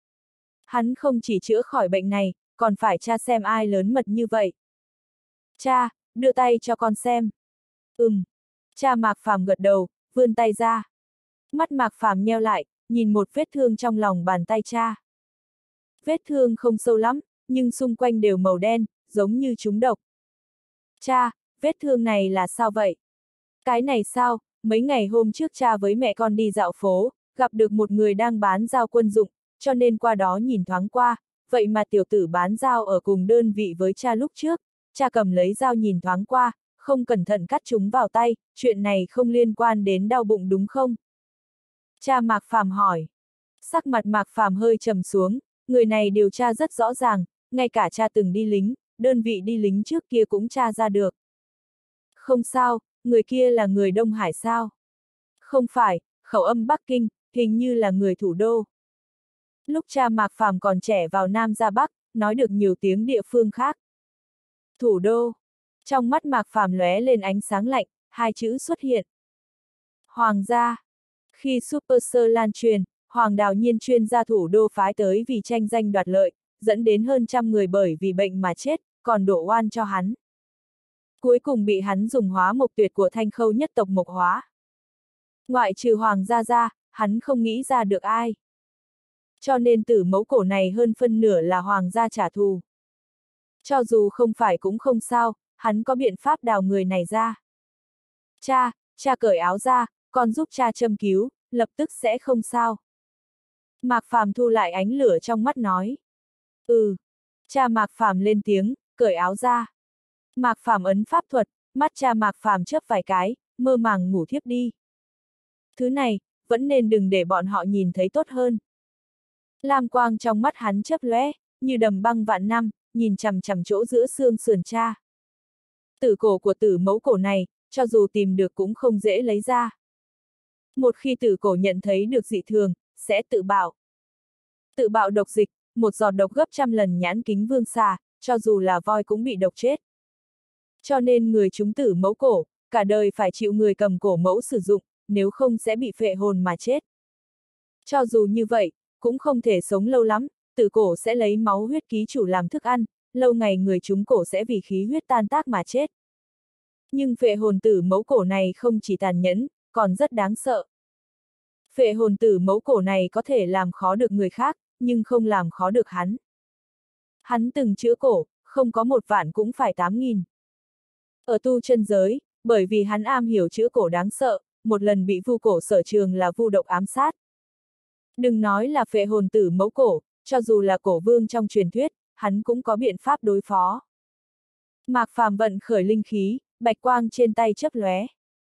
Hắn không chỉ chữa khỏi bệnh này, còn phải tra xem ai lớn mật như vậy. Cha, đưa tay cho con xem. Ừm. Cha Mạc Phàm gật đầu, vươn tay ra. Mắt Mạc Phàm nheo lại, nhìn một vết thương trong lòng bàn tay cha. Vết thương không sâu lắm, nhưng xung quanh đều màu đen, giống như trúng độc. Cha, vết thương này là sao vậy? Cái này sao, mấy ngày hôm trước cha với mẹ con đi dạo phố, gặp được một người đang bán dao quân dụng, cho nên qua đó nhìn thoáng qua, vậy mà tiểu tử bán dao ở cùng đơn vị với cha lúc trước, cha cầm lấy dao nhìn thoáng qua, không cẩn thận cắt chúng vào tay, chuyện này không liên quan đến đau bụng đúng không? Cha Mạc Phàm hỏi. Sắc mặt Mạc Phàm hơi trầm xuống, người này điều tra rất rõ ràng, ngay cả cha từng đi lính, đơn vị đi lính trước kia cũng tra ra được. Không sao, người kia là người Đông Hải sao? Không phải, khẩu âm Bắc Kinh, hình như là người thủ đô. Lúc cha Mạc Phàm còn trẻ vào Nam ra Bắc, nói được nhiều tiếng địa phương khác. Thủ đô. Trong mắt Mạc Phàm lóe lên ánh sáng lạnh, hai chữ xuất hiện. Hoàng gia. Khi Super Sơ lan truyền, Hoàng Đào Nhiên chuyên gia thủ đô phái tới vì tranh danh đoạt lợi, dẫn đến hơn trăm người bởi vì bệnh mà chết, còn đổ oan cho hắn. Cuối cùng bị hắn dùng hóa mộc tuyệt của Thanh Khâu nhất tộc mộc hóa. Ngoại trừ Hoàng gia ra, hắn không nghĩ ra được ai. Cho nên tử mẫu cổ này hơn phân nửa là Hoàng gia trả thù. Cho dù không phải cũng không sao, hắn có biện pháp đào người này ra. Cha, cha cởi áo ra, con giúp cha châm cứu, lập tức sẽ không sao. Mạc Phàm thu lại ánh lửa trong mắt nói. Ừ. Cha Mạc Phàm lên tiếng, cởi áo ra. Mạc Phàm ấn pháp thuật, mắt cha Mạc Phàm chớp vài cái, mơ màng ngủ thiếp đi. Thứ này, vẫn nên đừng để bọn họ nhìn thấy tốt hơn. Lam quang trong mắt hắn chớp lóe, như đầm băng vạn năm, nhìn chằm chằm chỗ giữa xương sườn cha. Tử cổ của tử mẫu cổ này, cho dù tìm được cũng không dễ lấy ra. Một khi tử cổ nhận thấy được dị thường, sẽ tự bạo. Tự bạo độc dịch, một giọt độc gấp trăm lần nhãn kính vương xà, cho dù là voi cũng bị độc chết. Cho nên người chúng tử mẫu cổ, cả đời phải chịu người cầm cổ mẫu sử dụng, nếu không sẽ bị phệ hồn mà chết. Cho dù như vậy, cũng không thể sống lâu lắm, tử cổ sẽ lấy máu huyết ký chủ làm thức ăn, lâu ngày người chúng cổ sẽ vì khí huyết tan tác mà chết. Nhưng phệ hồn tử mẫu cổ này không chỉ tàn nhẫn, còn rất đáng sợ. Phệ hồn tử mẫu cổ này có thể làm khó được người khác, nhưng không làm khó được hắn. Hắn từng chữa cổ, không có một vạn cũng phải tám nghìn. Ở tu chân giới, bởi vì hắn am hiểu chữa cổ đáng sợ, một lần bị vu cổ sở trường là vu độc ám sát. Đừng nói là phệ hồn tử mẫu cổ, cho dù là cổ vương trong truyền thuyết, hắn cũng có biện pháp đối phó. Mạc Phàm vận khởi linh khí, bạch quang trên tay chớp lóe.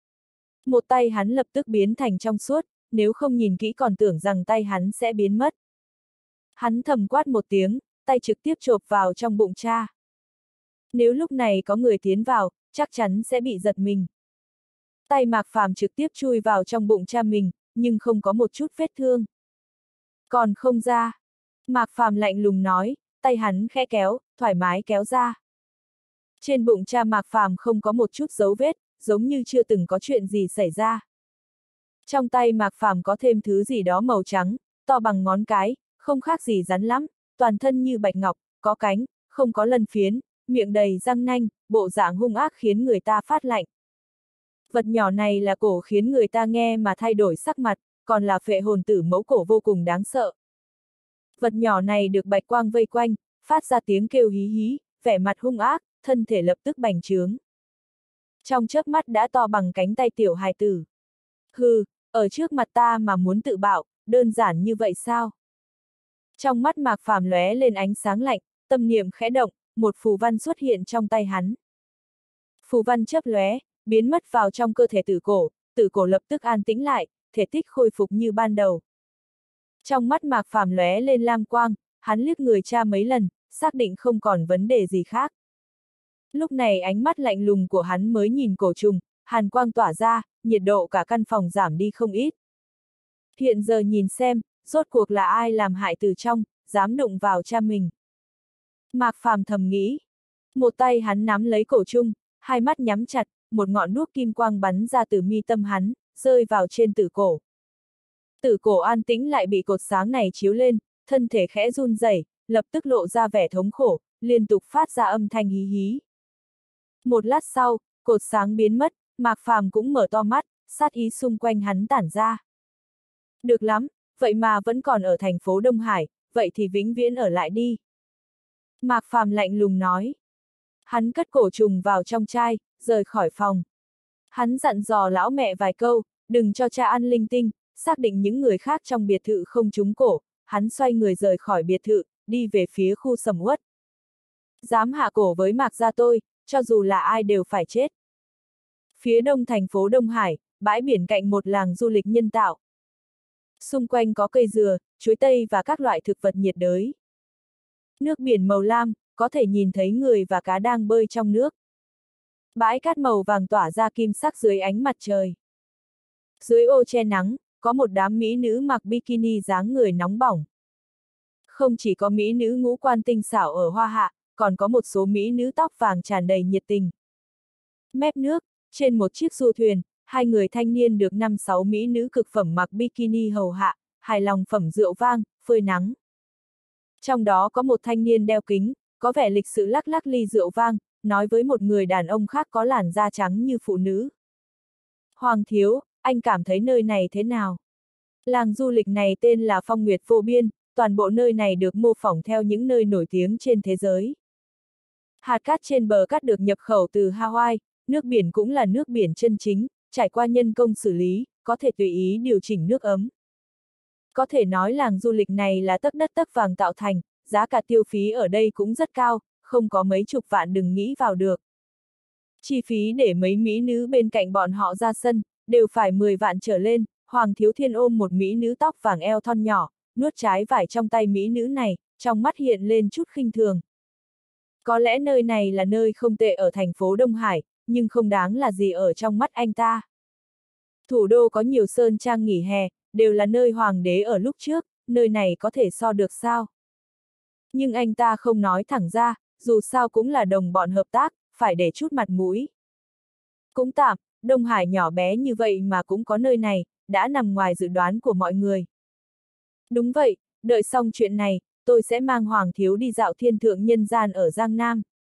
Một tay hắn lập tức biến thành trong suốt, nếu không nhìn kỹ còn tưởng rằng tay hắn sẽ biến mất. Hắn thầm quát một tiếng, tay trực tiếp chộp vào trong bụng cha. Nếu lúc này có người tiến vào, chắc chắn sẽ bị giật mình. Tay Mạc Phàm trực tiếp chui vào trong bụng cha mình, nhưng không có một chút vết thương. Còn không ra. Mạc Phàm lạnh lùng nói, tay hắn khẽ kéo, thoải mái kéo ra. Trên bụng cha Mạc Phàm không có một chút dấu vết, giống như chưa từng có chuyện gì xảy ra. Trong tay Mạc Phàm có thêm thứ gì đó màu trắng, to bằng ngón cái, không khác gì rắn lắm, toàn thân như bạch ngọc, có cánh, không có lân phiến, miệng đầy răng nanh, bộ dạng hung ác khiến người ta phát lạnh. Vật nhỏ này là cổ khiến người ta nghe mà thay đổi sắc mặt, còn là phệ hồn tử mẫu cổ vô cùng đáng sợ. Vật nhỏ này được bạch quang vây quanh, phát ra tiếng kêu hí hí, vẻ mặt hung ác, thân thể lập tức bành trướng. Trong chớp mắt đã to bằng cánh tay tiểu hài tử. Hừ, ở trước mặt ta mà muốn tự bạo, đơn giản như vậy sao? Trong mắt Mạc Phàm lóe lên ánh sáng lạnh, tâm niệm khẽ động, một phù văn xuất hiện trong tay hắn. Phù văn chớp lóe, biến mất vào trong cơ thể tử cổ, tử cổ lập tức an tĩnh lại, thể tích khôi phục như ban đầu. Trong mắt Mạc Phàm lóe lên lam quang, hắn liếc người cha mấy lần, xác định không còn vấn đề gì khác. Lúc này ánh mắt lạnh lùng của hắn mới nhìn cổ trùng, hàn quang tỏa ra, nhiệt độ cả căn phòng giảm đi không ít. Hiện giờ nhìn xem, rốt cuộc là ai làm hại từ trong, dám đụng vào cha mình. Mạc Phàm thầm nghĩ. Một tay hắn nắm lấy cổ trùng, hai mắt nhắm chặt, một ngọn đuốc kim quang bắn ra từ mi tâm hắn, rơi vào trên tử cổ. Tử cổ an tĩnh lại bị cột sáng này chiếu lên, thân thể khẽ run rẩy, lập tức lộ ra vẻ thống khổ, liên tục phát ra âm thanh hí hí. Một lát sau, cột sáng biến mất, Mạc Phàm cũng mở to mắt, sát ý xung quanh hắn tản ra. Được lắm, vậy mà vẫn còn ở thành phố Đông Hải, vậy thì vĩnh viễn ở lại đi. Mạc Phàm lạnh lùng nói. Hắn cất cổ trùng vào trong chai, rời khỏi phòng. Hắn dặn dò lão mẹ vài câu, đừng cho cha ăn linh tinh, xác định những người khác trong biệt thự không trúng cổ, hắn xoay người rời khỏi biệt thự, đi về phía khu sầm uất. Dám hạ cổ với Mạc gia tôi, cho dù là ai đều phải chết. Phía đông thành phố Đông Hải, bãi biển cạnh một làng du lịch nhân tạo. Xung quanh có cây dừa, chuối tây và các loại thực vật nhiệt đới. Nước biển màu lam, có thể nhìn thấy người và cá đang bơi trong nước. Bãi cát màu vàng tỏa ra kim sắc dưới ánh mặt trời. Dưới ô che nắng, có một đám mỹ nữ mặc bikini dáng người nóng bỏng. Không chỉ có mỹ nữ ngũ quan tinh xảo ở Hoa Hạ, còn có một số mỹ nữ tóc vàng tràn đầy nhiệt tình. Mép nước, trên một chiếc du thuyền, hai người thanh niên được năm sáu mỹ nữ cực phẩm mặc bikini hầu hạ, hài lòng phẩm rượu vang, phơi nắng. Trong đó có một thanh niên đeo kính, có vẻ lịch sự lắc lắc ly rượu vang, nói với một người đàn ông khác có làn da trắng như phụ nữ. Hoàng thiếu, anh cảm thấy nơi này thế nào? Làng du lịch này tên là Phong Nguyệt Vô Biên, toàn bộ nơi này được mô phỏng theo những nơi nổi tiếng trên thế giới. Hạt cát trên bờ cát được nhập khẩu từ Hawaii, nước biển cũng là nước biển chân chính, trải qua nhân công xử lý, có thể tùy ý điều chỉnh nước ấm. Có thể nói làng du lịch này là tấc đất tấc vàng tạo thành, giá cả tiêu phí ở đây cũng rất cao, không có mấy chục vạn đừng nghĩ vào được. Chi phí để mấy mỹ nữ bên cạnh bọn họ ra sân, đều phải mười vạn trở lên. Hoàng Thiếu Thiên ôm một mỹ nữ tóc vàng eo thon nhỏ, nuốt trái vải trong tay mỹ nữ này, trong mắt hiện lên chút khinh thường. Có lẽ nơi này là nơi không tệ ở thành phố Đông Hải, nhưng không đáng là gì ở trong mắt anh ta. Thủ đô có nhiều sơn trang nghỉ hè, đều là nơi hoàng đế ở lúc trước, nơi này có thể so được sao? Nhưng anh ta không nói thẳng ra, dù sao cũng là đồng bọn hợp tác, phải để chút mặt mũi. Cũng tạm, Đông Hải nhỏ bé như vậy mà cũng có nơi này, đã nằm ngoài dự đoán của mọi người. Đúng vậy, đợi xong chuyện này, tôi sẽ mang Hoàng Thiếu đi dạo thiên thượng nhân gian ở Giang Nam.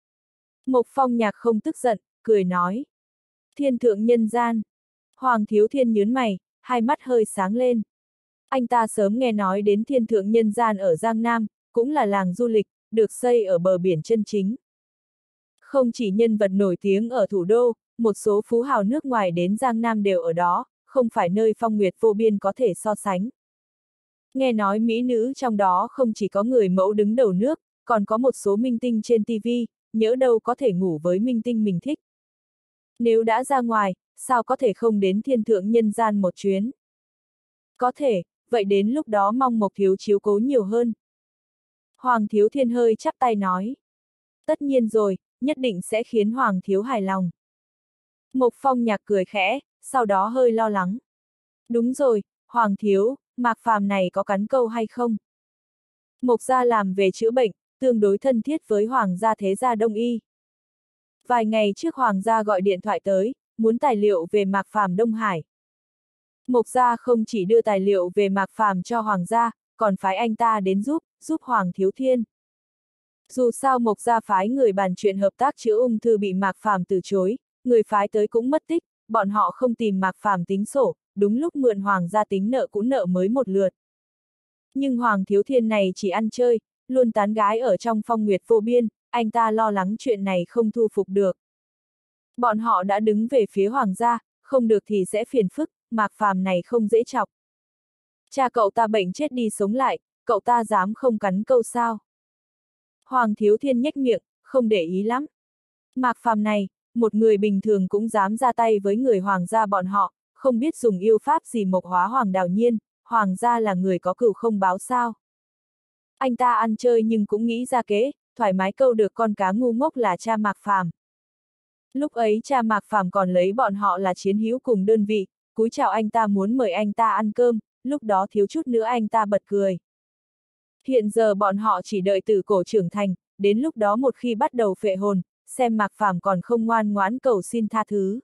Mộc Phong Nhạc không tức giận, cười nói. Thiên thượng nhân gian. Hoàng Thiếu Thiên nhớn mày, hai mắt hơi sáng lên. Anh ta sớm nghe nói đến thiên thượng nhân gian ở Giang Nam, cũng là làng du lịch, được xây ở bờ biển chân chính. Không chỉ nhân vật nổi tiếng ở thủ đô, một số phú hào nước ngoài đến Giang Nam đều ở đó, không phải nơi Phong Nguyệt Vô Biên có thể so sánh. Nghe nói mỹ nữ trong đó không chỉ có người mẫu đứng đầu nước, còn có một số minh tinh trên ti vi, nhỡ đâu có thể ngủ với minh tinh mình thích. Nếu đã ra ngoài, sao có thể không đến thiên thượng nhân gian một chuyến? Có thể, vậy đến lúc đó mong Mộc Thiếu chiếu cố nhiều hơn. Hoàng Thiếu Thiên hơi chắp tay nói. Tất nhiên rồi, nhất định sẽ khiến Hoàng Thiếu hài lòng. Mộc Phong Nhạc cười khẽ, sau đó hơi lo lắng. Đúng rồi, Hoàng Thiếu, Mạc Phàm này có cắn câu hay không? Mộc gia làm về chữa bệnh, tương đối thân thiết với Hoàng gia thế gia Đông Y. Vài ngày trước Hoàng gia gọi điện thoại tới, muốn tài liệu về Mạc Phàm Đông Hải. Mộc gia không chỉ đưa tài liệu về Mạc Phàm cho Hoàng gia, còn phái anh ta đến giúp, giúp Hoàng Thiếu Thiên. Dù sao Mộc gia phái người bàn chuyện hợp tác chữa ung thư bị Mạc Phàm từ chối, người phái tới cũng mất tích, bọn họ không tìm Mạc Phàm tính sổ, đúng lúc mượn Hoàng gia tính nợ cũ nợ mới một lượt. Nhưng Hoàng Thiếu Thiên này chỉ ăn chơi, luôn tán gái ở trong phong nguyệt vô biên, anh ta lo lắng chuyện này không thu phục được. Bọn họ đã đứng về phía Hoàng gia, không được thì sẽ phiền phức, Mạc Phàm này không dễ chọc. Cha cậu ta bệnh chết đi sống lại, cậu ta dám không cắn câu sao? Hoàng Thiếu Thiên nhếch miệng, không để ý lắm. Mạc Phàm này, một người bình thường cũng dám ra tay với người Hoàng gia bọn họ, không biết dùng yêu pháp gì mộc hóa Hoàng Đào Nhiên, Hoàng gia là người có cừu không báo sao. Anh ta ăn chơi nhưng cũng nghĩ ra kế, thoải mái câu được con cá ngu ngốc là cha Mạc Phàm. Lúc ấy cha Mạc Phàm còn lấy bọn họ là chiến hữu cùng đơn vị, cúi chào anh ta muốn mời anh ta ăn cơm, lúc đó thiếu chút nữa anh ta bật cười. Hiện giờ bọn họ chỉ đợi tử cổ trưởng thành, đến lúc đó một khi bắt đầu phệ hồn, xem Mạc Phàm còn không ngoan ngoãn cầu xin tha thứ.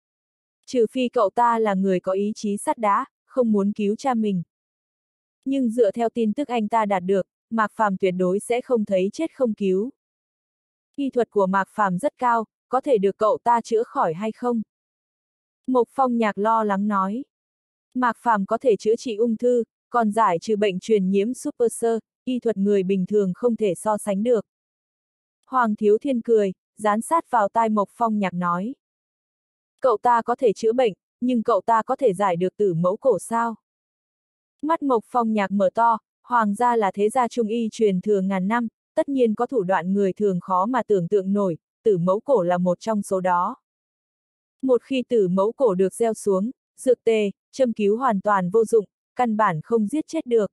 Trừ phi cậu ta là người có ý chí sắt đá, không muốn cứu cha mình. Nhưng dựa theo tin tức anh ta đạt được, Mạc Phàm tuyệt đối sẽ không thấy chết không cứu. Y thuật của Mạc Phàm rất cao, có thể được cậu ta chữa khỏi hay không? Mộc Phong Nhạc lo lắng nói. Mạc Phàm có thể chữa trị ung thư, còn giải trừ bệnh truyền nhiễm super sơ, y thuật người bình thường không thể so sánh được. Hoàng Thiếu Thiên cười, dán sát vào tai Mộc Phong Nhạc nói. Cậu ta có thể chữa bệnh, nhưng cậu ta có thể giải được tử mẫu cổ sao? Mắt Mộc Phong Nhạc mở to, Hoàng gia là thế gia trung y truyền thừa ngàn năm, tất nhiên có thủ đoạn người thường khó mà tưởng tượng nổi, tử mẫu cổ là một trong số đó. Một khi tử mẫu cổ được gieo xuống, dược tề, châm cứu hoàn toàn vô dụng, căn bản không giết chết được.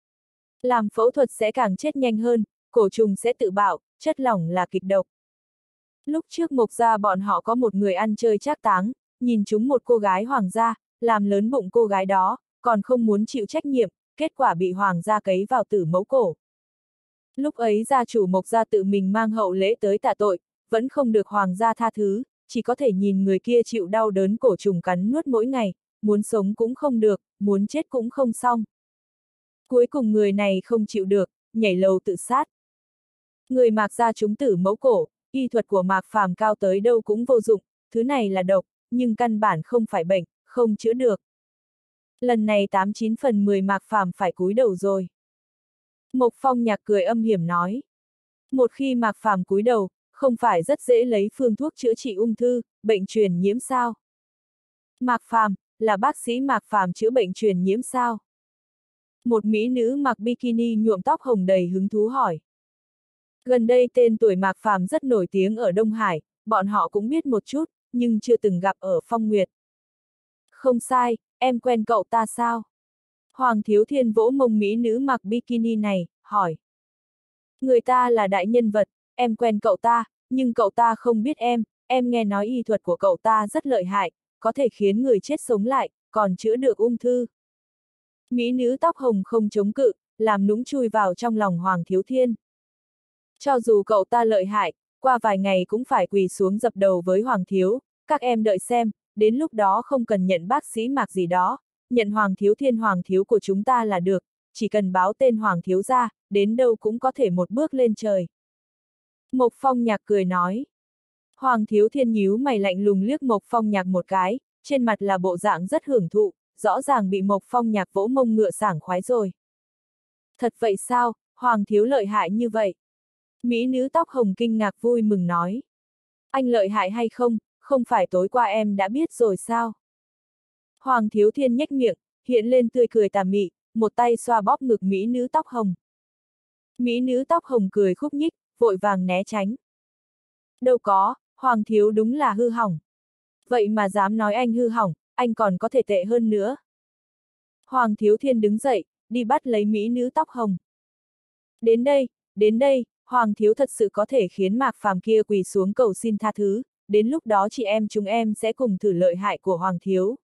Làm phẫu thuật sẽ càng chết nhanh hơn, cổ trùng sẽ tự bạo, chất lỏng là kịch độc. Lúc trước Mộc gia bọn họ có một người ăn chơi trác táng, nhìn chúng một cô gái Hoàng gia, làm lớn bụng cô gái đó, còn không muốn chịu trách nhiệm, kết quả bị Hoàng gia cấy vào tử mẫu cổ. Lúc ấy gia chủ Mộc gia tự mình mang hậu lễ tới tạ tội, vẫn không được Hoàng gia tha thứ, chỉ có thể nhìn người kia chịu đau đớn cổ trùng cắn nuốt mỗi ngày, muốn sống cũng không được, muốn chết cũng không xong. Cuối cùng người này không chịu được, nhảy lầu tự sát. Người Mạc gia trúng tử mẫu cổ, y thuật của Mạc Phàm cao tới đâu cũng vô dụng, thứ này là độc, nhưng căn bản không phải bệnh, không chữa được. Lần này tám chín phần mười Mạc Phàm phải cúi đầu rồi. Mộc Phong Nhạc cười âm hiểm nói. Một khi Mạc Phàm cúi đầu, không phải rất dễ lấy phương thuốc chữa trị ung thư, bệnh truyền nhiễm sao? Mạc Phàm, là bác sĩ Mạc Phàm chữa bệnh truyền nhiễm sao? Một mỹ nữ mặc bikini nhuộm tóc hồng đầy hứng thú hỏi. Gần đây tên tuổi Mạc Phàm rất nổi tiếng ở Đông Hải, bọn họ cũng biết một chút, nhưng chưa từng gặp ở Phong Nguyệt. Không sai, em quen cậu ta sao? Hoàng Thiếu Thiên vỗ mông mỹ nữ mặc bikini này, hỏi. Người ta là đại nhân vật, em quen cậu ta, nhưng cậu ta không biết em, em nghe nói y thuật của cậu ta rất lợi hại, có thể khiến người chết sống lại, còn chữa được ung thư. Mỹ nữ tóc hồng không chống cự, làm nũng chui vào trong lòng Hoàng Thiếu Thiên. Cho dù cậu ta lợi hại, qua vài ngày cũng phải quỳ xuống dập đầu với Hoàng Thiếu, các em đợi xem, đến lúc đó không cần nhận bác sĩ Mạc gì đó, nhận Hoàng Thiếu Thiên Hoàng Thiếu của chúng ta là được, chỉ cần báo tên Hoàng Thiếu ra, đến đâu cũng có thể một bước lên trời. Mộc Phong Nhạc cười nói. Hoàng Thiếu Thiên nhíu mày lạnh lùng liếc Mộc Phong Nhạc một cái, trên mặt là bộ dạng rất hưởng thụ, rõ ràng bị Mộc Phong Nhạc vỗ mông ngựa sảng khoái rồi. Thật vậy sao, Hoàng Thiếu lợi hại như vậy? Mỹ nữ tóc hồng kinh ngạc vui mừng nói. Anh lợi hại hay không, không phải tối qua em đã biết rồi sao? Hoàng Thiếu Thiên nhếch miệng, hiện lên tươi cười tà mị, một tay xoa bóp ngực mỹ nữ tóc hồng. Mỹ nữ tóc hồng cười khúc nhích, vội vàng né tránh. Đâu có, Hoàng Thiếu đúng là hư hỏng. Vậy mà dám nói anh hư hỏng, anh còn có thể tệ hơn nữa. Hoàng Thiếu Thiên đứng dậy, đi bắt lấy mỹ nữ tóc hồng. Đến đây, đến đây, Hoàng Thiếu thật sự có thể khiến Mạc Phàm kia quỳ xuống cầu xin tha thứ, đến lúc đó chị em chúng em sẽ cùng thử lợi hại của Hoàng Thiếu.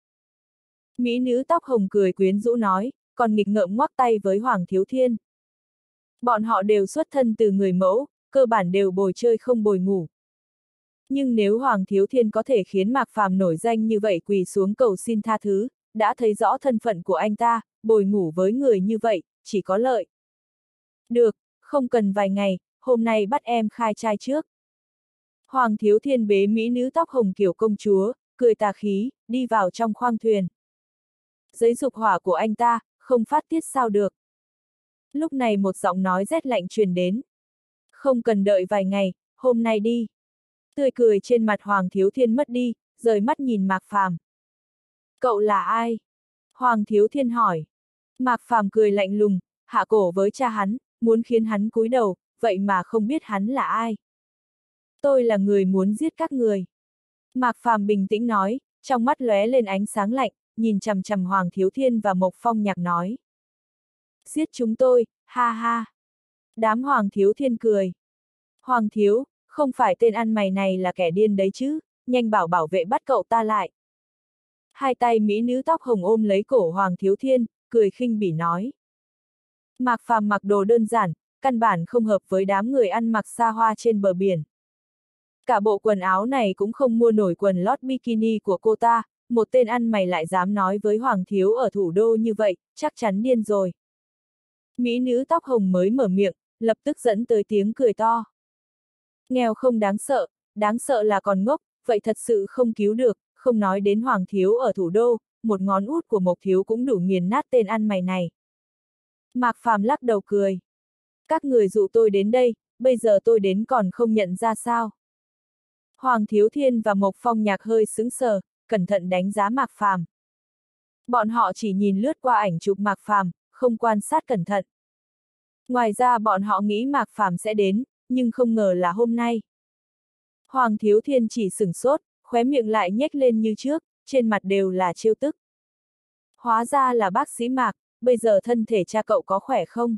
Mỹ nữ tóc hồng cười quyến rũ nói, còn nghịch ngợm ngoắc tay với Hoàng Thiếu Thiên. Bọn họ đều xuất thân từ người mẫu, cơ bản đều bồi chơi không bồi ngủ. Nhưng nếu Hoàng Thiếu Thiên có thể khiến Mạc Phàm nổi danh như vậy quỳ xuống cầu xin tha thứ, đã thấy rõ thân phận của anh ta, bồi ngủ với người như vậy, chỉ có lợi. Được, không cần vài ngày, hôm nay bắt em khai trai trước. Hoàng Thiếu Thiên bế mỹ nữ tóc hồng kiểu công chúa, cười tà khí, đi vào trong khoang thuyền. Giấy dục hỏa của anh ta, không phát tiết sao được. Lúc này một giọng nói rét lạnh truyền đến. Không cần đợi vài ngày, hôm nay đi. Tươi cười trên mặt Hoàng Thiếu Thiên mất đi, rời mắt nhìn Mạc Phàm. Cậu là ai? Hoàng Thiếu Thiên hỏi. Mạc Phàm cười lạnh lùng, hạ cổ với cha hắn, muốn khiến hắn cúi đầu, vậy mà không biết hắn là ai. Tôi là người muốn giết các người. Mạc Phàm bình tĩnh nói, trong mắt lóe lên ánh sáng lạnh, nhìn chằm chằm Hoàng Thiếu Thiên và Mộc Phong Nhạc nói. Giết chúng tôi, ha ha. Đám Hoàng Thiếu Thiên cười. Hoàng Thiếu, không phải tên ăn mày này là kẻ điên đấy chứ, nhanh bảo bảo vệ bắt cậu ta lại. Hai tay mỹ nữ tóc hồng ôm lấy cổ Hoàng Thiếu Thiên, cười khinh bỉ nói. Mạc Phàm mặc đồ đơn giản, căn bản không hợp với đám người ăn mặc xa hoa trên bờ biển. Cả bộ quần áo này cũng không mua nổi quần lót bikini của cô ta, một tên ăn mày lại dám nói với Hoàng Thiếu ở thủ đô như vậy, chắc chắn điên rồi. Mỹ nữ tóc hồng mới mở miệng, lập tức dẫn tới tiếng cười to. Nghèo không đáng sợ, đáng sợ là còn ngốc, vậy thật sự không cứu được, không nói đến Hoàng Thiếu ở thủ đô, một ngón út của Mộc Thiếu cũng đủ nghiền nát tên ăn mày này. Mạc Phàm lắc đầu cười. Các người dụ tôi đến đây, bây giờ tôi đến còn không nhận ra sao. Hoàng Thiếu Thiên và Mộc Phong Nhạc hơi sững sờ, cẩn thận đánh giá Mạc Phàm. Bọn họ chỉ nhìn lướt qua ảnh chụp Mạc Phàm, không quan sát cẩn thận. Ngoài ra bọn họ nghĩ Mạc Phàm sẽ đến, nhưng không ngờ là hôm nay. Hoàng Thiếu Thiên chỉ sửng sốt, khóe miệng lại nhếch lên như trước, trên mặt đều là trêu tức. Hóa ra là bác sĩ Mạc, bây giờ thân thể cha cậu có khỏe không?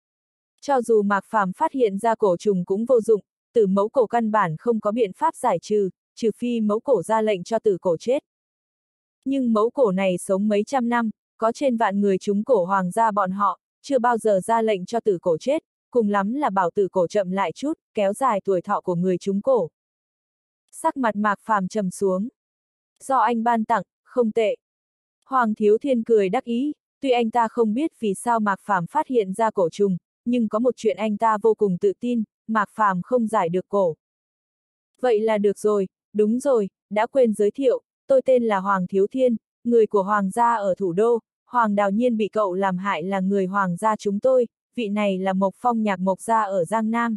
Cho dù Mạc Phàm phát hiện ra cổ trùng cũng vô dụng, tử mẫu cổ căn bản không có biện pháp giải trừ, trừ phi mẫu cổ ra lệnh cho tử cổ chết. Nhưng mẫu cổ này sống mấy trăm năm, có trên vạn người trúng cổ hoàng gia bọn họ, chưa bao giờ ra lệnh cho tử cổ chết, cùng lắm là bảo tử cổ chậm lại chút, kéo dài tuổi thọ của người trúng cổ. Sắc mặt Mạc Phàm trầm xuống. Do anh ban tặng, không tệ. Hoàng Thiếu Thiên cười đắc ý, tuy anh ta không biết vì sao Mạc Phàm phát hiện ra cổ trùng, nhưng có một chuyện anh ta vô cùng tự tin, Mạc Phàm không giải được cổ. Vậy là được rồi, đúng rồi, đã quên giới thiệu, tôi tên là Hoàng Thiếu Thiên, người của Hoàng gia ở thủ đô, Hoàng Đào Nhiên bị cậu làm hại là người Hoàng gia chúng tôi, vị này là Mộc Phong Nhạc Mộc gia ở Giang Nam.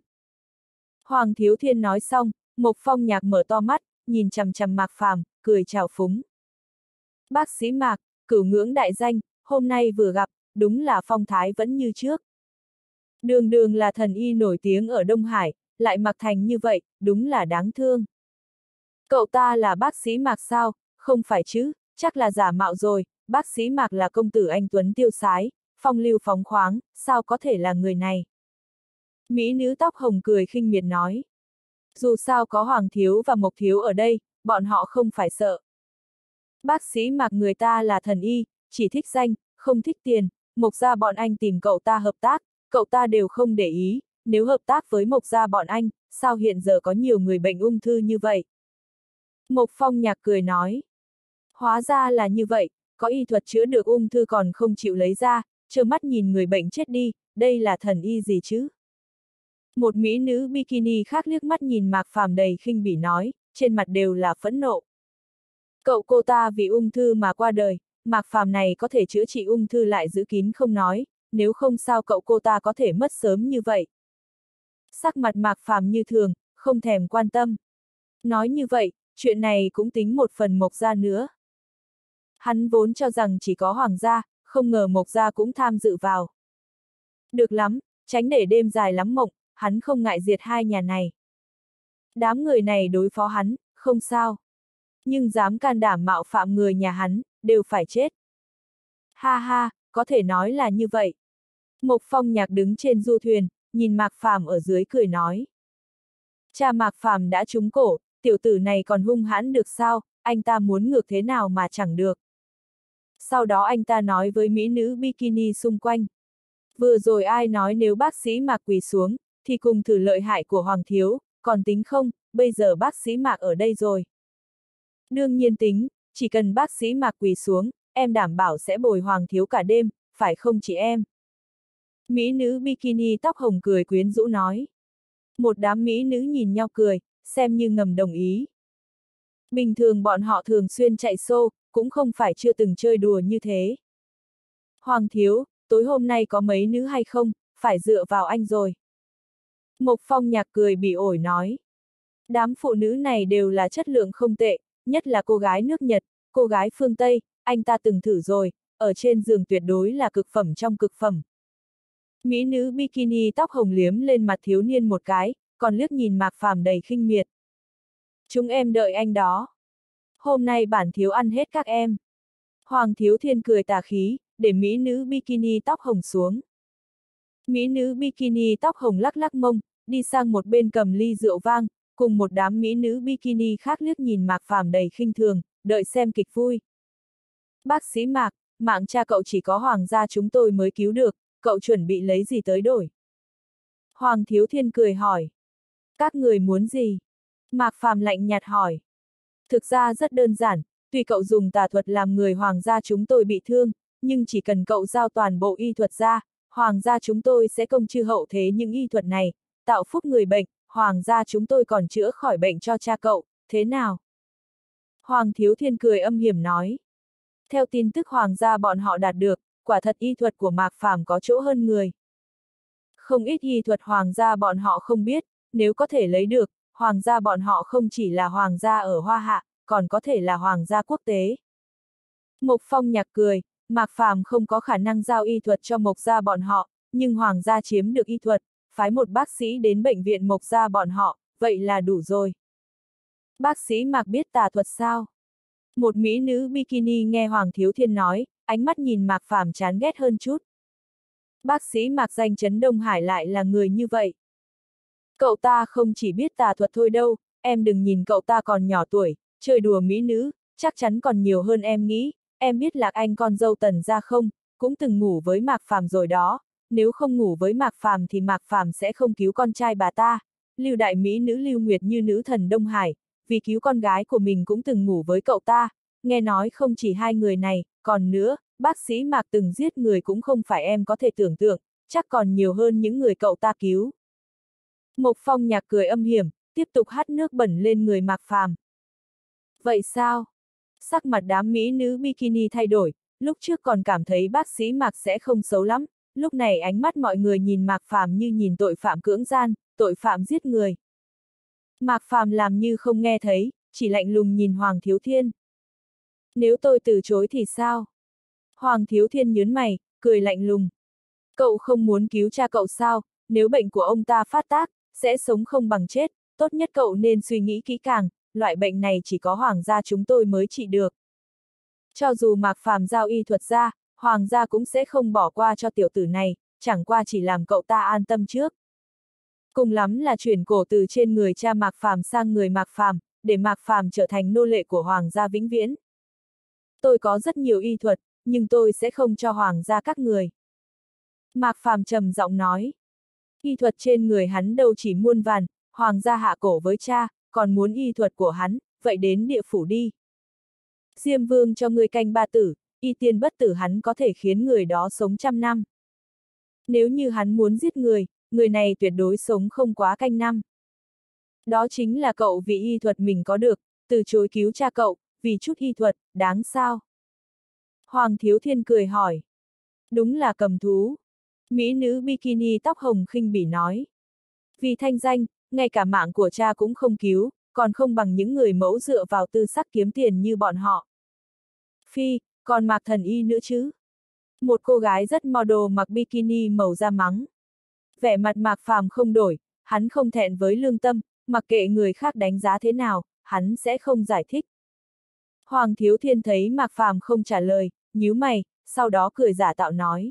Hoàng Thiếu Thiên nói xong, Mộc Phong Nhạc mở to mắt, nhìn chằm chằm Mạc Phàm, cười chào phúng. Bác sĩ Mạc, cửu ngưỡng đại danh, hôm nay vừa gặp, đúng là phong thái vẫn như trước. Đường đường là thần y nổi tiếng ở Đông Hải, lại mặc thành như vậy, đúng là đáng thương. Cậu ta là bác sĩ Mạc sao, không phải chứ, chắc là giả mạo rồi, bác sĩ Mạc là công tử anh tuấn tiêu sái, phong lưu phóng khoáng, sao có thể là người này. Mỹ nữ tóc hồng cười khinh miệt nói. Dù sao có Hoàng Thiếu và Mộc Thiếu ở đây, bọn họ không phải sợ. Bác sĩ Mạc người ta là thần y, chỉ thích danh, không thích tiền, Mộc gia bọn anh tìm cậu ta hợp tác, cậu ta đều không để ý, nếu hợp tác với Mộc gia bọn anh, sao hiện giờ có nhiều người bệnh ung thư như vậy? Mộc Phong Nhạc cười nói. Hóa ra là như vậy, có y thuật chữa được ung thư còn không chịu lấy ra, trơ mắt nhìn người bệnh chết đi, đây là thần y gì chứ? Một mỹ nữ bikini khác liếc mắt nhìn Mạc Phàm đầy khinh bỉ nói, trên mặt đều là phẫn nộ. Cậu cô ta vì ung thư mà qua đời, Mạc Phàm này có thể chữa trị ung thư lại giữ kín không nói, nếu không sao cậu cô ta có thể mất sớm như vậy. Sắc mặt Mạc Phàm như thường, không thèm quan tâm. Nói như vậy, chuyện này cũng tính một phần Mộc gia nữa. Hắn vốn cho rằng chỉ có Hoàng gia, không ngờ Mộc gia cũng tham dự vào. Được lắm, tránh để đêm dài lắm mộng, hắn không ngại diệt hai nhà này. Đám người này đối phó hắn, không sao. Nhưng dám can đảm mạo phạm người nhà hắn, đều phải chết. Ha ha, có thể nói là như vậy. Mộc Phong Nhạc đứng trên du thuyền, nhìn Mạc Phàm ở dưới cười nói. Cha Mạc Phàm đã trúng cổ, tiểu tử này còn hung hãn được sao, anh ta muốn ngược thế nào mà chẳng được. Sau đó anh ta nói với mỹ nữ bikini xung quanh. Vừa rồi ai nói nếu bác sĩ Mạc quỳ xuống, thì cùng thử lợi hại của Hoàng Thiếu, còn tính không, bây giờ bác sĩ Mạc ở đây rồi. Đương nhiên tính, chỉ cần bác sĩ Mạc quỳ xuống, em đảm bảo sẽ bồi Hoàng thiếu cả đêm, phải không chị em? Mỹ nữ bikini tóc hồng cười quyến rũ nói. Một đám mỹ nữ nhìn nhau cười, xem như ngầm đồng ý. Bình thường bọn họ thường xuyên chạy xô, cũng không phải chưa từng chơi đùa như thế. Hoàng thiếu, tối hôm nay có mấy nữ hay không, phải dựa vào anh rồi. Mộc Phong Nhạc cười bỉ ổi nói. Đám phụ nữ này đều là chất lượng không tệ, nhất là cô gái nước Nhật, cô gái phương Tây, anh ta từng thử rồi, ở trên giường tuyệt đối là cực phẩm trong cực phẩm. Mỹ nữ bikini tóc hồng liếm lên mặt thiếu niên một cái, còn liếc nhìn Mạc Phàm đầy khinh miệt. Chúng em đợi anh đó. Hôm nay bản thiếu ăn hết các em. Hoàng Thiếu Thiên cười tà khí, để mỹ nữ bikini tóc hồng xuống. Mỹ nữ bikini tóc hồng lắc lắc mông, đi sang một bên cầm ly rượu vang, cùng một đám mỹ nữ bikini khác liếc nhìn Mạc Phàm đầy khinh thường, đợi xem kịch vui. Bác sĩ Mạc, mạng cha cậu chỉ có Hoàng gia chúng tôi mới cứu được, cậu chuẩn bị lấy gì tới đổi? Hoàng Thiếu Thiên cười hỏi. Các người muốn gì? Mạc Phàm lạnh nhạt hỏi. Thực ra rất đơn giản, tuy cậu dùng tà thuật làm người Hoàng gia chúng tôi bị thương, nhưng chỉ cần cậu giao toàn bộ y thuật ra, Hoàng gia chúng tôi sẽ công chư hậu thế những y thuật này, tạo phúc người bệnh, Hoàng gia chúng tôi còn chữa khỏi bệnh cho cha cậu, thế nào? Hoàng Thiếu Thiên cười âm hiểm nói. Theo tin tức Hoàng gia bọn họ đạt được, quả thật y thuật của Mạc Phàm có chỗ hơn người. Không ít y thuật Hoàng gia bọn họ không biết, nếu có thể lấy được, Hoàng gia bọn họ không chỉ là Hoàng gia ở Hoa Hạ, còn có thể là Hoàng gia quốc tế. Mộc Phong Nhạc cười, Mạc Phàm không có khả năng giao y thuật cho Mộc gia bọn họ, nhưng Hoàng gia chiếm được y thuật, phái một bác sĩ đến bệnh viện Mộc gia bọn họ, vậy là đủ rồi. Bác sĩ Mạc biết tà thuật sao? Một mỹ nữ bikini nghe Hoàng Thiếu Thiên nói, ánh mắt nhìn Mạc Phàm chán ghét hơn chút. Bác sĩ Mạc danh chấn Đông Hải lại là người như vậy. Cậu ta không chỉ biết tà thuật thôi đâu, em đừng nhìn cậu ta còn nhỏ tuổi, chơi đùa mỹ nữ, chắc chắn còn nhiều hơn em nghĩ, em biết Lạc Anh con dâu Tần gia không, cũng từng ngủ với Mạc Phàm rồi đó, nếu không ngủ với Mạc Phàm thì Mạc Phàm sẽ không cứu con trai bà ta. Lưu đại mỹ nữ Lưu Nguyệt như nữ thần Đông Hải, vì cứu con gái của mình cũng từng ngủ với cậu ta, nghe nói không chỉ hai người này, còn nữa, bác sĩ Mạc từng giết người cũng không phải em có thể tưởng tượng, chắc còn nhiều hơn những người cậu ta cứu. Mộc Phong Nhạc cười âm hiểm, tiếp tục hắt nước bẩn lên người Mạc Phàm. Vậy sao? Sắc mặt đám mỹ nữ bikini thay đổi, lúc trước còn cảm thấy bác sĩ Mạc sẽ không xấu lắm, lúc này ánh mắt mọi người nhìn Mạc Phàm như nhìn tội phạm cưỡng gian, tội phạm giết người. Mạc Phàm làm như không nghe thấy, chỉ lạnh lùng nhìn Hoàng Thiếu Thiên. Nếu tôi từ chối thì sao? Hoàng Thiếu Thiên nhớn mày, cười lạnh lùng. Cậu không muốn cứu cha cậu sao, nếu bệnh của ông ta phát tác, sẽ sống không bằng chết, tốt nhất cậu nên suy nghĩ kỹ càng, loại bệnh này chỉ có Hoàng gia chúng tôi mới trị được. Cho dù Mạc Phàm giao y thuật ra, Hoàng gia cũng sẽ không bỏ qua cho tiểu tử này, chẳng qua chỉ làm cậu ta an tâm trước. Cùng lắm là chuyển cổ từ trên người cha Mạc Phàm sang người Mạc Phàm, để Mạc Phàm trở thành nô lệ của Hoàng gia vĩnh viễn. Tôi có rất nhiều y thuật, nhưng tôi sẽ không cho Hoàng gia các người. Mạc Phàm trầm giọng nói. Y thuật trên người hắn đâu chỉ muôn vàn, Hoàng gia hạ cổ với cha, còn muốn y thuật của hắn, vậy đến địa phủ đi. Diêm Vương cho người canh ba tử, y tiên bất tử hắn có thể khiến người đó sống trăm năm. Nếu như hắn muốn giết người, người này tuyệt đối sống không quá canh năm. Đó chính là cậu vì y thuật mình có được, từ chối cứu cha cậu, vì chút y thuật, đáng sao? Hoàng Thiếu Thiên cười hỏi. Đúng là cầm thú. Mỹ nữ bikini tóc hồng khinh bỉ nói. Vì thanh danh, ngay cả mạng của cha cũng không cứu, còn không bằng những người mẫu dựa vào tư sắc kiếm tiền như bọn họ. Phi, còn Mạc thần y nữa chứ? Một cô gái rất model mặc bikini màu da mắng. Vẻ mặt Mạc Phàm không đổi, hắn không thẹn với lương tâm, mặc kệ người khác đánh giá thế nào, hắn sẽ không giải thích. Hoàng Thiếu Thiên thấy Mạc Phàm không trả lời, nhíu mày, sau đó cười giả tạo nói.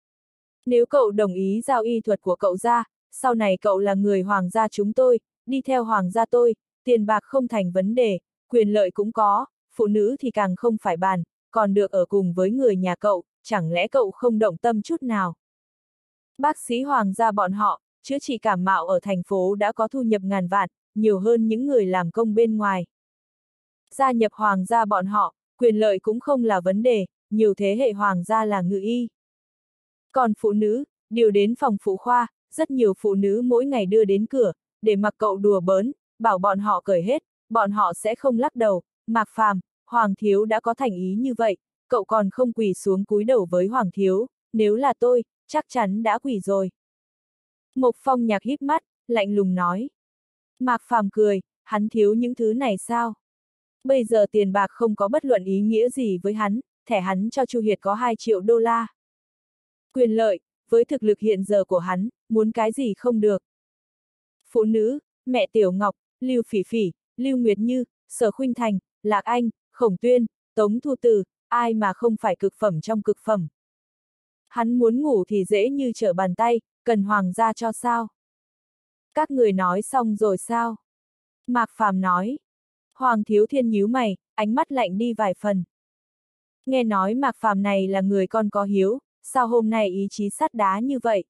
Nếu cậu đồng ý giao y thuật của cậu ra, sau này cậu là người Hoàng gia chúng tôi, đi theo Hoàng gia tôi, tiền bạc không thành vấn đề, quyền lợi cũng có, phụ nữ thì càng không phải bàn, còn được ở cùng với người nhà cậu, chẳng lẽ cậu không động tâm chút nào? Bác sĩ Hoàng gia bọn họ, chữa trị cảm mạo ở thành phố đã có thu nhập ngàn vạn, nhiều hơn những người làm công bên ngoài. Gia nhập hoàng gia bọn họ, quyền lợi cũng không là vấn đề, nhiều thế hệ hoàng gia là ngự y. Còn phụ nữ, điều đến phòng phụ khoa, rất nhiều phụ nữ mỗi ngày đưa đến cửa, để mặc cậu đùa bỡn, bảo bọn họ cởi hết, bọn họ sẽ không lắc đầu. Mạc Phàm, Hoàng thiếu đã có thành ý như vậy, cậu còn không quỳ xuống cúi đầu với Hoàng thiếu, nếu là tôi, chắc chắn đã quỳ rồi. Mộc Phong Nhạc híp mắt, lạnh lùng nói. Mạc Phàm cười, hắn thiếu những thứ này sao? Bây giờ tiền bạc không có bất luận ý nghĩa gì với hắn, thẻ hắn cho Chu Hiệt có hai triệu đô la. Quyền lợi, với thực lực hiện giờ của hắn, muốn cái gì không được. Phụ nữ, mẹ Tiểu Ngọc, Lưu Phỉ Phỉ, Lưu Nguyệt Như, Sở Khuynh Thành, Lạc Anh, Khổng Tuyên, Tống Thu Từ, ai mà không phải cực phẩm trong cực phẩm. Hắn muốn ngủ thì dễ như trở bàn tay, cần hoàng gia cho sao? Các người nói xong rồi sao? Mạc Phàm nói. Hoàng Thiếu Thiên nhíu mày, ánh mắt lạnh đi vài phần. Nghe nói Mạc Phàm này là người con có hiếu, sao hôm nay ý chí sắt đá như vậy?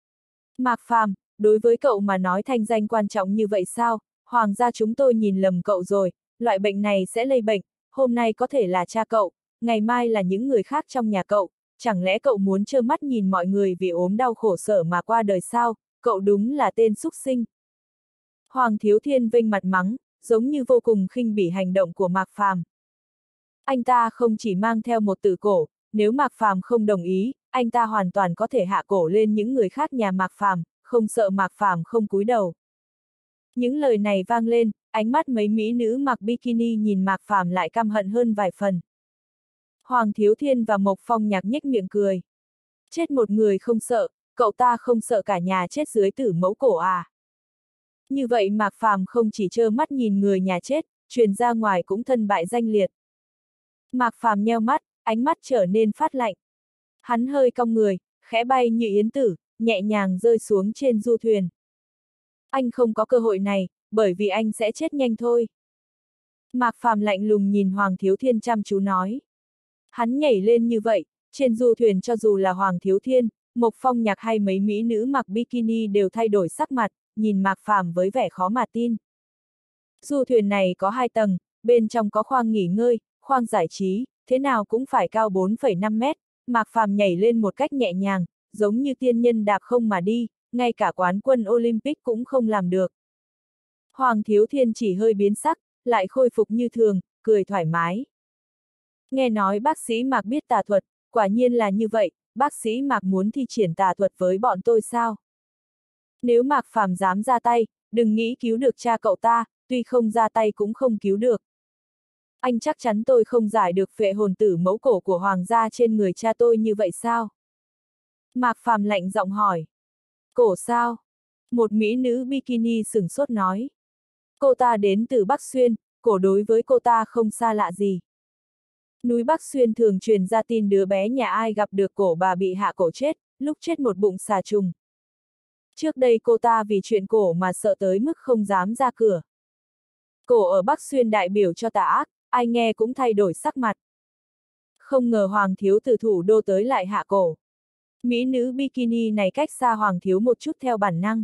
Mạc Phàm, đối với cậu mà nói thanh danh quan trọng như vậy sao? Hoàng gia chúng tôi nhìn lầm cậu rồi, loại bệnh này sẽ lây bệnh, hôm nay có thể là cha cậu, ngày mai là những người khác trong nhà cậu, chẳng lẽ cậu muốn trơ mắt nhìn mọi người vì ốm đau khổ sở mà qua đời sao? Cậu đúng là tên súc sinh. Hoàng Thiếu Thiên vênh mặt mắng, giống như vô cùng khinh bỉ hành động của Mạc Phàm. Anh ta không chỉ mang theo một tử cổ, nếu Mạc Phàm không đồng ý, anh ta hoàn toàn có thể hạ cổ lên những người khác nhà Mạc Phàm, không sợ Mạc Phàm không cúi đầu. Những lời này vang lên, ánh mắt mấy mỹ nữ mặc bikini nhìn Mạc Phàm lại căm hận hơn vài phần. Hoàng Thiếu Thiên và Mộc Phong Nhạc nhếch miệng cười. Chết một người không sợ, cậu ta không sợ cả nhà chết dưới tử mẫu cổ à? Như vậy Mạc Phàm không chỉ trơ mắt nhìn người nhà chết, truyền ra ngoài cũng thân bại danh liệt. Mạc Phàm nheo mắt, ánh mắt trở nên phát lạnh. Hắn hơi cong người, khẽ bay như yến tử, nhẹ nhàng rơi xuống trên du thuyền. Anh không có cơ hội này, bởi vì anh sẽ chết nhanh thôi. Mạc Phàm lạnh lùng nhìn Hoàng Thiếu Thiên chăm chú nói. Hắn nhảy lên như vậy, trên du thuyền cho dù là Hoàng Thiếu Thiên, Mộc Phong Nhạc hay mấy mỹ nữ mặc bikini đều thay đổi sắc mặt, nhìn Mạc Phàm với vẻ khó mà tin. Du thuyền này có hai tầng, bên trong có khoang nghỉ ngơi, khoang giải trí, thế nào cũng phải cao bốn phẩy năm mét, Mạc Phàm nhảy lên một cách nhẹ nhàng, giống như tiên nhân đạp không mà đi, ngay cả quán quân Olympic cũng không làm được. Hoàng Thiếu Thiên chỉ hơi biến sắc, lại khôi phục như thường, cười thoải mái. Nghe nói bác sĩ Mạc biết tà thuật, quả nhiên là như vậy, bác sĩ Mạc muốn thi triển tà thuật với bọn tôi sao? Nếu Mạc Phàm dám ra tay, đừng nghĩ cứu được cha cậu ta, tuy không ra tay cũng không cứu được. Anh chắc chắn tôi không giải được phệ hồn tử mẫu cổ của hoàng gia trên người cha tôi như vậy sao? Mạc Phàm lạnh giọng hỏi. Cổ sao? Một mỹ nữ bikini sửng sốt nói. Cô ta đến từ Bắc Xuyên, cổ đối với cô ta không xa lạ gì. Núi Bắc Xuyên thường truyền ra tin đứa bé nhà ai gặp được cổ bà bị hạ cổ chết, lúc chết một bụng xà trùng. Trước đây cô ta vì chuyện cổ mà sợ tới mức không dám ra cửa. Cổ ở Bắc Xuyên đại biểu cho tà ác, ai nghe cũng thay đổi sắc mặt. Không ngờ Hoàng Thiếu từ thủ đô tới lại hạ cổ. Mỹ nữ bikini này cách xa Hoàng Thiếu một chút theo bản năng.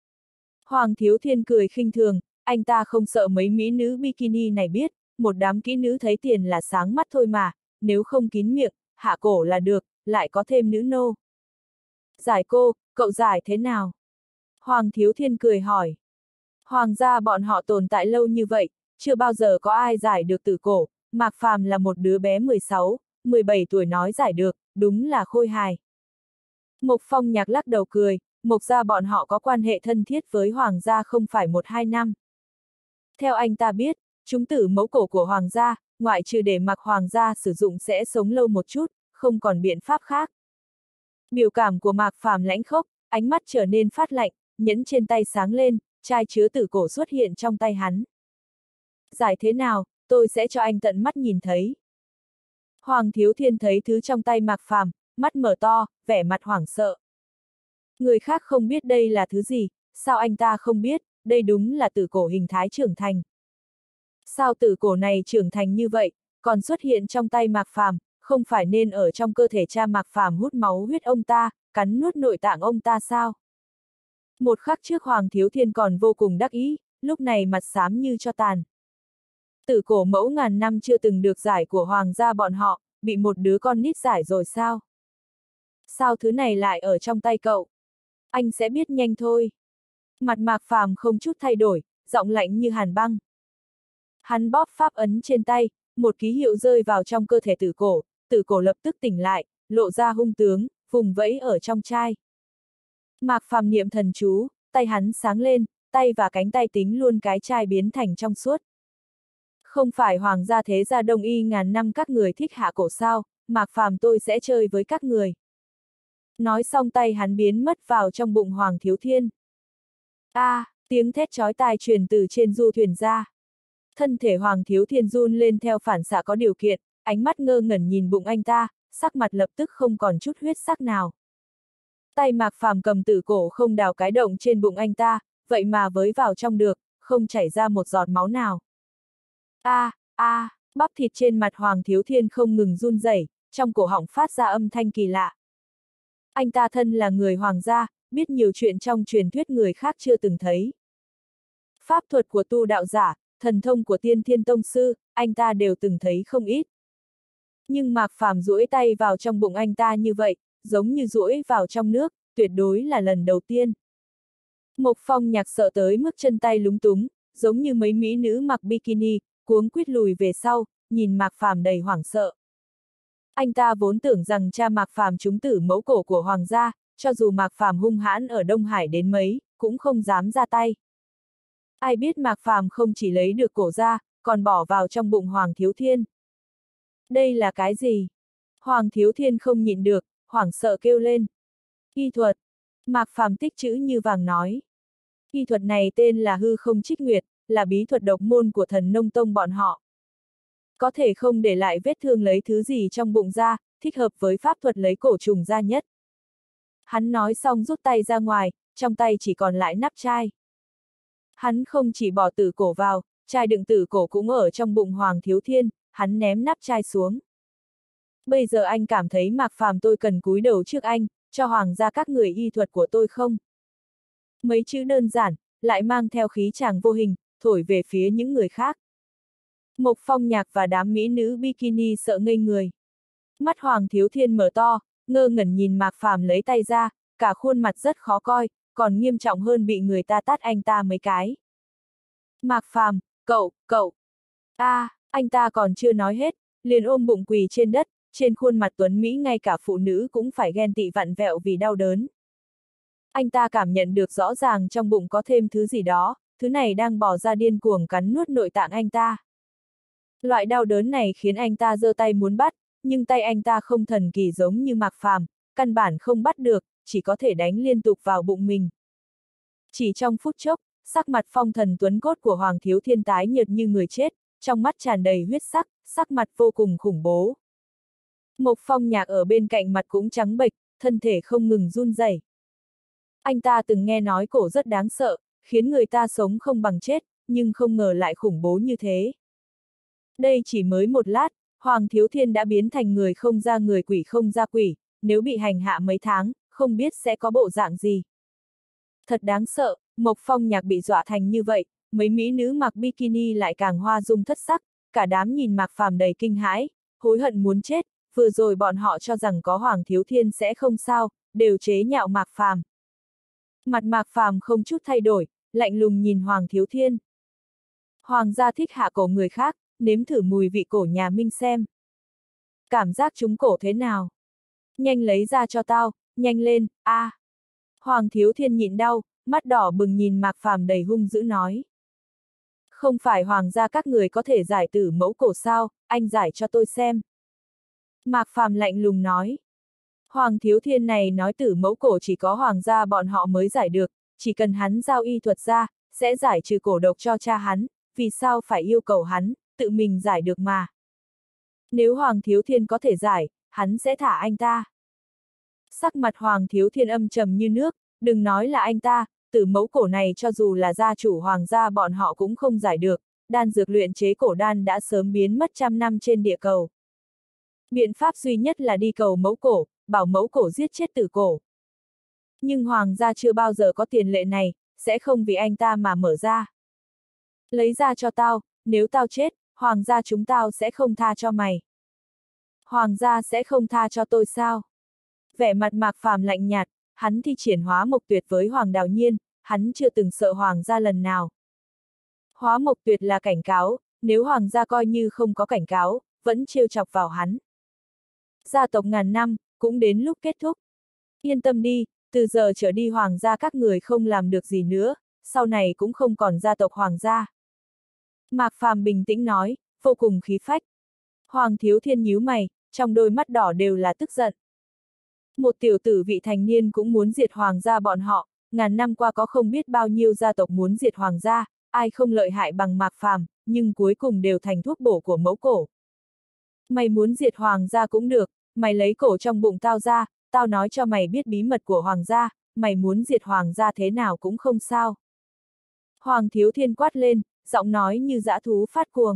Hoàng Thiếu Thiên cười khinh thường, anh ta không sợ mấy mỹ nữ bikini này biết, một đám kỹ nữ thấy tiền là sáng mắt thôi mà, nếu không kín miệng, hạ cổ là được, lại có thêm nữ nô. Giải cô, cậu giải thế nào? Hoàng Thiếu Thiên cười hỏi. Hoàng gia bọn họ tồn tại lâu như vậy, chưa bao giờ có ai giải được tử cổ, Mạc Phàm là một đứa bé mười sáu, mười bảy tuổi nói giải được, đúng là khôi hài. Mộc Phong Nhạc lắc đầu cười, Mộc gia bọn họ có quan hệ thân thiết với Hoàng gia không phải một hai năm. Theo anh ta biết, chúng tử mẫu cổ của Hoàng gia, ngoại trừ để mặc Hoàng gia sử dụng sẽ sống lâu một chút, không còn biện pháp khác. Biểu cảm của Mạc Phàm lãnh khốc, ánh mắt trở nên phát lạnh, nhẫn trên tay sáng lên, chai chứa tử cổ xuất hiện trong tay hắn. Giải thế nào, tôi sẽ cho anh tận mắt nhìn thấy. Hoàng Thiếu Thiên thấy thứ trong tay Mạc Phàm, mắt mở to, vẻ mặt hoảng sợ. Người khác không biết đây là thứ gì, sao anh ta không biết, đây đúng là tử cổ hình thái trưởng thành. Sao tử cổ này trưởng thành như vậy, còn xuất hiện trong tay Mạc Phàm, không phải nên ở trong cơ thể cha Mạc Phàm hút máu huyết ông ta, cắn nuốt nội tạng ông ta sao? Một khắc trước Hoàng Thiếu Thiên còn vô cùng đắc ý, lúc này mặt xám như tro tàn. Tử cổ mẫu ngàn năm chưa từng được giải của hoàng gia bọn họ, bị một đứa con nít giải rồi sao? Sao thứ này lại ở trong tay cậu? Anh sẽ biết nhanh thôi. Mặt Mạc Phàm không chút thay đổi, giọng lạnh như hàn băng. Hắn bóp pháp ấn trên tay, một ký hiệu rơi vào trong cơ thể tử cổ, tử cổ lập tức tỉnh lại, lộ ra hung tướng, vùng vẫy ở trong chai. Mạc Phàm niệm thần chú, tay hắn sáng lên, tay và cánh tay tính luôn cái chai biến thành trong suốt. Không phải hoàng gia thế gia đông y ngàn năm các người thích hạ cổ sao, Mạc Phàm tôi sẽ chơi với các người. Nói xong tay hắn biến mất vào trong bụng Hoàng Thiếu Thiên. A, à, tiếng thét chói tai truyền từ trên du thuyền ra. Thân thể Hoàng Thiếu Thiên run lên theo phản xạ có điều kiện, ánh mắt ngơ ngẩn nhìn bụng anh ta, sắc mặt lập tức không còn chút huyết sắc nào. Tay Mạc Phàm cầm tử cổ không đào cái động trên bụng anh ta, vậy mà với vào trong được, không chảy ra một giọt máu nào. A, a, bắp thịt trên mặt Hoàng Thiếu Thiên không ngừng run rẩy, trong cổ họng phát ra âm thanh kỳ lạ. Anh ta thân là người hoàng gia, biết nhiều chuyện trong truyền thuyết người khác chưa từng thấy. Pháp thuật của tu đạo giả, thần thông của tiên thiên tông sư, anh ta đều từng thấy không ít. Nhưng Mạc Phàm duỗi tay vào trong bụng anh ta như vậy, giống như duỗi vào trong nước, tuyệt đối là lần đầu tiên. Mộc Phong Nhạc sợ tới mức chân tay lúng túng, giống như mấy mỹ nữ mặc bikini, cuống quýt lùi về sau, nhìn Mạc Phàm đầy hoảng sợ. Anh ta vốn tưởng rằng cha Mạc Phàm trúng tử mẫu cổ của hoàng gia, cho dù Mạc Phàm hung hãn ở Đông Hải đến mấy, cũng không dám ra tay. Ai biết Mạc Phàm không chỉ lấy được cổ ra, còn bỏ vào trong bụng Hoàng Thiếu Thiên. Đây là cái gì? Hoàng Thiếu Thiên không nhịn được, hoảng sợ kêu lên. Y thuật. Mạc Phàm tích chữ như vàng nói. Y thuật này tên là hư không trích nguyệt, là bí thuật độc môn của thần nông tông bọn họ. Có thể không để lại vết thương lấy thứ gì trong bụng ra, thích hợp với pháp thuật lấy cổ trùng ra nhất. Hắn nói xong rút tay ra ngoài, trong tay chỉ còn lại nắp chai. Hắn không chỉ bỏ tử cổ vào, chai đựng tử cổ cũng ở trong bụng Hoàng Thiếu Thiên, hắn ném nắp chai xuống. Bây giờ anh cảm thấy Mạc Phàm tôi cần cúi đầu trước anh, cho hoàng gia các người y thuật của tôi không? Mấy chữ đơn giản, lại mang theo khí chàng vô hình, thổi về phía những người khác. Mộc Phong Nhạc và đám mỹ nữ bikini sợ ngây người. Mắt Hoàng Thiếu Thiên mở to, ngơ ngẩn nhìn Mạc Phàm lấy tay ra, cả khuôn mặt rất khó coi, còn nghiêm trọng hơn bị người ta tát anh ta mấy cái. Mạc Phàm, cậu, cậu. A, à, anh ta còn chưa nói hết, liền ôm bụng quỳ trên đất, trên khuôn mặt tuấn Mỹ ngay cả phụ nữ cũng phải ghen tị vặn vẹo vì đau đớn. Anh ta cảm nhận được rõ ràng trong bụng có thêm thứ gì đó, thứ này đang bỏ ra điên cuồng cắn nuốt nội tạng anh ta. Loại đau đớn này khiến anh ta giơ tay muốn bắt, nhưng tay anh ta không thần kỳ giống như Mạc Phàm, căn bản không bắt được, chỉ có thể đánh liên tục vào bụng mình. Chỉ trong phút chốc, sắc mặt phong thần tuấn cốt của Hoàng Thiếu Thiên tái nhợt như người chết, trong mắt tràn đầy huyết sắc, sắc mặt vô cùng khủng bố. Mộc Phong Nhạc ở bên cạnh mặt cũng trắng bệch, thân thể không ngừng run rẩy. Anh ta từng nghe nói cổ rất đáng sợ, khiến người ta sống không bằng chết, nhưng không ngờ lại khủng bố như thế. Đây chỉ mới một lát, Hoàng Thiếu Thiên đã biến thành người không ra người quỷ không ra quỷ, nếu bị hành hạ mấy tháng, không biết sẽ có bộ dạng gì. Thật đáng sợ, Mộc Phong Nhạc bị dọa thành như vậy, mấy mỹ nữ mặc bikini lại càng hoa dung thất sắc, cả đám nhìn Mạc Phàm đầy kinh hãi, hối hận muốn chết, vừa rồi bọn họ cho rằng có Hoàng Thiếu Thiên sẽ không sao, đều chế nhạo Mạc Phàm. Mặt Mạc Phàm không chút thay đổi, lạnh lùng nhìn Hoàng Thiếu Thiên. Hoàng gia thích hạ cổ người khác, nếm thử mùi vị cổ nhà Minh xem. Cảm giác trúng cổ thế nào? Nhanh lấy ra cho tao, nhanh lên, a! À. Hoàng Thiếu Thiên nhịn đau, mắt đỏ bừng nhìn Mạc Phàm đầy hung dữ nói. Không phải hoàng gia các người có thể giải tử mẫu cổ sao, anh giải cho tôi xem. Mạc Phàm lạnh lùng nói. Hoàng Thiếu Thiên này nói tử mẫu cổ chỉ có hoàng gia bọn họ mới giải được, chỉ cần hắn giao y thuật ra, sẽ giải trừ cổ độc cho cha hắn, vì sao phải yêu cầu hắn, tự mình giải được mà. Nếu Hoàng Thiếu Thiên có thể giải, hắn sẽ thả anh ta. Sắc mặt Hoàng Thiếu Thiên âm trầm như nước, đừng nói là anh ta, tử mẫu cổ này cho dù là gia chủ hoàng gia bọn họ cũng không giải được, đan dược luyện chế cổ đan đã sớm biến mất trăm năm trên địa cầu. Biện pháp duy nhất là đi cầu mẫu cổ, bảo mẫu cổ giết chết tử cổ. Nhưng hoàng gia chưa bao giờ có tiền lệ này, sẽ không vì anh ta mà mở ra. Lấy ra cho tao, nếu tao chết, hoàng gia chúng tao sẽ không tha cho mày. Hoàng gia sẽ không tha cho tôi sao? Vẻ mặt Mạc Phàm lạnh nhạt, hắn thi triển hóa mộc tuyệt với Hoàng Đào Nhiên, hắn chưa từng sợ hoàng gia lần nào. Hóa mộc tuyệt là cảnh cáo, nếu hoàng gia coi như không có cảnh cáo, vẫn trêu chọc vào hắn. Gia tộc ngàn năm, cũng đến lúc kết thúc. Yên tâm đi, từ giờ trở đi hoàng gia các người không làm được gì nữa, sau này cũng không còn gia tộc hoàng gia. Mạc Phàm bình tĩnh nói, vô cùng khí phách. Hoàng Thiếu Thiên nhíu mày, trong đôi mắt đỏ đều là tức giận. Một tiểu tử vị thành niên cũng muốn diệt hoàng gia bọn họ, ngàn năm qua có không biết bao nhiêu gia tộc muốn diệt hoàng gia, ai không lợi hại bằng Mạc Phàm, nhưng cuối cùng đều thành thuốc bổ của mẫu cổ. Mày muốn diệt hoàng gia cũng được, mày lấy cổ trong bụng tao ra, tao nói cho mày biết bí mật của hoàng gia, mày muốn diệt hoàng gia thế nào cũng không sao. Hoàng Thiếu Thiên quát lên, giọng nói như dã thú phát cuồng.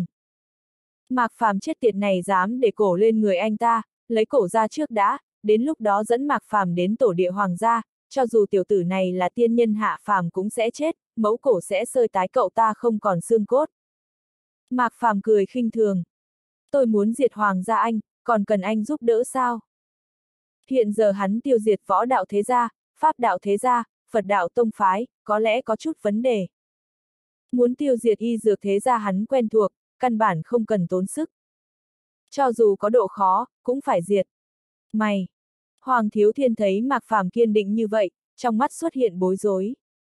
Mạc Phàm chết tiệt này dám để cổ lên người anh ta, lấy cổ ra trước đã, đến lúc đó dẫn Mạc Phàm đến tổ địa hoàng gia, cho dù tiểu tử này là tiên nhân hạ phàm cũng sẽ chết, mẫu cổ sẽ sơi tái cậu ta không còn xương cốt. Mạc Phàm cười khinh thường. Tôi muốn diệt hoàng gia anh, còn cần anh giúp đỡ sao? Hiện giờ hắn tiêu diệt võ đạo thế gia, pháp đạo thế gia, Phật đạo tông phái, có lẽ có chút vấn đề. Muốn tiêu diệt y dược thế gia hắn quen thuộc, căn bản không cần tốn sức. Cho dù có độ khó, cũng phải diệt. Mày! Hoàng Thiếu Thiên thấy Mạc Phàm kiên định như vậy, trong mắt xuất hiện bối rối.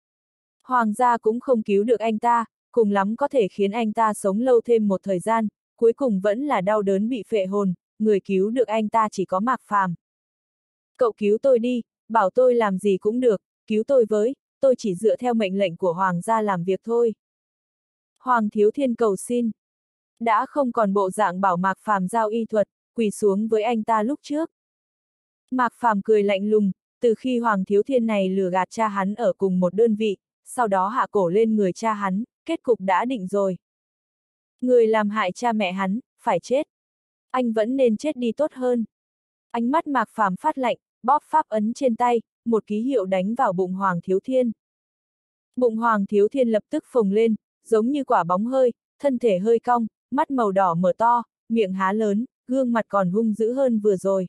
Hoàng gia cũng không cứu được anh ta, cùng lắm có thể khiến anh ta sống lâu thêm một thời gian, cuối cùng vẫn là đau đớn bị phệ hồn, người cứu được anh ta chỉ có Mạc Phàm. Cậu cứu tôi đi, bảo tôi làm gì cũng được, cứu tôi với, tôi chỉ dựa theo mệnh lệnh của Hoàng gia làm việc thôi. Hoàng Thiếu Thiên cầu xin. Đã không còn bộ dạng bảo Mạc Phàm giao y thuật, quỳ xuống với anh ta lúc trước. Mạc Phàm cười lạnh lùng, từ khi Hoàng Thiếu Thiên này lừa gạt cha hắn ở cùng một đơn vị, sau đó hạ cổ lên người cha hắn, kết cục đã định rồi. Người làm hại cha mẹ hắn, phải chết. Anh vẫn nên chết đi tốt hơn. Ánh mắt Mạc Phàm phát lạnh, bóp pháp ấn trên tay, một ký hiệu đánh vào bụng Hoàng Thiếu Thiên. Bụng Hoàng Thiếu Thiên lập tức phồng lên, giống như quả bóng hơi, thân thể hơi cong, mắt màu đỏ mở to, miệng há lớn, gương mặt còn hung dữ hơn vừa rồi.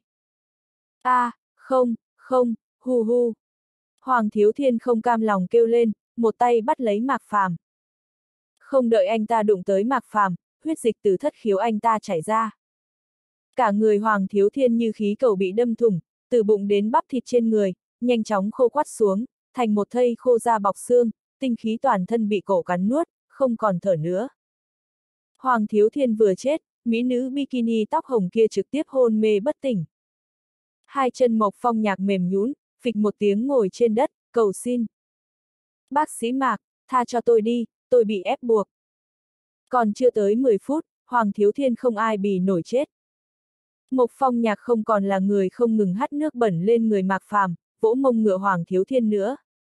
A, à, không, không, hu hu. Hoàng Thiếu Thiên không cam lòng kêu lên, một tay bắt lấy Mạc Phàm. Không đợi anh ta đụng tới Mạc Phàm, huyết dịch từ thất khiếu anh ta chảy ra. Cả người Hoàng Thiếu Thiên như khí cầu bị đâm thủng, từ bụng đến bắp thịt trên người, nhanh chóng khô quắt xuống, thành một thây khô da bọc xương, tinh khí toàn thân bị cổ cắn nuốt, không còn thở nữa. Hoàng Thiếu Thiên vừa chết, mỹ nữ bikini tóc hồng kia trực tiếp hôn mê bất tỉnh. Hai chân Mộc Phong Nhạc mềm nhũn, phịch một tiếng ngồi trên đất, cầu xin. Bác sĩ Mạc, tha cho tôi đi, tôi bị ép buộc. Còn chưa tới mười phút, Hoàng Thiếu Thiên không ai bì nổi chết. Mộc Phong Nhạc không còn là người không ngừng hắt nước bẩn lên người Mạc Phàm, vỗ mông ngựa Hoàng Thiếu Thiên nữa.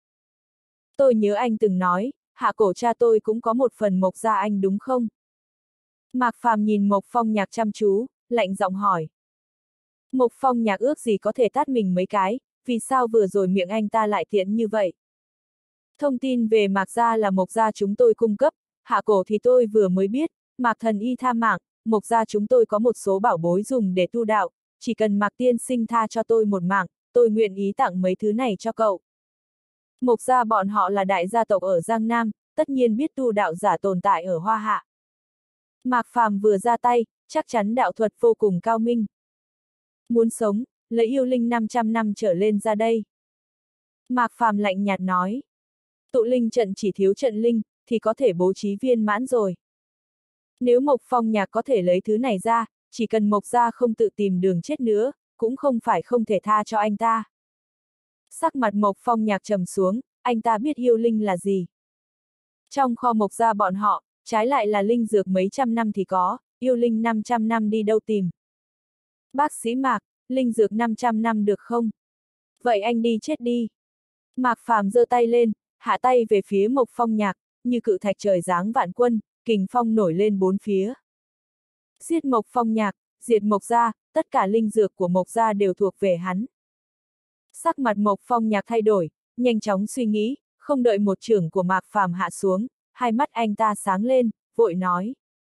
Tôi nhớ anh từng nói, hạ cổ cha tôi cũng có một phần Mộc gia anh đúng không? Mạc Phàm nhìn Mộc Phong Nhạc chăm chú, lạnh giọng hỏi. Mộc Phong Nhạc ước gì có thể tát mình mấy cái, vì sao vừa rồi miệng anh ta lại thiện như vậy? Thông tin về Mạc gia là Mộc gia chúng tôi cung cấp, hạ cổ thì tôi vừa mới biết, Mạc thần y tha mạng, Mộc gia chúng tôi có một số bảo bối dùng để tu đạo, chỉ cần Mạc tiên sinh tha cho tôi một mạng, tôi nguyện ý tặng mấy thứ này cho cậu. Mộc gia bọn họ là đại gia tộc ở Giang Nam, tất nhiên biết tu đạo giả tồn tại ở Hoa Hạ. Mạc Phàm vừa ra tay, chắc chắn đạo thuật vô cùng cao minh. Muốn sống, lấy yêu linh năm trăm năm trở lên ra đây. Mạc Phàm lạnh nhạt nói. Tụ linh trận chỉ thiếu trận linh, thì có thể bố trí viên mãn rồi. Nếu Mộc Phong Nhạc có thể lấy thứ này ra, chỉ cần Mộc gia không tự tìm đường chết nữa, cũng không phải không thể tha cho anh ta. Sắc mặt Mộc Phong Nhạc trầm xuống, anh ta biết yêu linh là gì. Trong kho Mộc gia bọn họ, trái lại là linh dược mấy trăm năm thì có, yêu linh năm trăm năm đi đâu tìm. Bác sĩ Mạc, linh dược năm trăm năm được không? Vậy anh đi chết đi. Mạc Phàm giơ tay lên, hạ tay về phía Mộc Phong Nhạc, như cự thạch trời giáng vạn quân, kình phong nổi lên bốn phía. Giết Mộc Phong Nhạc, diệt Mộc gia, tất cả linh dược của Mộc gia đều thuộc về hắn. Sắc mặt Mộc Phong Nhạc thay đổi, nhanh chóng suy nghĩ, không đợi một chưởng của Mạc Phàm hạ xuống, hai mắt anh ta sáng lên, vội nói.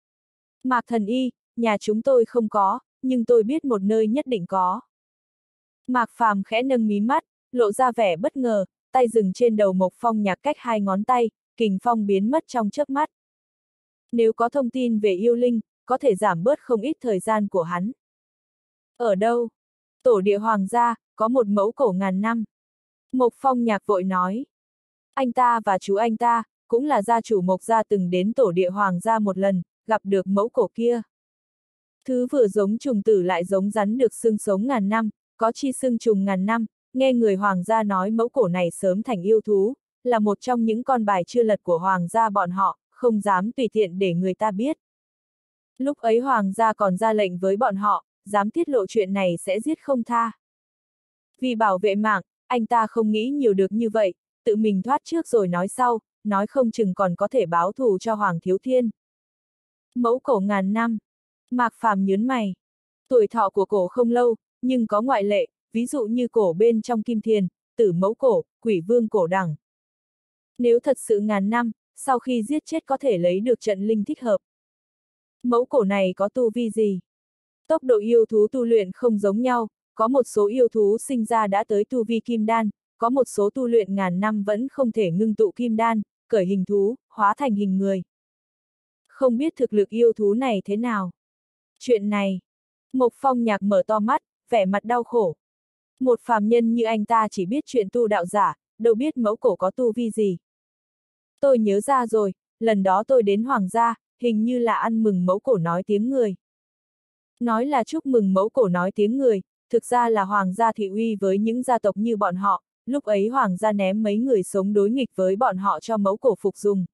Mạc Thần Y, nhà chúng tôi không có, nhưng tôi biết một nơi nhất định có. Mạc Phàm khẽ nâng mí mắt, lộ ra vẻ bất ngờ, tay dừng trên đầu Mộc Phong Nhạc cách hai ngón tay, kình phong biến mất trong chớp mắt. Nếu có thông tin về yêu linh, có thể giảm bớt không ít thời gian của hắn. Ở đâu? Tổ địa hoàng gia, có một mẫu cổ ngàn năm. Mộc Phong Nhạc vội nói. Anh ta và chú anh ta, cũng là gia chủ Mộc gia từng đến tổ địa hoàng gia một lần, gặp được mẫu cổ kia. Thứ vừa giống trùng tử lại giống rắn được xưng sống ngàn năm, có chi xưng trùng ngàn năm, nghe người hoàng gia nói mẫu cổ này sớm thành yêu thú, là một trong những con bài chưa lật của hoàng gia bọn họ, không dám tùy tiện để người ta biết. Lúc ấy hoàng gia còn ra lệnh với bọn họ, dám tiết lộ chuyện này sẽ giết không tha. Vì bảo vệ mạng, anh ta không nghĩ nhiều được như vậy, tự mình thoát trước rồi nói sau, nói không chừng còn có thể báo thù cho Hoàng Thiếu Thiên. Mẫu cổ ngàn năm. Mạc Phàm nhớn mày. Tuổi thọ của cổ không lâu, nhưng có ngoại lệ, ví dụ như cổ bên trong Kim Thiền, Tử Mẫu Cổ, Quỷ Vương Cổ Đẳng. Nếu thật sự ngàn năm, sau khi giết chết có thể lấy được trận linh thích hợp. Mẫu cổ này có tu vi gì? Tốc độ yêu thú tu luyện không giống nhau, có một số yêu thú sinh ra đã tới tu vi kim đan, có một số tu luyện ngàn năm vẫn không thể ngưng tụ kim đan, cởi hình thú, hóa thành hình người. Không biết thực lực yêu thú này thế nào? Chuyện này, Mộc Phong Nhạc mở to mắt, vẻ mặt đau khổ. Một phàm nhân như anh ta chỉ biết chuyện tu đạo giả, đâu biết mẫu cổ có tu vi gì. Tôi nhớ ra rồi, lần đó tôi đến hoàng gia, hình như là ăn mừng mẫu cổ nói tiếng người. Nói là chúc mừng mẫu cổ nói tiếng người, thực ra là hoàng gia thị uy với những gia tộc như bọn họ, lúc ấy hoàng gia ném mấy người sống đối nghịch với bọn họ cho mẫu cổ phục dùng.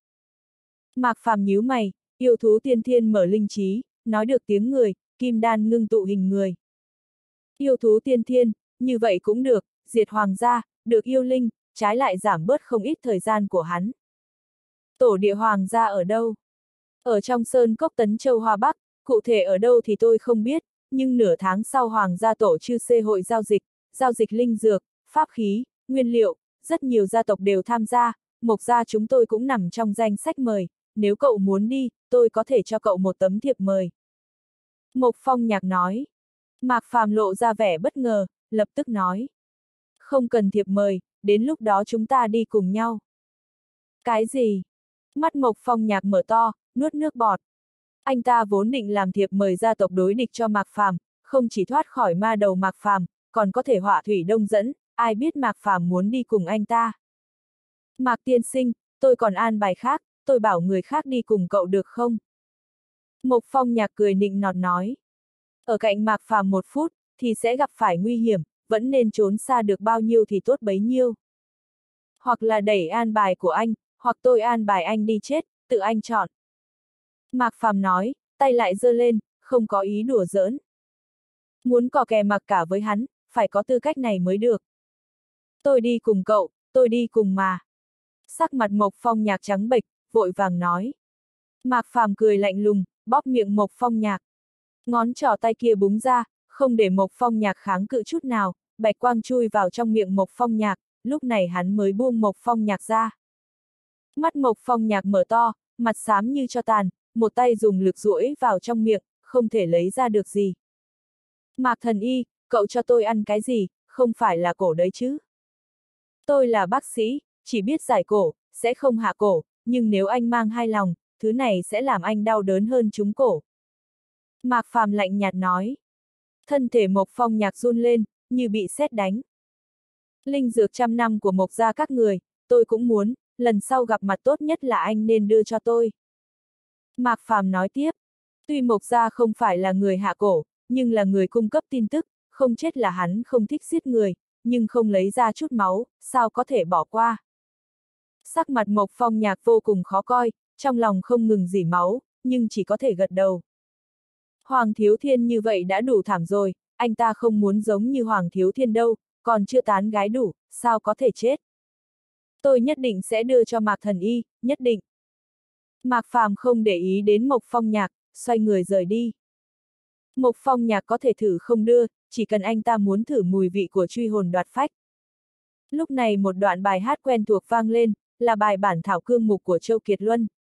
Mạc Phàm nhíu mày, yêu thú tiên thiên mở linh trí, nói được tiếng người, kim đan ngưng tụ hình người. Yêu thú tiên thiên, như vậy cũng được, diệt hoàng gia, được yêu linh, trái lại giảm bớt không ít thời gian của hắn. Tổ địa hoàng gia ở đâu? Ở trong sơn cốc Tấn Châu Hoa Bắc, cụ thể ở đâu thì tôi không biết, nhưng nửa tháng sau hoàng gia tổ chư xê hội giao dịch, giao dịch linh dược, pháp khí, nguyên liệu, rất nhiều gia tộc đều tham gia, Mộc gia chúng tôi cũng nằm trong danh sách mời, nếu cậu muốn đi, tôi có thể cho cậu một tấm thiệp mời. Mộc Phong Nhạc nói. Mạc Phàm lộ ra vẻ bất ngờ, lập tức nói. Không cần thiệp mời, đến lúc đó chúng ta đi cùng nhau. Cái gì? Mắt Mộc Phong Nhạc mở to, nuốt nước bọt. Anh ta vốn định làm thiệp mời gia tộc đối địch cho Mạc Phàm, không chỉ thoát khỏi ma đầu Mạc Phàm, còn có thể họa thủy đông dẫn, ai biết Mạc Phàm muốn đi cùng anh ta. Mạc tiên sinh, tôi còn an bài khác, tôi bảo người khác đi cùng cậu được không? Mộc Phong Nhạc cười nịnh nọt nói. Ở cạnh Mạc Phàm một phút, thì sẽ gặp phải nguy hiểm, vẫn nên trốn xa được bao nhiêu thì tốt bấy nhiêu. Hoặc là đẩy an bài của anh, hoặc tôi an bài anh đi chết, tự anh chọn. Mạc Phàm nói, tay lại giơ lên, không có ý đùa giỡn. Muốn cò kè mặc cả với hắn, phải có tư cách này mới được. Tôi đi cùng cậu, tôi đi cùng mà. Sắc mặt Mộc Phong Nhạc trắng bệch, vội vàng nói. Mạc Phàm cười lạnh lùng, bóp miệng Mộc Phong Nhạc. Ngón trỏ tay kia búng ra, không để Mộc Phong Nhạc kháng cự chút nào, bạch quang chui vào trong miệng Mộc Phong Nhạc, lúc này hắn mới buông Mộc Phong Nhạc ra. Mắt Mộc Phong Nhạc mở to, mặt xám như cho tàn, một tay dùng lực duỗi vào trong miệng, không thể lấy ra được gì. Mạc Thần Y, cậu cho tôi ăn cái gì, không phải là cổ đấy chứ? Tôi là bác sĩ, chỉ biết giải cổ, sẽ không hạ cổ, nhưng nếu anh mang hai lòng, thứ này sẽ làm anh đau đớn hơn trúng cổ. Mạc Phàm lạnh nhạt nói. Thân thể Mộc Phong Nhạc run lên, như bị sét đánh. Linh dược trăm năm của Mộc gia các người, tôi cũng muốn, lần sau gặp mặt tốt nhất là anh nên đưa cho tôi. Mạc Phàm nói tiếp. Tuy Mộc gia không phải là người hạ cổ, nhưng là người cung cấp tin tức, không chết là hắn không thích giết người, nhưng không lấy ra chút máu, sao có thể bỏ qua. Sắc mặt Mộc Phong Nhạc vô cùng khó coi, trong lòng không ngừng rỉ máu, nhưng chỉ có thể gật đầu. Hoàng Thiếu Thiên như vậy đã đủ thảm rồi, anh ta không muốn giống như Hoàng Thiếu Thiên đâu, còn chưa tán gái đủ, sao có thể chết. Tôi nhất định sẽ đưa cho Mạc Thần Y, nhất định. Mạc Phàm không để ý đến Mộc Phong Nhạc, xoay người rời đi. Mộc Phong Nhạc có thể thử không đưa, chỉ cần anh ta muốn thử mùi vị của truy hồn đoạt phách. Lúc này một đoạn bài hát quen thuộc vang lên, là bài bản thảo cương mục của Châu Kiệt Luân.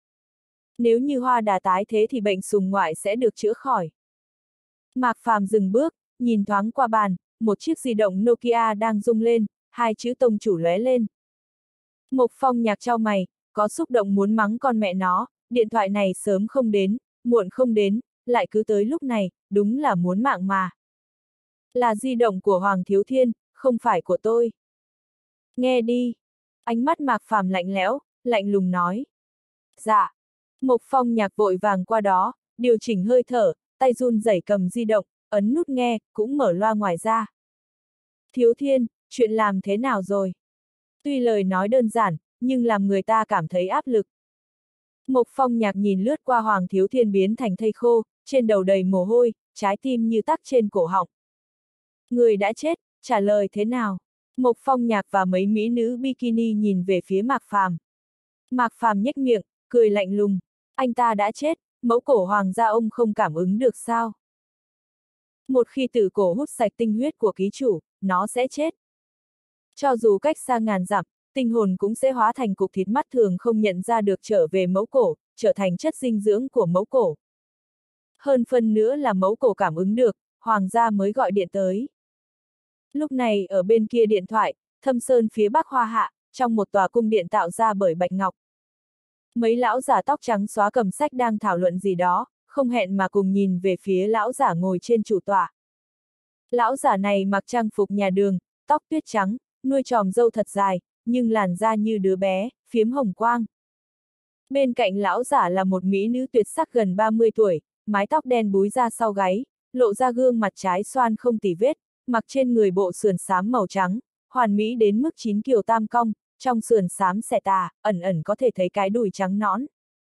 Nếu như hoa đà tái thế thì bệnh sùng ngoại sẽ được chữa khỏi. Mạc Phàm dừng bước, nhìn thoáng qua bàn, một chiếc di động Nokia đang rung lên, hai chữ tông chủ lóe lên. Mộc Phong Nhạc chau mày, có xúc động muốn mắng con mẹ nó, điện thoại này sớm không đến, muộn không đến, lại cứ tới lúc này, đúng là muốn mạng mà. Là di động của Hoàng Thiếu Thiên, không phải của tôi. Nghe đi. Ánh mắt Mạc Phàm lạnh lẽo, lạnh lùng nói. Dạ. Mộc Phong Nhạc vội vàng qua đó, điều chỉnh hơi thở, tay run rẩy cầm di động, ấn nút nghe, cũng mở loa ngoài ra. Thiếu Thiên, chuyện làm thế nào rồi? Tuy lời nói đơn giản, nhưng làm người ta cảm thấy áp lực. Mộc Phong Nhạc nhìn lướt qua Hoàng Thiếu Thiên biến thành thây khô, trên đầu đầy mồ hôi, trái tim như tắc trên cổ họng. Người đã chết, trả lời thế nào? Mộc Phong Nhạc và mấy mỹ nữ bikini nhìn về phía Mạc Phàm. Mạc Phàm nhếch miệng, cười lạnh lùng. Anh ta đã chết, mẫu cổ hoàng gia ông không cảm ứng được sao? Một khi tử cổ hút sạch tinh huyết của ký chủ, nó sẽ chết. Cho dù cách xa ngàn dặm, tinh hồn cũng sẽ hóa thành cục thịt mắt thường không nhận ra được trở về mẫu cổ, trở thành chất dinh dưỡng của mẫu cổ. Hơn phân nữa là mẫu cổ cảm ứng được, hoàng gia mới gọi điện tới. Lúc này ở bên kia điện thoại, Thâm Sơn phía bắc Hoa Hạ, trong một tòa cung điện tạo ra bởi bạch ngọc. Mấy lão giả tóc trắng xóa cầm sách đang thảo luận gì đó, không hẹn mà cùng nhìn về phía lão giả ngồi trên chủ tọa. Lão giả này mặc trang phục nhà đường, tóc tuyết trắng, nuôi tròm râu thật dài, nhưng làn da như đứa bé, phiếm hồng quang. Bên cạnh lão giả là một mỹ nữ tuyệt sắc gần ba mươi tuổi, mái tóc đen búi ra sau gáy, lộ ra gương mặt trái xoan không tì vết, mặc trên người bộ sườn xám màu trắng, hoàn mỹ đến mức chín kiều tam cong, trong sườn xám xẻ tà, ẩn ẩn có thể thấy cái đùi trắng nõn.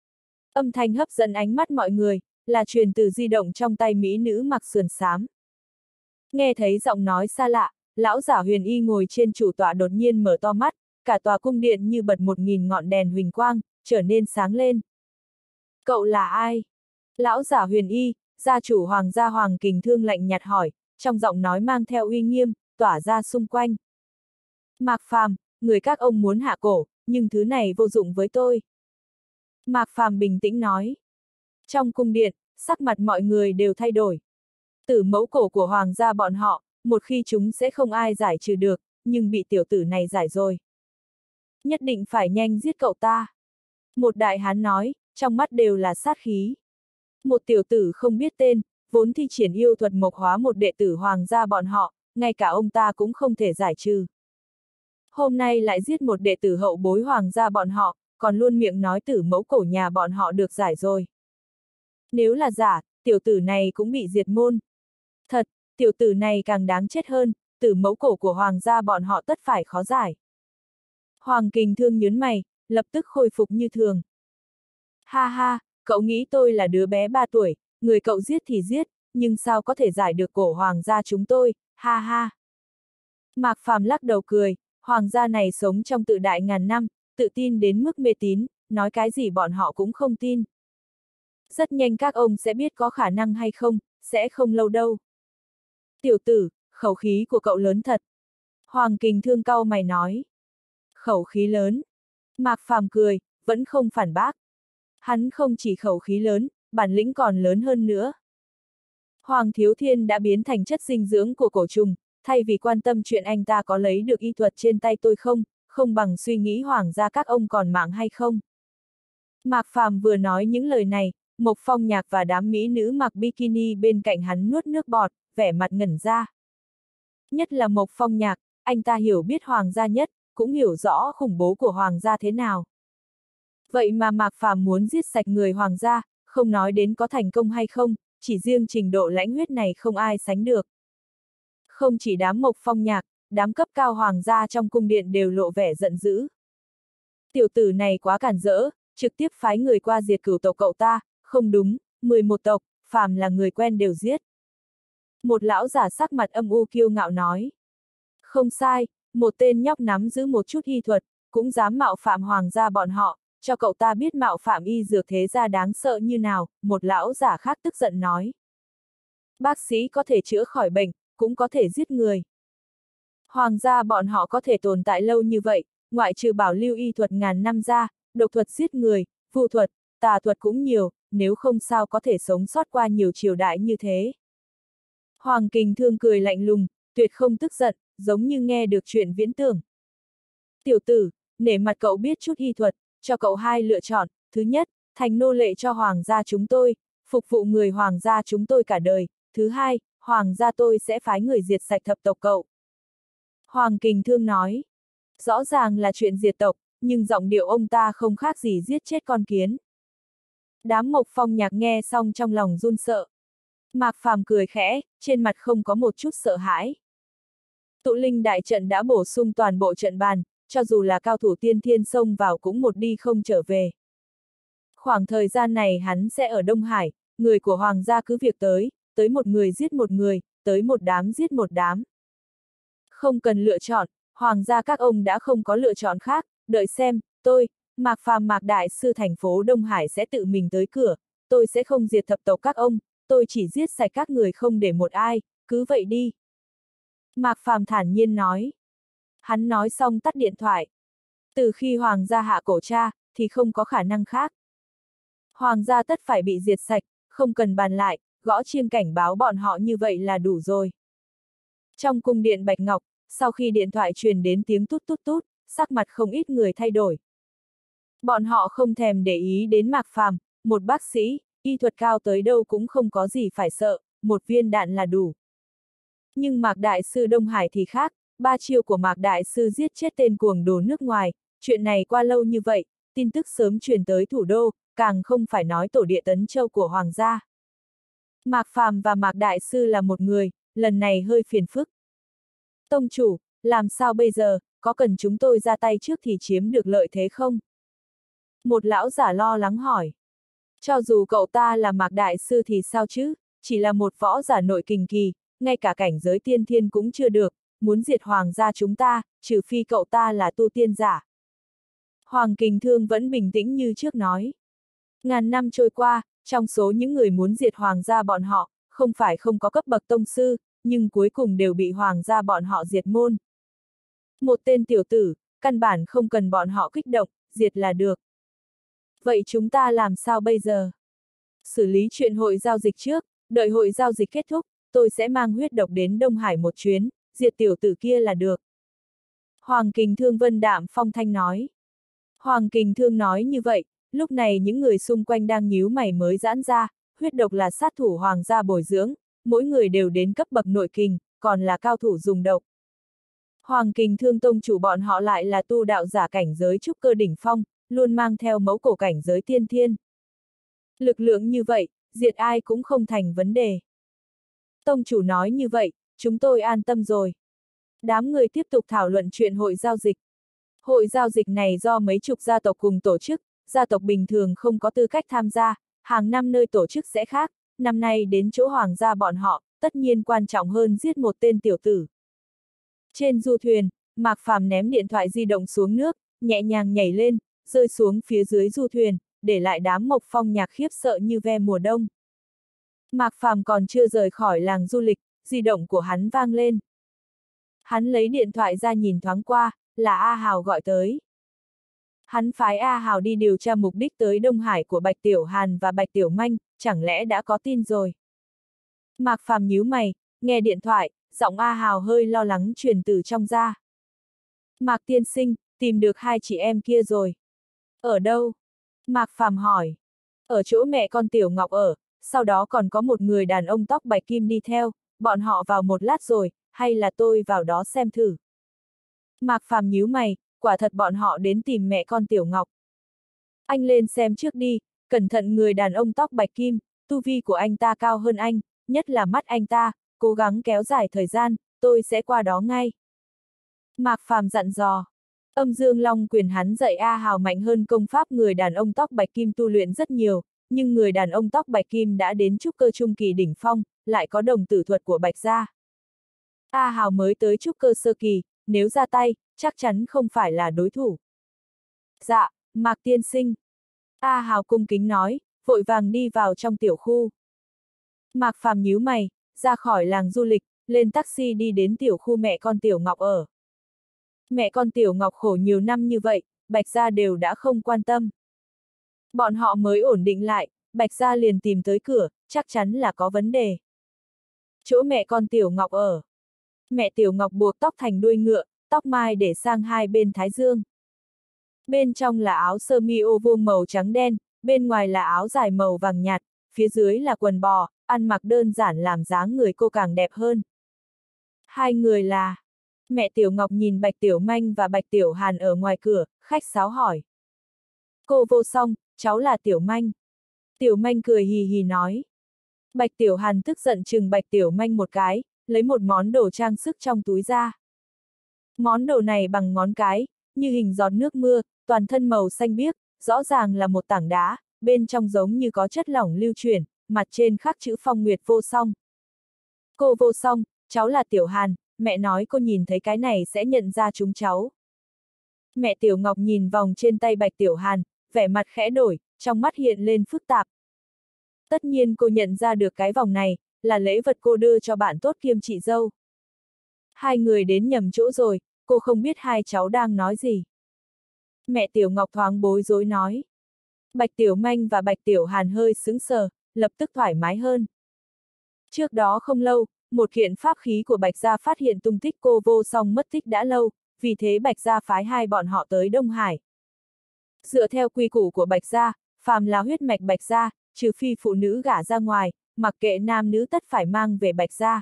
Âm thanh hấp dẫn ánh mắt mọi người, là truyền từ di động trong tay mỹ nữ mặc sườn xám. Nghe thấy giọng nói xa lạ, lão giả Huyền Y ngồi trên chủ tọa đột nhiên mở to mắt, cả tòa cung điện như bật một nghìn ngọn đèn huỳnh quang, trở nên sáng lên. Cậu là ai? Lão giả Huyền Y, gia chủ Hoàng gia Hoàng Kình Thương lạnh nhạt hỏi, trong giọng nói mang theo uy nghiêm, tỏa ra xung quanh. Mạc Phàm, người các ông muốn hạ cổ, nhưng thứ này vô dụng với tôi. Mạc Phàm bình tĩnh nói. Trong cung điện, sắc mặt mọi người đều thay đổi. Tử mẫu cổ của hoàng gia bọn họ, một khi chúng sẽ không ai giải trừ được, nhưng bị tiểu tử này giải rồi. Nhất định phải nhanh giết cậu ta. Một đại hán nói, trong mắt đều là sát khí. Một tiểu tử không biết tên, vốn thi triển yêu thuật mộc hóa một đệ tử hoàng gia bọn họ, ngay cả ông ta cũng không thể giải trừ. Hôm nay lại giết một đệ tử hậu bối hoàng gia bọn họ, còn luôn miệng nói tử mẫu cổ nhà bọn họ được giải rồi. Nếu là giả, tiểu tử này cũng bị diệt môn. Thật, tiểu tử này càng đáng chết hơn, tử mẫu cổ của hoàng gia bọn họ tất phải khó giải. Hoàng Kình Thương nhớn mày, lập tức khôi phục như thường. Ha ha, cậu nghĩ tôi là đứa bé ba tuổi, người cậu giết thì giết, nhưng sao có thể giải được cổ hoàng gia chúng tôi, ha ha. Mạc Phàm lắc đầu cười, hoàng gia này sống trong tự đại ngàn năm, tự tin đến mức mê tín, nói cái gì bọn họ cũng không tin. Rất nhanh các ông sẽ biết có khả năng hay không, sẽ không lâu đâu. Tiểu tử, khẩu khí của cậu lớn thật. Hoàng Kình Thương cau mày nói. Khẩu khí lớn. Mạc Phàm cười, vẫn không phản bác. Hắn không chỉ khẩu khí lớn, bản lĩnh còn lớn hơn nữa. Hoàng Thiếu Thiên đã biến thành chất dinh dưỡng của cổ trùng, thay vì quan tâm chuyện anh ta có lấy được y thuật trên tay tôi không, không bằng suy nghĩ hoàng gia các ông còn mạng hay không. Mạc Phàm vừa nói những lời này, Mộc Phong Nhạc và đám mỹ nữ mặc bikini bên cạnh hắn nuốt nước bọt, vẻ mặt ngẩn ra. Nhất là Mộc Phong Nhạc, anh ta hiểu biết hoàng gia nhất, cũng hiểu rõ khủng bố của hoàng gia thế nào. Vậy mà Mạc Phàm muốn giết sạch người hoàng gia, không nói đến có thành công hay không, chỉ riêng trình độ lãnh huyết này không ai sánh được. Không chỉ đám Mộc Phong Nhạc, đám cấp cao hoàng gia trong cung điện đều lộ vẻ giận dữ. Tiểu tử này quá cản rỡ, trực tiếp phái người qua diệt cửu tộc cậu ta, không đúng, mười một tộc, phàm là người quen đều giết. Một lão giả sắc mặt âm u kiêu ngạo nói. Không sai, một tên nhóc nắm giữ một chút y thuật, cũng dám mạo phạm hoàng gia bọn họ, cho cậu ta biết mạo phạm y dược thế gia đáng sợ như nào, một lão giả khác tức giận nói. Bác sĩ có thể chữa khỏi bệnh, cũng có thể giết người. Hoàng gia bọn họ có thể tồn tại lâu như vậy, ngoại trừ bảo lưu y thuật ngàn năm ra, độc thuật giết người, phù thuật, tà thuật cũng nhiều, nếu không sao có thể sống sót qua nhiều triều đại như thế. Hoàng Kình Thương cười lạnh lùng, tuyệt không tức giận, giống như nghe được chuyện viễn tưởng. Tiểu tử, nể mặt cậu biết chút y thuật, cho cậu hai lựa chọn, thứ nhất, thành nô lệ cho hoàng gia chúng tôi, phục vụ người hoàng gia chúng tôi cả đời, thứ hai, hoàng gia tôi sẽ phái người diệt sạch thập tộc cậu. Hoàng Kình Thương nói, rõ ràng là chuyện diệt tộc, nhưng giọng điệu ông ta không khác gì giết chết con kiến. Đám Mộc Phong Nhạc nghe xong trong lòng run sợ. Mạc Phàm cười khẽ, trên mặt không có một chút sợ hãi. Tụ linh đại trận đã bổ sung toàn bộ trận bàn, cho dù là cao thủ tiên thiên xông vào cũng một đi không trở về. Khoảng thời gian này hắn sẽ ở Đông Hải, người của hoàng gia cứ việc tới, tới một người giết một người, tới một đám giết một đám. Không cần lựa chọn, hoàng gia các ông đã không có lựa chọn khác, đợi xem, tôi, Mạc Phàm Mạc Đại Sư thành phố Đông Hải sẽ tự mình tới cửa, tôi sẽ không diệt thập tộc các ông, tôi chỉ giết sạch các người không để một ai, cứ vậy đi. Mạc Phàm thản nhiên nói. Hắn nói xong tắt điện thoại. Từ khi hoàng gia hạ cổ cha, thì không có khả năng khác. Hoàng gia tất phải bị diệt sạch, không cần bàn lại, gõ chiêng cảnh báo bọn họ như vậy là đủ rồi. Trong cung điện Bạch Ngọc, sau khi điện thoại truyền đến tiếng tút tút tút, sắc mặt không ít người thay đổi. Bọn họ không thèm để ý đến Mạc Phàm, một bác sĩ, y thuật cao tới đâu cũng không có gì phải sợ, một viên đạn là đủ. Nhưng Mạc Đại Sư Đông Hải thì khác, ba chiêu của Mạc Đại Sư giết chết tên cuồng đồ nước ngoài, chuyện này qua lâu như vậy, tin tức sớm truyền tới thủ đô, càng không phải nói tổ địa Tấn Châu của Hoàng gia. Mạc Phàm và Mạc Đại Sư là một người, lần này hơi phiền phức. Tông chủ, làm sao bây giờ, có cần chúng tôi ra tay trước thì chiếm được lợi thế không? Một lão giả lo lắng hỏi. Cho dù cậu ta là Mạc Đại Sư thì sao chứ, chỉ là một võ giả nội kình kỳ, ngay cả cảnh giới tiên thiên cũng chưa được, muốn diệt hoàng gia chúng ta, trừ phi cậu ta là tu tiên giả. Hoàng Kình Thương vẫn bình tĩnh như trước nói. Ngàn năm trôi qua, trong số những người muốn diệt hoàng gia bọn họ, không phải không có cấp bậc tông sư, nhưng cuối cùng đều bị hoàng gia bọn họ diệt môn. Một tên tiểu tử, căn bản không cần bọn họ kích động, diệt là được. Vậy chúng ta làm sao bây giờ? Xử lý chuyện hội giao dịch trước, đợi hội giao dịch kết thúc, tôi sẽ mang huyết độc đến Đông Hải một chuyến, diệt tiểu tử kia là được. Hoàng Kình Thương vân đạm phong thanh nói. Hoàng Kình Thương nói như vậy, lúc này những người xung quanh đang nhíu mày mới giãn ra, huyết độc là sát thủ hoàng gia bồi dưỡng, mỗi người đều đến cấp bậc nội kình, còn là cao thủ dùng độc. Hoàng Kình Thương tông chủ bọn họ lại là tu đạo giả cảnh giới trúc cơ đỉnh phong, luôn mang theo mẫu cổ cảnh giới tiên thiên. Lực lượng như vậy, diệt ai cũng không thành vấn đề. Tông chủ nói như vậy, chúng tôi an tâm rồi. Đám người tiếp tục thảo luận chuyện hội giao dịch. Hội giao dịch này do mấy chục gia tộc cùng tổ chức, gia tộc bình thường không có tư cách tham gia, hàng năm nơi tổ chức sẽ khác, năm nay đến chỗ hoàng gia bọn họ, tất nhiên quan trọng hơn giết một tên tiểu tử. Trên du thuyền, Mạc Phàm ném điện thoại di động xuống nước, nhẹ nhàng nhảy lên, rơi xuống phía dưới du thuyền, để lại đám Mộc Phong Nhạc khiếp sợ như ve mùa đông. Mạc Phàm còn chưa rời khỏi làng du lịch, di động của hắn vang lên. Hắn lấy điện thoại ra nhìn thoáng qua, là A Hào gọi tới. Hắn phái A Hào đi điều tra mục đích tới Đông Hải của Bạch Tiểu Hàn và Bạch Tiểu Manh, chẳng lẽ đã có tin rồi? Mạc Phàm nhíu mày, nghe điện thoại, giọng A Hào hơi lo lắng truyền từ trong ra. Mạc tiên sinh, tìm được hai chị em kia rồi. Ở đâu? Mạc Phàm hỏi. Ở chỗ mẹ con Tiểu Ngọc ở, sau đó còn có một người đàn ông tóc bạch kim đi theo, bọn họ vào một lát rồi, hay là tôi vào đó xem thử. Mạc Phàm nhíu mày, quả thật bọn họ đến tìm mẹ con Tiểu Ngọc. Anh lên xem trước đi, cẩn thận người đàn ông tóc bạch kim, tu vi của anh ta cao hơn anh, nhất là mắt anh ta, cố gắng kéo dài thời gian, tôi sẽ qua đó ngay. Mạc Phàm dặn dò. Âm Dương Long quyền hắn dạy A Hào mạnh hơn công pháp người đàn ông tóc bạch kim tu luyện rất nhiều, nhưng người đàn ông tóc bạch kim đã đến trúc cơ trung kỳ đỉnh phong, lại có đồng tử thuật của Bạch gia. A Hào mới tới trúc cơ sơ kỳ, nếu ra tay, chắc chắn không phải là đối thủ. Dạ, Mạc tiên sinh. A Hào cung kính nói, vội vàng đi vào trong tiểu khu. Mạc Phàm nhíu mày, ra khỏi làng du lịch, lên taxi đi đến tiểu khu mẹ con Tiểu Ngọc ở. Mẹ con Tiểu Ngọc khổ nhiều năm như vậy, Bạch gia đều đã không quan tâm. Bọn họ mới ổn định lại, Bạch Gia liền tìm tới cửa, chắc chắn là có vấn đề. Chỗ mẹ con Tiểu Ngọc ở. Mẹ Tiểu Ngọc buộc tóc thành đuôi ngựa, tóc mai để sang hai bên thái dương. Bên trong là áo sơ mi ô vuông màu trắng đen, bên ngoài là áo dài màu vàng nhạt, phía dưới là quần bò, ăn mặc đơn giản làm dáng người cô càng đẹp hơn. Hai người là... Mẹ Tiểu Ngọc nhìn Bạch Tiểu Manh và Bạch Tiểu Hàn ở ngoài cửa, khách sáo hỏi. Cô Vô Song, cháu là Tiểu Manh. Tiểu Manh cười hì hì nói. Bạch Tiểu Hàn tức giận chừng Bạch Tiểu Manh một cái, lấy một món đồ trang sức trong túi ra. Món đồ này bằng ngón cái, như hình giọt nước mưa, toàn thân màu xanh biếc, rõ ràng là một tảng đá, bên trong giống như có chất lỏng lưu chuyển, mặt trên khắc chữ Phong Nguyệt Vô Song. Cô Vô Song, cháu là Tiểu Hàn, mẹ nói cô nhìn thấy cái này sẽ nhận ra chúng cháu. Mẹ Tiểu Ngọc nhìn vòng trên tay Bạch Tiểu Hàn, vẻ mặt khẽ đổi, trong mắt hiện lên phức tạp. Tất nhiên cô nhận ra được cái vòng này, là lễ vật cô đưa cho bạn tốt kiêm chị dâu. Hai người đến nhầm chỗ rồi, cô không biết hai cháu đang nói gì. Mẹ Tiểu Ngọc thoáng bối rối nói. Bạch Tiểu Manh và Bạch Tiểu Hàn hơi sững sờ, lập tức thoải mái hơn. Trước đó không lâu, một kiện pháp khí của Bạch Gia phát hiện tung tích cô Vô Song mất tích đã lâu, vì thế Bạch Gia phái hai bọn họ tới Đông Hải. Dựa theo quy củ của Bạch Gia, phàm là huyết mạch Bạch Gia, trừ phi phụ nữ gả ra ngoài, mặc kệ nam nữ tất phải mang về Bạch Gia.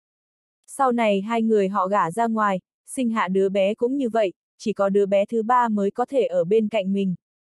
Sau này hai người họ gả ra ngoài, sinh hạ đứa bé cũng như vậy, chỉ có đứa bé thứ ba mới có thể ở bên cạnh mình.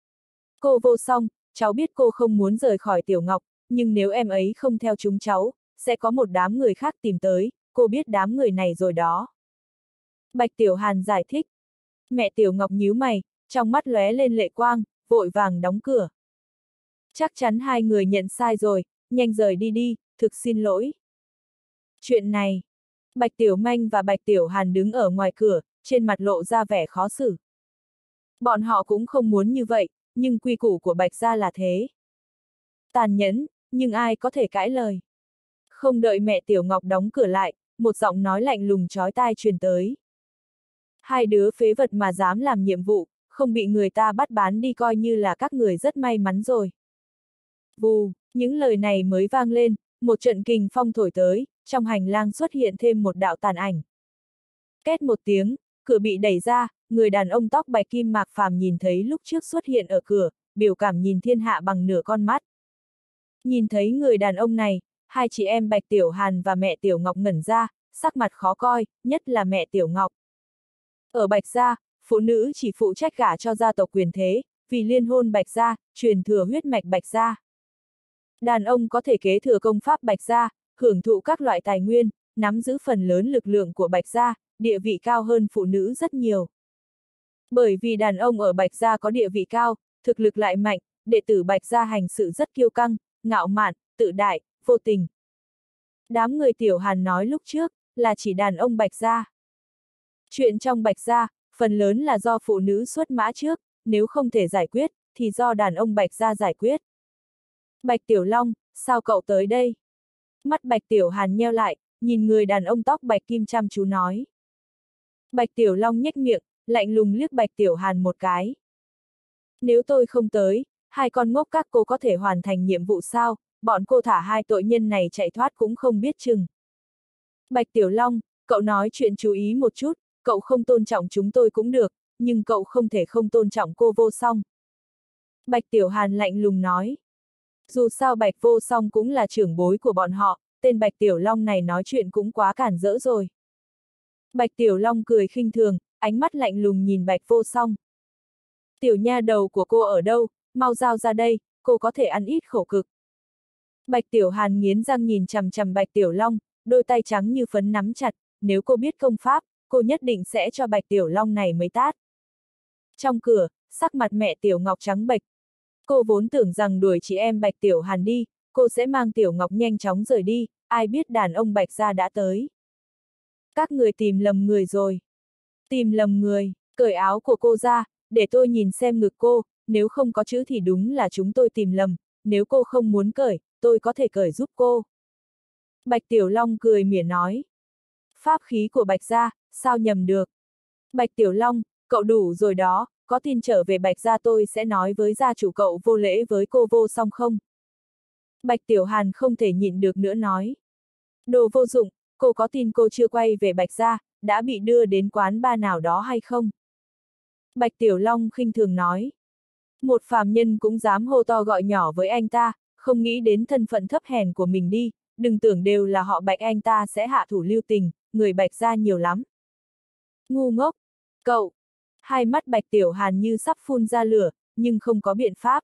Cô Vô Song, cháu biết cô không muốn rời khỏi Tiểu Ngọc, nhưng nếu em ấy không theo chúng cháu, sẽ có một đám người khác tìm tới, cô biết đám người này rồi đó. Bạch Tiểu Hàn giải thích. Mẹ Tiểu Ngọc nhíu mày, trong mắt lóe lên lệ quang, vội vàng đóng cửa. Chắc chắn hai người nhận sai rồi, nhanh rời đi đi, thực xin lỗi. Chuyện này, Bạch Tiểu Manh và Bạch Tiểu Hàn đứng ở ngoài cửa, trên mặt lộ ra vẻ khó xử. Bọn họ cũng không muốn như vậy, nhưng quy củ của Bạch Gia là thế. Tàn nhẫn, nhưng ai có thể cãi lời. Không đợi mẹ Tiểu Ngọc đóng cửa lại, một giọng nói lạnh lùng chói tai truyền tới. Hai đứa phế vật mà dám làm nhiệm vụ, không bị người ta bắt bán đi coi như là các người rất may mắn rồi. Vù, những lời này mới vang lên, một trận kình phong thổi tới, trong hành lang xuất hiện thêm một đạo tàn ảnh. Két một tiếng, cửa bị đẩy ra, người đàn ông tóc bạch kim Mạc Phàm nhìn thấy lúc trước xuất hiện ở cửa, biểu cảm nhìn thiên hạ bằng nửa con mắt. Nhìn thấy người đàn ông này, hai chị em Bạch Tiểu Hàn và mẹ Tiểu Ngọc ngẩn ra, sắc mặt khó coi, nhất là mẹ Tiểu Ngọc. Ở Bạch Gia, phụ nữ chỉ phụ trách gả cho gia tộc quyền thế, vì liên hôn Bạch Gia, truyền thừa huyết mạch Bạch Gia. Đàn ông có thể kế thừa công pháp Bạch Gia, hưởng thụ các loại tài nguyên, nắm giữ phần lớn lực lượng của Bạch Gia, địa vị cao hơn phụ nữ rất nhiều. Bởi vì đàn ông ở Bạch Gia có địa vị cao, thực lực lại mạnh, đệ tử Bạch Gia hành sự rất kiêu căng, ngạo mạn, tự đại, vô tình. Đám người Tiểu Hàn nói lúc trước, là chỉ đàn ông Bạch Gia. Chuyện trong Bạch Gia, phần lớn là do phụ nữ xuất mã trước, nếu không thể giải quyết, thì do đàn ông Bạch Gia giải quyết. Bạch Tiểu Long, sao cậu tới đây? Mắt Bạch Tiểu Hàn nheo lại, nhìn người đàn ông tóc bạch kim chăm chú nói. Bạch Tiểu Long nhếch miệng, lạnh lùng liếc Bạch Tiểu Hàn một cái. Nếu tôi không tới, hai con ngốc các cô có thể hoàn thành nhiệm vụ sao, bọn cô thả hai tội nhân này chạy thoát cũng không biết chừng. Bạch Tiểu Long, cậu nói chuyện chú ý một chút, cậu không tôn trọng chúng tôi cũng được, nhưng cậu không thể không tôn trọng cô Vô Song. Bạch Tiểu Hàn lạnh lùng nói. Dù sao Bạch Vô Song cũng là trưởng bối của bọn họ, tên Bạch Tiểu Long này nói chuyện cũng quá cản rỡ rồi. Bạch Tiểu Long cười khinh thường, ánh mắt lạnh lùng nhìn Bạch Vô Song. Tiểu nha đầu của cô ở đâu, mau giao ra đây, cô có thể ăn ít khổ cực. Bạch Tiểu Hàn nghiến răng nhìn chằm chằm Bạch Tiểu Long, đôi tay trắng như phấn nắm chặt, nếu cô biết công pháp, cô nhất định sẽ cho Bạch Tiểu Long này mấy tát. Trong cửa, sắc mặt mẹ Tiểu Ngọc trắng bệch. Cô vốn tưởng rằng đuổi chị em Bạch Tiểu Hàn đi, cô sẽ mang Tiểu Ngọc nhanh chóng rời đi, ai biết đàn ông Bạch Gia đã tới. Các người tìm lầm người rồi. Tìm lầm người, cởi áo của cô ra, để tôi nhìn xem ngực cô, nếu không có chữ thì đúng là chúng tôi tìm lầm, nếu cô không muốn cởi, tôi có thể cởi giúp cô. Bạch Tiểu Long cười mỉa nói. Pháp khí của Bạch Gia, sao nhầm được. Bạch Tiểu Long, cậu đủ rồi đó, có tin trở về Bạch gia tôi sẽ nói với gia chủ cậu vô lễ với cô Vô Song không? Bạch Tiểu Hàn không thể nhịn được nữa nói. Đồ vô dụng, cô có tin cô chưa quay về Bạch gia, đã bị đưa đến quán bar nào đó hay không? Bạch Tiểu Long khinh thường nói. Một phàm nhân cũng dám hô to gọi nhỏ với anh ta, không nghĩ đến thân phận thấp hèn của mình đi, đừng tưởng đều là họ Bạch anh ta sẽ hạ thủ lưu tình, người Bạch gia nhiều lắm. Ngu ngốc! Cậu! Hai mắt Bạch Tiểu Hàn như sắp phun ra lửa, nhưng không có biện pháp.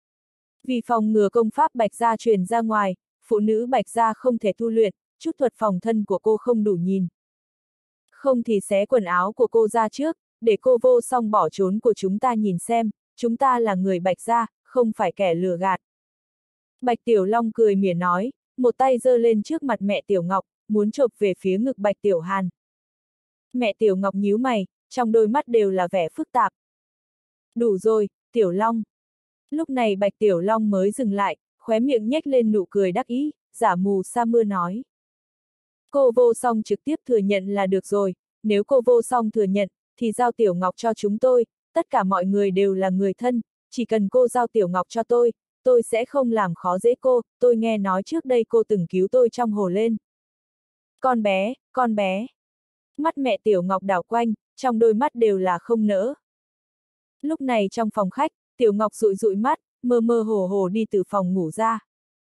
Vì phòng ngừa công pháp Bạch gia truyền ra ngoài, phụ nữ Bạch gia không thể tu luyện, chút thuật phòng thân của cô không đủ nhìn. Không thì xé quần áo của cô ra trước, để cô Vô Song bỏ trốn của chúng ta nhìn xem, chúng ta là người Bạch gia, không phải kẻ lừa gạt. Bạch Tiểu Long cười mỉa nói, một tay giơ lên trước mặt mẹ Tiểu Ngọc, muốn chộp về phía ngực Bạch Tiểu Hàn. Mẹ Tiểu Ngọc nhíu mày, trong đôi mắt đều là vẻ phức tạp. Đủ rồi, Tiểu Long. Lúc này Bạch Tiểu Long mới dừng lại, khóe miệng nhếch lên nụ cười đắc ý, giả mù sa mưa nói. Cô Vô Song trực tiếp thừa nhận là được rồi, nếu cô Vô Song thừa nhận, thì giao Tiểu Ngọc cho chúng tôi, tất cả mọi người đều là người thân, chỉ cần cô giao Tiểu Ngọc cho tôi, tôi sẽ không làm khó dễ cô, tôi nghe nói trước đây cô từng cứu tôi trong hồ lên. Con bé, con bé. Mắt mẹ Tiểu Ngọc đảo quanh, trong đôi mắt đều là không nỡ. Lúc này trong phòng khách, Tiểu Ngọc dụi dụi mắt, mơ mơ hồ hồ đi từ phòng ngủ ra.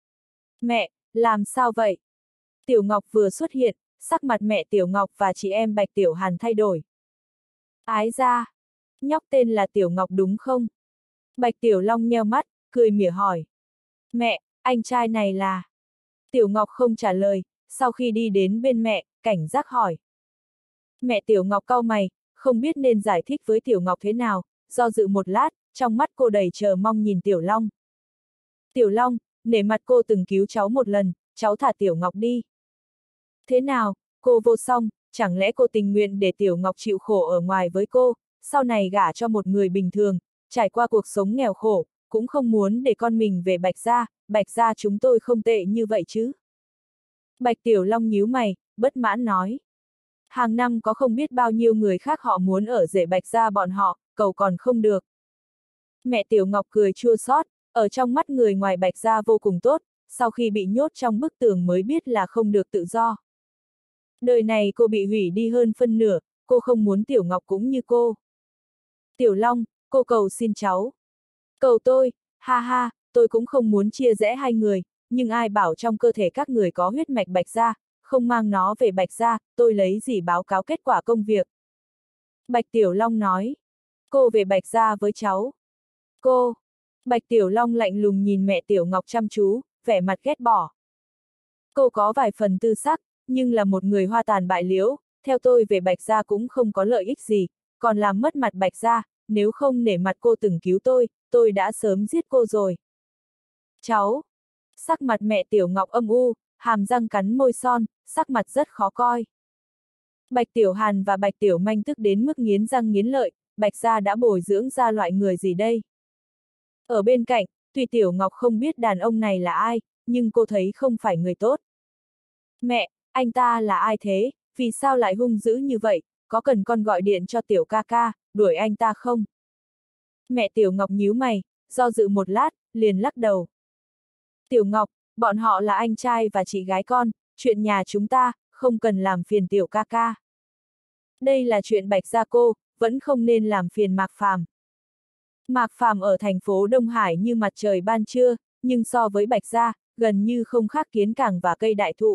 Mẹ, làm sao vậy? Tiểu Ngọc vừa xuất hiện, sắc mặt mẹ Tiểu Ngọc và chị em Bạch Tiểu Hàn thay đổi. Ái ra, nhóc tên là Tiểu Ngọc đúng không? Bạch Tiểu Long nheo mắt, cười mỉa hỏi. Mẹ, anh trai này là... Tiểu Ngọc không trả lời, sau khi đi đến bên mẹ, cảnh giác hỏi. Mẹ Tiểu Ngọc cau mày, không biết nên giải thích với Tiểu Ngọc thế nào, do dự một lát, trong mắt cô đầy chờ mong nhìn Tiểu Long. Tiểu Long, nể mặt cô từng cứu cháu một lần, cháu thả Tiểu Ngọc đi. Thế nào, cô Vô Song, chẳng lẽ cô tình nguyện để Tiểu Ngọc chịu khổ ở ngoài với cô, sau này gả cho một người bình thường, trải qua cuộc sống nghèo khổ, cũng không muốn để con mình về Bạch gia, Bạch gia chúng tôi không tệ như vậy chứ? Bạch Tiểu Long nhíu mày, bất mãn nói. Hàng năm có không biết bao nhiêu người khác họ muốn ở rể Bạch gia bọn họ, cầu còn không được. Mẹ Tiểu Ngọc cười chua xót, ở trong mắt người ngoài Bạch gia vô cùng tốt, sau khi bị nhốt trong bức tường mới biết là không được tự do. Đời này cô bị hủy đi hơn phân nửa, cô không muốn Tiểu Ngọc cũng như cô. Tiểu Long, cô cầu xin cháu. Cầu tôi, ha ha, tôi cũng không muốn chia rẽ hai người, nhưng ai bảo trong cơ thể các người có huyết mạch Bạch gia, không mang nó về Bạch gia, tôi lấy gì báo cáo kết quả công việc. Bạch Tiểu Long nói, cô về Bạch gia với cháu. Cô, Bạch Tiểu Long lạnh lùng nhìn mẹ Tiểu Ngọc chăm chú, vẻ mặt ghét bỏ. Cô có vài phần tư sắc, nhưng là một người hoa tàn bại liễu, theo tôi về Bạch gia cũng không có lợi ích gì, còn làm mất mặt Bạch gia, nếu không nể mặt cô từng cứu tôi, tôi đã sớm giết cô rồi. Cháu, sắc mặt mẹ Tiểu Ngọc âm u, hàm răng cắn môi son, sắc mặt rất khó coi. Bạch Tiểu Hàn và Bạch Tiểu Manh tức đến mức nghiến răng nghiến lợi, Bạch gia đã bồi dưỡng ra loại người gì đây? Ở bên cạnh, tuy Tiểu Ngọc không biết đàn ông này là ai, nhưng cô thấy không phải người tốt. Mẹ, anh ta là ai thế, vì sao lại hung dữ như vậy, có cần con gọi điện cho Tiểu ca ca, đuổi anh ta không? Mẹ Tiểu Ngọc nhíu mày, do dự một lát, liền lắc đầu. Tiểu Ngọc, bọn họ là anh trai và chị gái con, chuyện nhà chúng ta, không cần làm phiền Tiểu ca ca. Đây là chuyện Bạch gia cô, vẫn không nên làm phiền Mạc Phàm. Mạc Phàm ở thành phố Đông Hải như mặt trời ban trưa, nhưng so với Bạch gia, gần như không khác kiến cảng và cây đại thụ.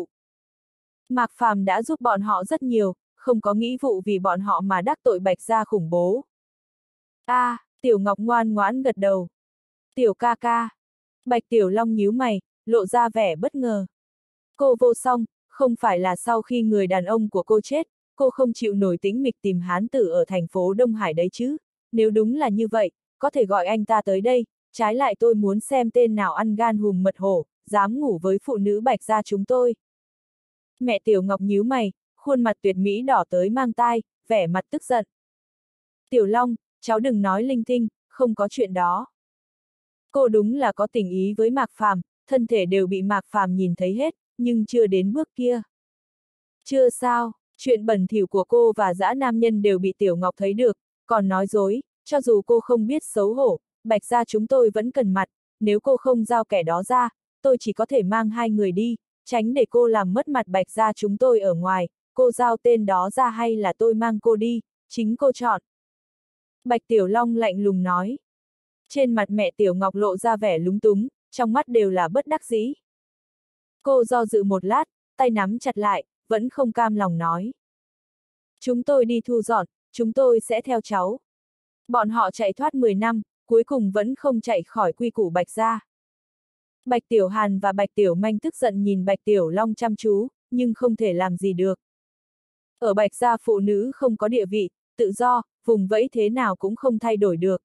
Mạc Phàm đã giúp bọn họ rất nhiều, không có nghĩ vụ vì bọn họ mà đắc tội Bạch gia khủng bố. A, à, Tiểu Ngọc ngoan ngoãn gật đầu. Tiểu ca ca. Bạch Tiểu Long nhíu mày, lộ ra vẻ bất ngờ. Cô Vô Song, không phải là sau khi người đàn ông của cô chết, cô không chịu nổi tĩnh mịch tìm hán tử ở thành phố Đông Hải đấy chứ? Nếu đúng là như vậy, có thể gọi anh ta tới đây, trái lại tôi muốn xem tên nào ăn gan hùm mật hổ, dám ngủ với phụ nữ Bạch gia chúng tôi. Mẹ Tiểu Ngọc nhíu mày, khuôn mặt tuyệt mỹ đỏ tới mang tai, vẻ mặt tức giận. Tiểu Long, cháu đừng nói linh tinh, không có chuyện đó. Cô đúng là có tình ý với Mạc Phàm, thân thể đều bị Mạc Phàm nhìn thấy hết, nhưng chưa đến bước kia. Chưa sao, chuyện bẩn thỉu của cô và dã nam nhân đều bị Tiểu Ngọc thấy được, còn nói dối, cho dù cô không biết xấu hổ, Bạch gia chúng tôi vẫn cần mặt, nếu cô không giao kẻ đó ra, tôi chỉ có thể mang hai người đi, tránh để cô làm mất mặt Bạch gia chúng tôi ở ngoài, cô giao tên đó ra hay là tôi mang cô đi, chính cô chọn. Bạch Tiểu Long lạnh lùng nói. Trên mặt mẹ Tiểu Ngọc lộ ra vẻ lúng túng, trong mắt đều là bất đắc dĩ. Cô do dự một lát, tay nắm chặt lại, vẫn không cam lòng nói. Chúng tôi đi thu dọn, chúng tôi sẽ theo cháu. Bọn họ chạy thoát mười năm, cuối cùng vẫn không chạy khỏi quy củ Bạch gia. Bạch Tiểu Hàn và Bạch Tiểu Manh tức giận nhìn Bạch Tiểu Long chăm chú, nhưng không thể làm gì được. Ở Bạch gia phụ nữ không có địa vị, tự do, vùng vẫy thế nào cũng không thay đổi được.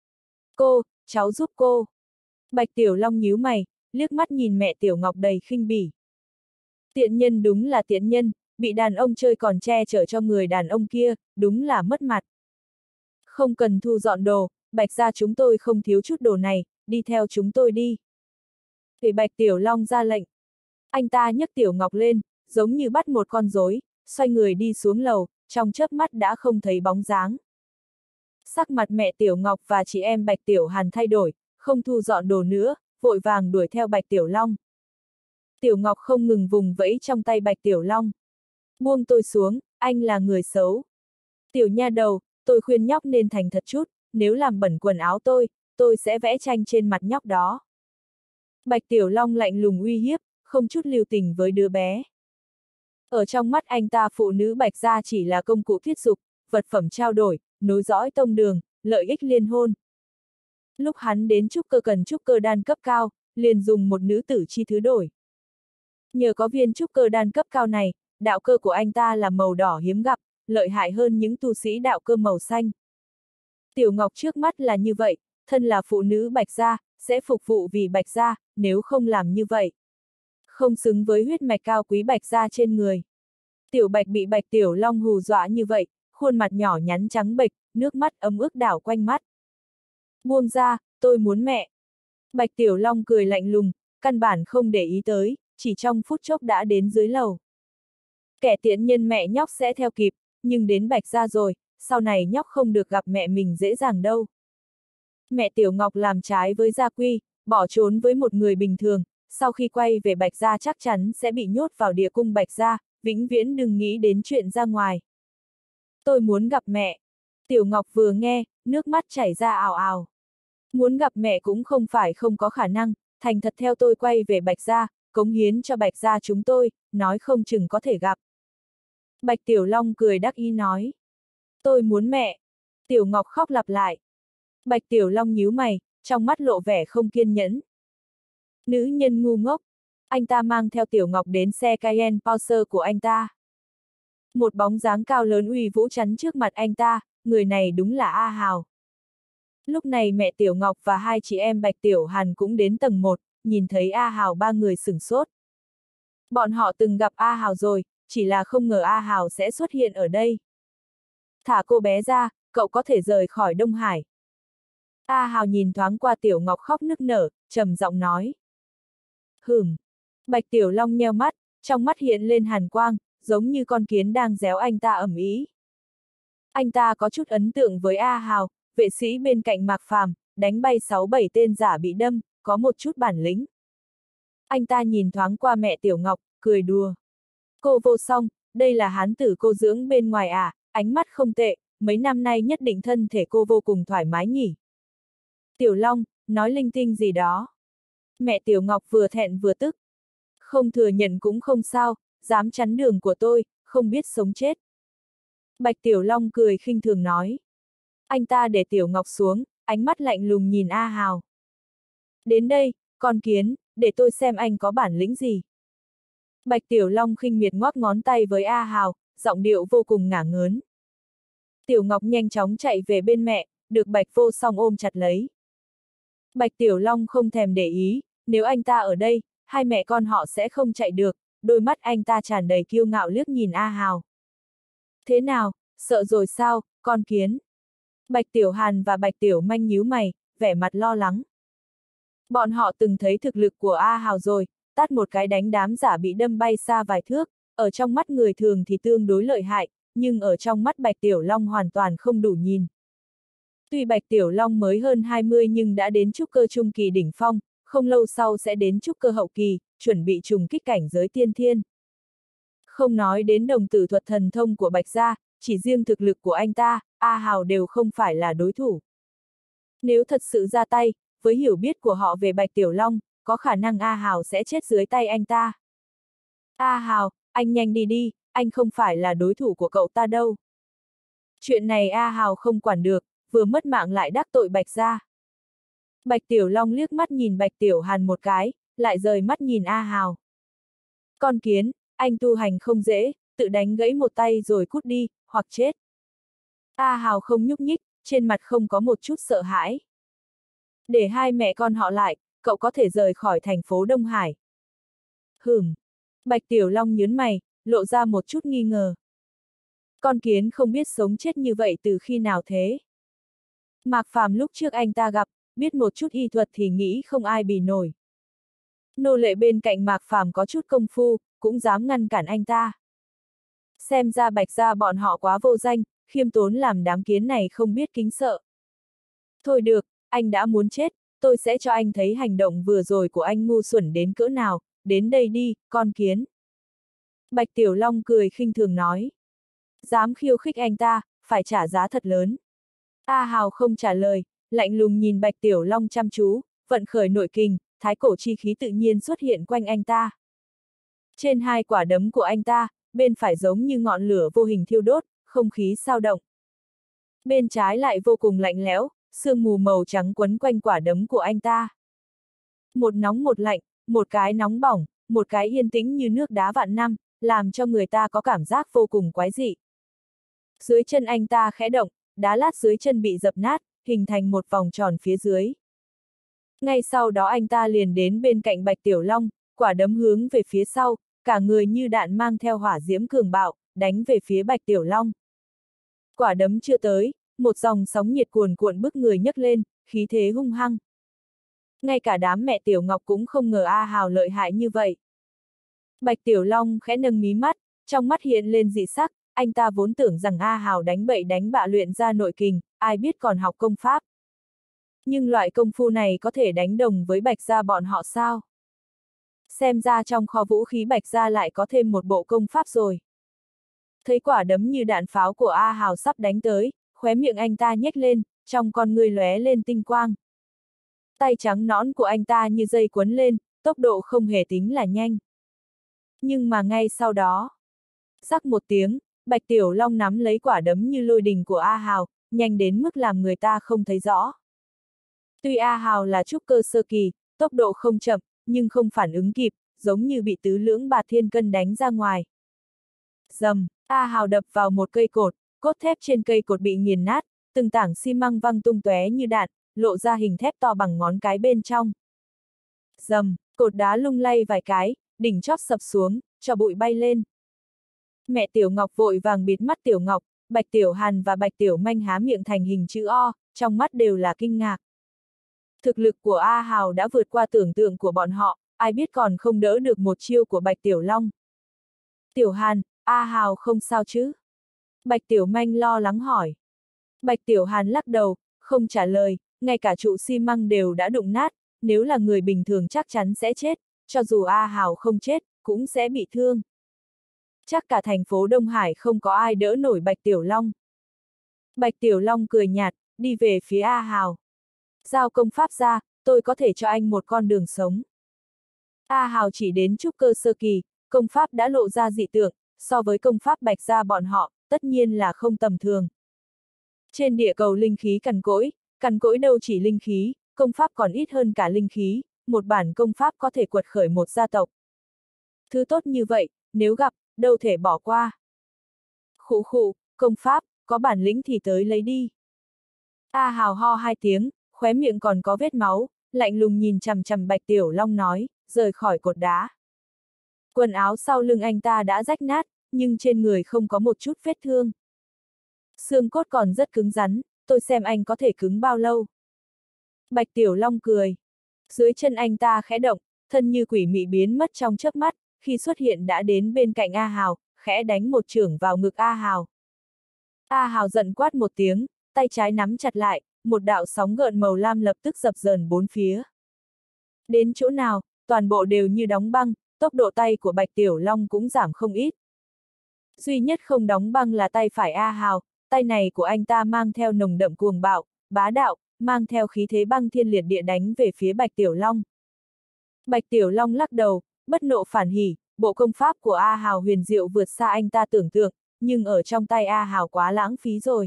Cô, cháu giúp cô. Bạch Tiểu Long nhíu mày, liếc mắt nhìn mẹ Tiểu Ngọc đầy khinh bỉ. Tiện nhân đúng là tiện nhân, bị đàn ông chơi còn che chở cho người đàn ông kia, đúng là mất mặt. Không cần thu dọn đồ, Bạch gia chúng tôi không thiếu chút đồ này, đi theo chúng tôi đi. Để Bạch Tiểu Long ra lệnh. Anh ta nhấc Tiểu Ngọc lên, giống như bắt một con rối, xoay người đi xuống lầu, trong chớp mắt đã không thấy bóng dáng. Sắc mặt mẹ Tiểu Ngọc và chị em Bạch Tiểu Hàn thay đổi, không thu dọn đồ nữa, vội vàng đuổi theo Bạch Tiểu Long. Tiểu Ngọc không ngừng vùng vẫy trong tay Bạch Tiểu Long. Buông tôi xuống, anh là người xấu. Tiểu nha đầu, tôi khuyên nhóc nên thành thật chút, nếu làm bẩn quần áo tôi, tôi sẽ vẽ tranh trên mặt nhóc đó. Bạch Tiểu Long lạnh lùng uy hiếp, không chút lưu tình với đứa bé. Ở trong mắt anh ta phụ nữ Bạch gia chỉ là công cụ thuyết dục, vật phẩm trao đổi, nối dõi tông đường, lợi ích liên hôn. Lúc hắn đến trúc cơ cần trúc cơ đan cấp cao, liền dùng một nữ tử chi thứ đổi. Nhờ có viên trúc cơ đan cấp cao này, đạo cơ của anh ta là màu đỏ hiếm gặp, lợi hại hơn những tu sĩ đạo cơ màu xanh. Tiểu Ngọc trước mắt là như vậy, thân là phụ nữ Bạch gia, sẽ phục vụ vì Bạch gia, nếu không làm như vậy. Không xứng với huyết mạch cao quý Bạch gia trên người. Tiểu Bạch bị Bạch Tiểu Long hù dọa như vậy, khuôn mặt nhỏ nhắn trắng bệch, nước mắt ấm ức đảo quanh mắt. Buông ra, tôi muốn mẹ. Bạch Tiểu Long cười lạnh lùng, căn bản không để ý tới, chỉ trong phút chốc đã đến dưới lầu. Kẻ tiện nhân mẹ nhóc sẽ theo kịp, nhưng đến Bạch gia rồi, sau này nhóc không được gặp mẹ mình dễ dàng đâu. Mẹ Tiểu Ngọc làm trái với gia quy, bỏ trốn với một người bình thường, sau khi quay về Bạch gia chắc chắn sẽ bị nhốt vào địa cung Bạch gia, vĩnh viễn đừng nghĩ đến chuyện ra ngoài. Tôi muốn gặp mẹ. Tiểu Ngọc vừa nghe, nước mắt chảy ra ào ào. Muốn gặp mẹ cũng không phải không có khả năng, thành thật theo tôi quay về Bạch gia, cống hiến cho Bạch gia chúng tôi, nói không chừng có thể gặp. Bạch Tiểu Long cười đắc ý nói. Tôi muốn mẹ. Tiểu Ngọc khóc lặp lại. Bạch Tiểu Long nhíu mày, trong mắt lộ vẻ không kiên nhẫn. Nữ nhân ngu ngốc. Anh ta mang theo Tiểu Ngọc đến xe Cayenne Porsche của anh ta. Một bóng dáng cao lớn uy vũ chắn trước mặt anh ta, người này đúng là A Hào. Lúc này mẹ Tiểu Ngọc và hai chị em Bạch Tiểu Hàn cũng đến tầng một, nhìn thấy A Hào ba người sửng sốt. Bọn họ từng gặp A Hào rồi, chỉ là không ngờ A Hào sẽ xuất hiện ở đây. Thả cô bé ra, cậu có thể rời khỏi Đông Hải. A Hào nhìn thoáng qua Tiểu Ngọc khóc nức nở, trầm giọng nói. Hửm. Bạch Tiểu Long nheo mắt, trong mắt hiện lên hàn quang, giống như con kiến đang réo anh ta ầm ĩ. Anh ta có chút ấn tượng với A Hào, vệ sĩ bên cạnh Mạc Phàm, đánh bay sáu bảy tên giả bị đâm, có một chút bản lĩnh. Anh ta nhìn thoáng qua mẹ Tiểu Ngọc, cười đùa. Cô Vô Song, đây là hán tử cô dưỡng bên ngoài à, ánh mắt không tệ, mấy năm nay nhất định thân thể cô vô cùng thoải mái nhỉ. Tiểu Long, nói linh tinh gì đó. Mẹ Tiểu Ngọc vừa thẹn vừa tức. Không thừa nhận cũng không sao, dám chắn đường của tôi, không biết sống chết. Bạch Tiểu Long cười khinh thường nói. Anh ta để Tiểu Ngọc xuống, ánh mắt lạnh lùng nhìn A Hào. Đến đây, con kiến, để tôi xem anh có bản lĩnh gì. Bạch Tiểu Long khinh miệt ngoắc ngón tay với A Hào, giọng điệu vô cùng ngả ngớn. Tiểu Ngọc nhanh chóng chạy về bên mẹ, được Bạch Vô Song ôm chặt lấy. Bạch Tiểu Long không thèm để ý, nếu anh ta ở đây, hai mẹ con họ sẽ không chạy được, đôi mắt anh ta tràn đầy kiêu ngạo liếc nhìn A Hào. Thế nào, sợ rồi sao, con kiến? Bạch Tiểu Hàn và Bạch Tiểu Manh nhíu mày, vẻ mặt lo lắng. Bọn họ từng thấy thực lực của A Hào rồi, tát một cái đánh đám giả bị đâm bay xa vài thước, ở trong mắt người thường thì tương đối lợi hại, nhưng ở trong mắt Bạch Tiểu Long hoàn toàn không đủ nhìn. Tuy Bạch Tiểu Long mới hơn hai mươi nhưng đã đến trúc cơ trung kỳ đỉnh phong, không lâu sau sẽ đến trúc cơ hậu kỳ, chuẩn bị trùng kích cảnh giới tiên thiên. Không nói đến đồng tử thuật thần thông của Bạch gia, chỉ riêng thực lực của anh ta, A Hào đều không phải là đối thủ. Nếu thật sự ra tay, với hiểu biết của họ về Bạch Tiểu Long, có khả năng A Hào sẽ chết dưới tay anh ta. A Hào, anh nhanh đi đi, anh không phải là đối thủ của cậu ta đâu. Chuyện này A Hào không quản được, vừa mất mạng lại đắc tội Bạch gia. Bạch Tiểu Long liếc mắt nhìn Bạch Tiểu Hàn một cái, lại rời mắt nhìn A Hào. Con kiến, anh tu hành không dễ, tự đánh gãy một tay rồi cút đi, hoặc chết. A Hào không nhúc nhích, trên mặt không có một chút sợ hãi. Để hai mẹ con họ lại, cậu có thể rời khỏi thành phố Đông Hải. Hửm. Bạch Tiểu Long nhướng mày, lộ ra một chút nghi ngờ. Con kiến không biết sống chết như vậy từ khi nào thế? Mạc Phàm lúc trước anh ta gặp, biết một chút y thuật thì nghĩ không ai bì nổi. Nô lệ bên cạnh Mạc Phàm có chút công phu, cũng dám ngăn cản anh ta. Xem ra Bạch gia bọn họ quá vô danh, khiêm tốn làm đám kiến này không biết kính sợ. Thôi được, anh đã muốn chết, tôi sẽ cho anh thấy hành động vừa rồi của anh ngu xuẩn đến cỡ nào, đến đây đi, con kiến. Bạch Tiểu Long cười khinh thường nói. Dám khiêu khích anh ta, phải trả giá thật lớn. A Hào không trả lời, lạnh lùng nhìn Bạch Tiểu Long chăm chú, vận khởi nội kình, thái cổ chi khí tự nhiên xuất hiện quanh anh ta. Trên hai quả đấm của anh ta, bên phải giống như ngọn lửa vô hình thiêu đốt, không khí sao động. Bên trái lại vô cùng lạnh lẽo, sương mù màu trắng quấn quanh quả đấm của anh ta. Một nóng một lạnh, một cái nóng bỏng, một cái yên tĩnh như nước đá vạn năm, làm cho người ta có cảm giác vô cùng quái dị. Dưới chân anh ta khẽ động, đá lát dưới chân bị dập nát, hình thành một vòng tròn phía dưới. Ngay sau đó anh ta liền đến bên cạnh Bạch Tiểu Long, quả đấm hướng về phía sau, cả người như đạn mang theo hỏa diễm cường bạo, đánh về phía Bạch Tiểu Long. Quả đấm chưa tới, một dòng sóng nhiệt cuồn cuộn bức người nhấc lên, khí thế hung hăng. Ngay cả đám mẹ Tiểu Ngọc cũng không ngờ A Hào lợi hại như vậy. Bạch Tiểu Long khẽ nâng mí mắt, trong mắt hiện lên dị sắc, anh ta vốn tưởng rằng A Hào đánh bậy đánh bạ luyện ra nội kình, ai biết còn học công pháp. Nhưng loại công phu này có thể đánh đồng với Bạch gia bọn họ sao? Xem ra trong kho vũ khí Bạch gia lại có thêm một bộ công pháp rồi. Thấy quả đấm như đạn pháo của A Hào sắp đánh tới, khóe miệng anh ta nhếch lên, trong con ngươi lóe lên tinh quang. Tay trắng nõn của anh ta như dây quấn lên, tốc độ không hề tính là nhanh. Nhưng mà ngay sau đó, rắc một tiếng, Bạch Tiểu Long nắm lấy quả đấm như lôi đình của A Hào, nhanh đến mức làm người ta không thấy rõ. Tuy A Hào là trúc cơ sơ kỳ, tốc độ không chậm, nhưng không phản ứng kịp, giống như bị tứ lưỡng bạt thiên cân đánh ra ngoài. Dầm, A Hào đập vào một cây cột, cốt thép trên cây cột bị nghiền nát, từng tảng xi măng văng tung tóe như đạn, lộ ra hình thép to bằng ngón cái bên trong. Dầm, cột đá lung lay vài cái, đỉnh chóp sập xuống, cho bụi bay lên. Mẹ Tiểu Ngọc vội vàng bịt mắt Tiểu Ngọc, Bạch Tiểu Hàn và Bạch Tiểu Manh há miệng thành hình chữ O, trong mắt đều là kinh ngạc. Thực lực của A Hào đã vượt qua tưởng tượng của bọn họ, ai biết còn không đỡ được một chiêu của Bạch Tiểu Long. Tiểu Hàn, A Hào không sao chứ? Bạch Tiểu Manh lo lắng hỏi. Bạch Tiểu Hàn lắc đầu, không trả lời, ngay cả trụ xi măng đều đã đụng nát, nếu là người bình thường chắc chắn sẽ chết, cho dù A Hào không chết, cũng sẽ bị thương. Chắc cả thành phố Đông Hải không có ai đỡ nổi Bạch Tiểu Long. Bạch Tiểu Long cười nhạt, đi về phía A Hào. Giao công pháp ra, tôi có thể cho anh một con đường sống. A Hào chỉ đến trúc cơ sơ kỳ, công pháp đã lộ ra dị tượng, so với công pháp Bạch gia bọn họ, tất nhiên là không tầm thường. Trên địa cầu linh khí cằn cỗi, cằn cỗi đâu chỉ linh khí, công pháp còn ít hơn cả linh khí, một bản công pháp có thể quật khởi một gia tộc. Thứ tốt như vậy, nếu gặp, đâu thể bỏ qua. Khụ khụ, công pháp, có bản lĩnh thì tới lấy đi. A Hào ho hai tiếng, khóe miệng còn có vết máu, lạnh lùng nhìn chằm chằm Bạch Tiểu Long nói, rời khỏi cột đá. Quần áo sau lưng anh ta đã rách nát, nhưng trên người không có một chút vết thương. Xương cốt còn rất cứng rắn, tôi xem anh có thể cứng bao lâu. Bạch Tiểu Long cười. Dưới chân anh ta khẽ động, thân như quỷ mị biến mất trong chớp mắt, khi xuất hiện đã đến bên cạnh A Hào, khẽ đánh một chưởng vào ngực A Hào. A Hào giận quát một tiếng, tay trái nắm chặt lại, một đạo sóng gợn màu lam lập tức dập dờn bốn phía. Đến chỗ nào, toàn bộ đều như đóng băng, tốc độ tay của Bạch Tiểu Long cũng giảm không ít. Duy nhất không đóng băng là tay phải A Hào, tay này của anh ta mang theo nồng đậm cuồng bạo, bá đạo, mang theo khí thế băng thiên liệt địa đánh về phía Bạch Tiểu Long. Bạch Tiểu Long lắc đầu, bất nộ phản hỉ, bộ công pháp của A Hào huyền diệu vượt xa anh ta tưởng tượng, nhưng ở trong tay A Hào quá lãng phí rồi.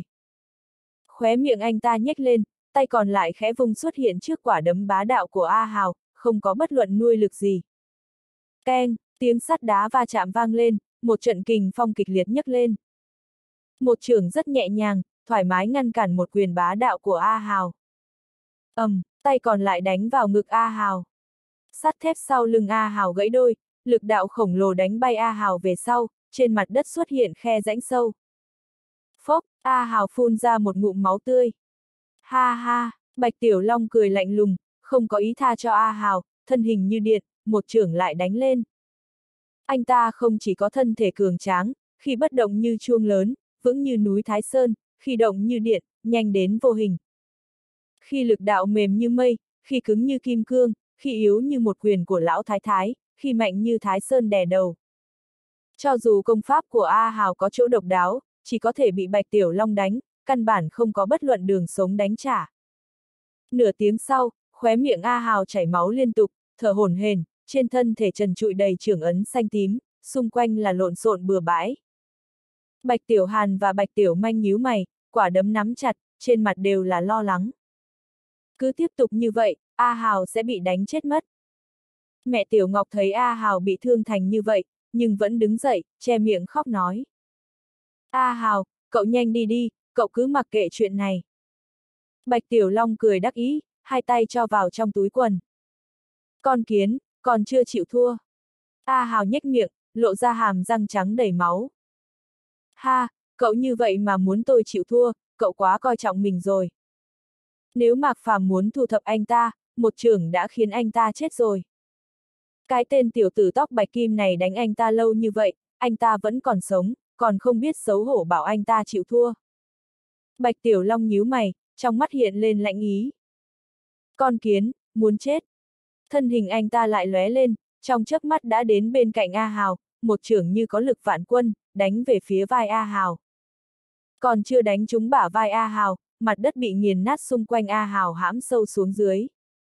Khóe miệng anh ta nhếch lên, tay còn lại khẽ vung xuất hiện trước quả đấm bá đạo của A Hào, không có bất luận nuôi lực gì. Keng, tiếng sắt đá va chạm vang lên, một trận kình phong kịch liệt nhấc lên. Một chưởng rất nhẹ nhàng, thoải mái ngăn cản một quyền bá đạo của A Hào. ầm, um, tay còn lại đánh vào ngực A Hào. Sắt thép sau lưng A Hào gãy đôi, lực đạo khổng lồ đánh bay A Hào về sau, trên mặt đất xuất hiện khe rãnh sâu. Phốc, A Hào phun ra một ngụm máu tươi. Ha ha, Bạch Tiểu Long cười lạnh lùng, không có ý tha cho A Hào, thân hình như điện, một chưởng lại đánh lên. Anh ta không chỉ có thân thể cường tráng, khi bất động như chuông lớn, vững như núi Thái Sơn, khi động như điện, nhanh đến vô hình. Khi lực đạo mềm như mây, khi cứng như kim cương, khi yếu như một quyền của lão thái thái, khi mạnh như Thái Sơn đè đầu. Cho dù công pháp của A Hào có chỗ độc đáo, chỉ có thể bị Bạch Tiểu Long đánh, căn bản không có bất luận đường sống đánh trả. Nửa tiếng sau, khóe miệng A Hào chảy máu liên tục, thở hổn hển, trên thân thể trần trụi đầy chưởng ấn xanh tím, xung quanh là lộn xộn bừa bãi. Bạch Tiểu Hàn và Bạch Tiểu Manh nhíu mày, quả đấm nắm chặt, trên mặt đều là lo lắng. Cứ tiếp tục như vậy, A Hào sẽ bị đánh chết mất. Mẹ Tiểu Ngọc thấy A Hào bị thương thành như vậy, nhưng vẫn đứng dậy, che miệng khóc nói. A Hào, cậu nhanh đi đi, cậu cứ mặc kệ chuyện này. Bạch Tiểu Long cười đắc ý, hai tay cho vào trong túi quần. Con kiến, còn chưa chịu thua. A Hào nhếch miệng, lộ ra hàm răng trắng đầy máu. Ha, cậu như vậy mà muốn tôi chịu thua, cậu quá coi trọng mình rồi. Nếu Mạc Phàm muốn thu thập anh ta, một chưởng đã khiến anh ta chết rồi. Cái tên tiểu tử tóc bạch kim này đánh anh ta lâu như vậy, anh ta vẫn còn sống, còn không biết xấu hổ bảo anh ta chịu thua. Bạch Tiểu Long nhíu mày, trong mắt hiện lên lạnh ý. Con kiến, muốn chết. Thân hình anh ta lại lóe lên, trong chớp mắt đã đến bên cạnh A Hào, một chưởng như có lực vạn quân, đánh về phía vai A Hào. Còn chưa đánh trúng bả vai A Hào, mặt đất bị nghiền nát xung quanh A Hào hãm sâu xuống dưới.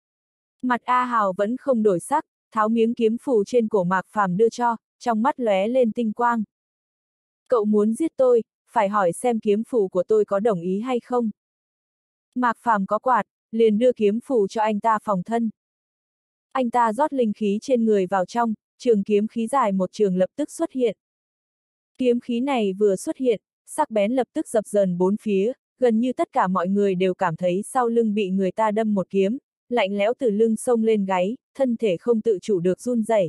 Mặt A Hào vẫn không đổi sắc, tháo miếng kiếm phù trên cổ Mạc Phàm đưa cho, trong mắt lóe lên tinh quang. Cậu muốn giết tôi, phải hỏi xem kiếm phù của tôi có đồng ý hay không. Mạc Phàm có quạt, liền đưa kiếm phù cho anh ta phòng thân. Anh ta rót linh khí trên người vào trong, trường kiếm khí dài một trường lập tức xuất hiện. Kiếm khí này vừa xuất hiện, sắc bén lập tức dập dờn bốn phía, gần như tất cả mọi người đều cảm thấy sau lưng bị người ta đâm một kiếm, lạnh lẽo từ lưng xông lên gáy, thân thể không tự chủ được run rẩy.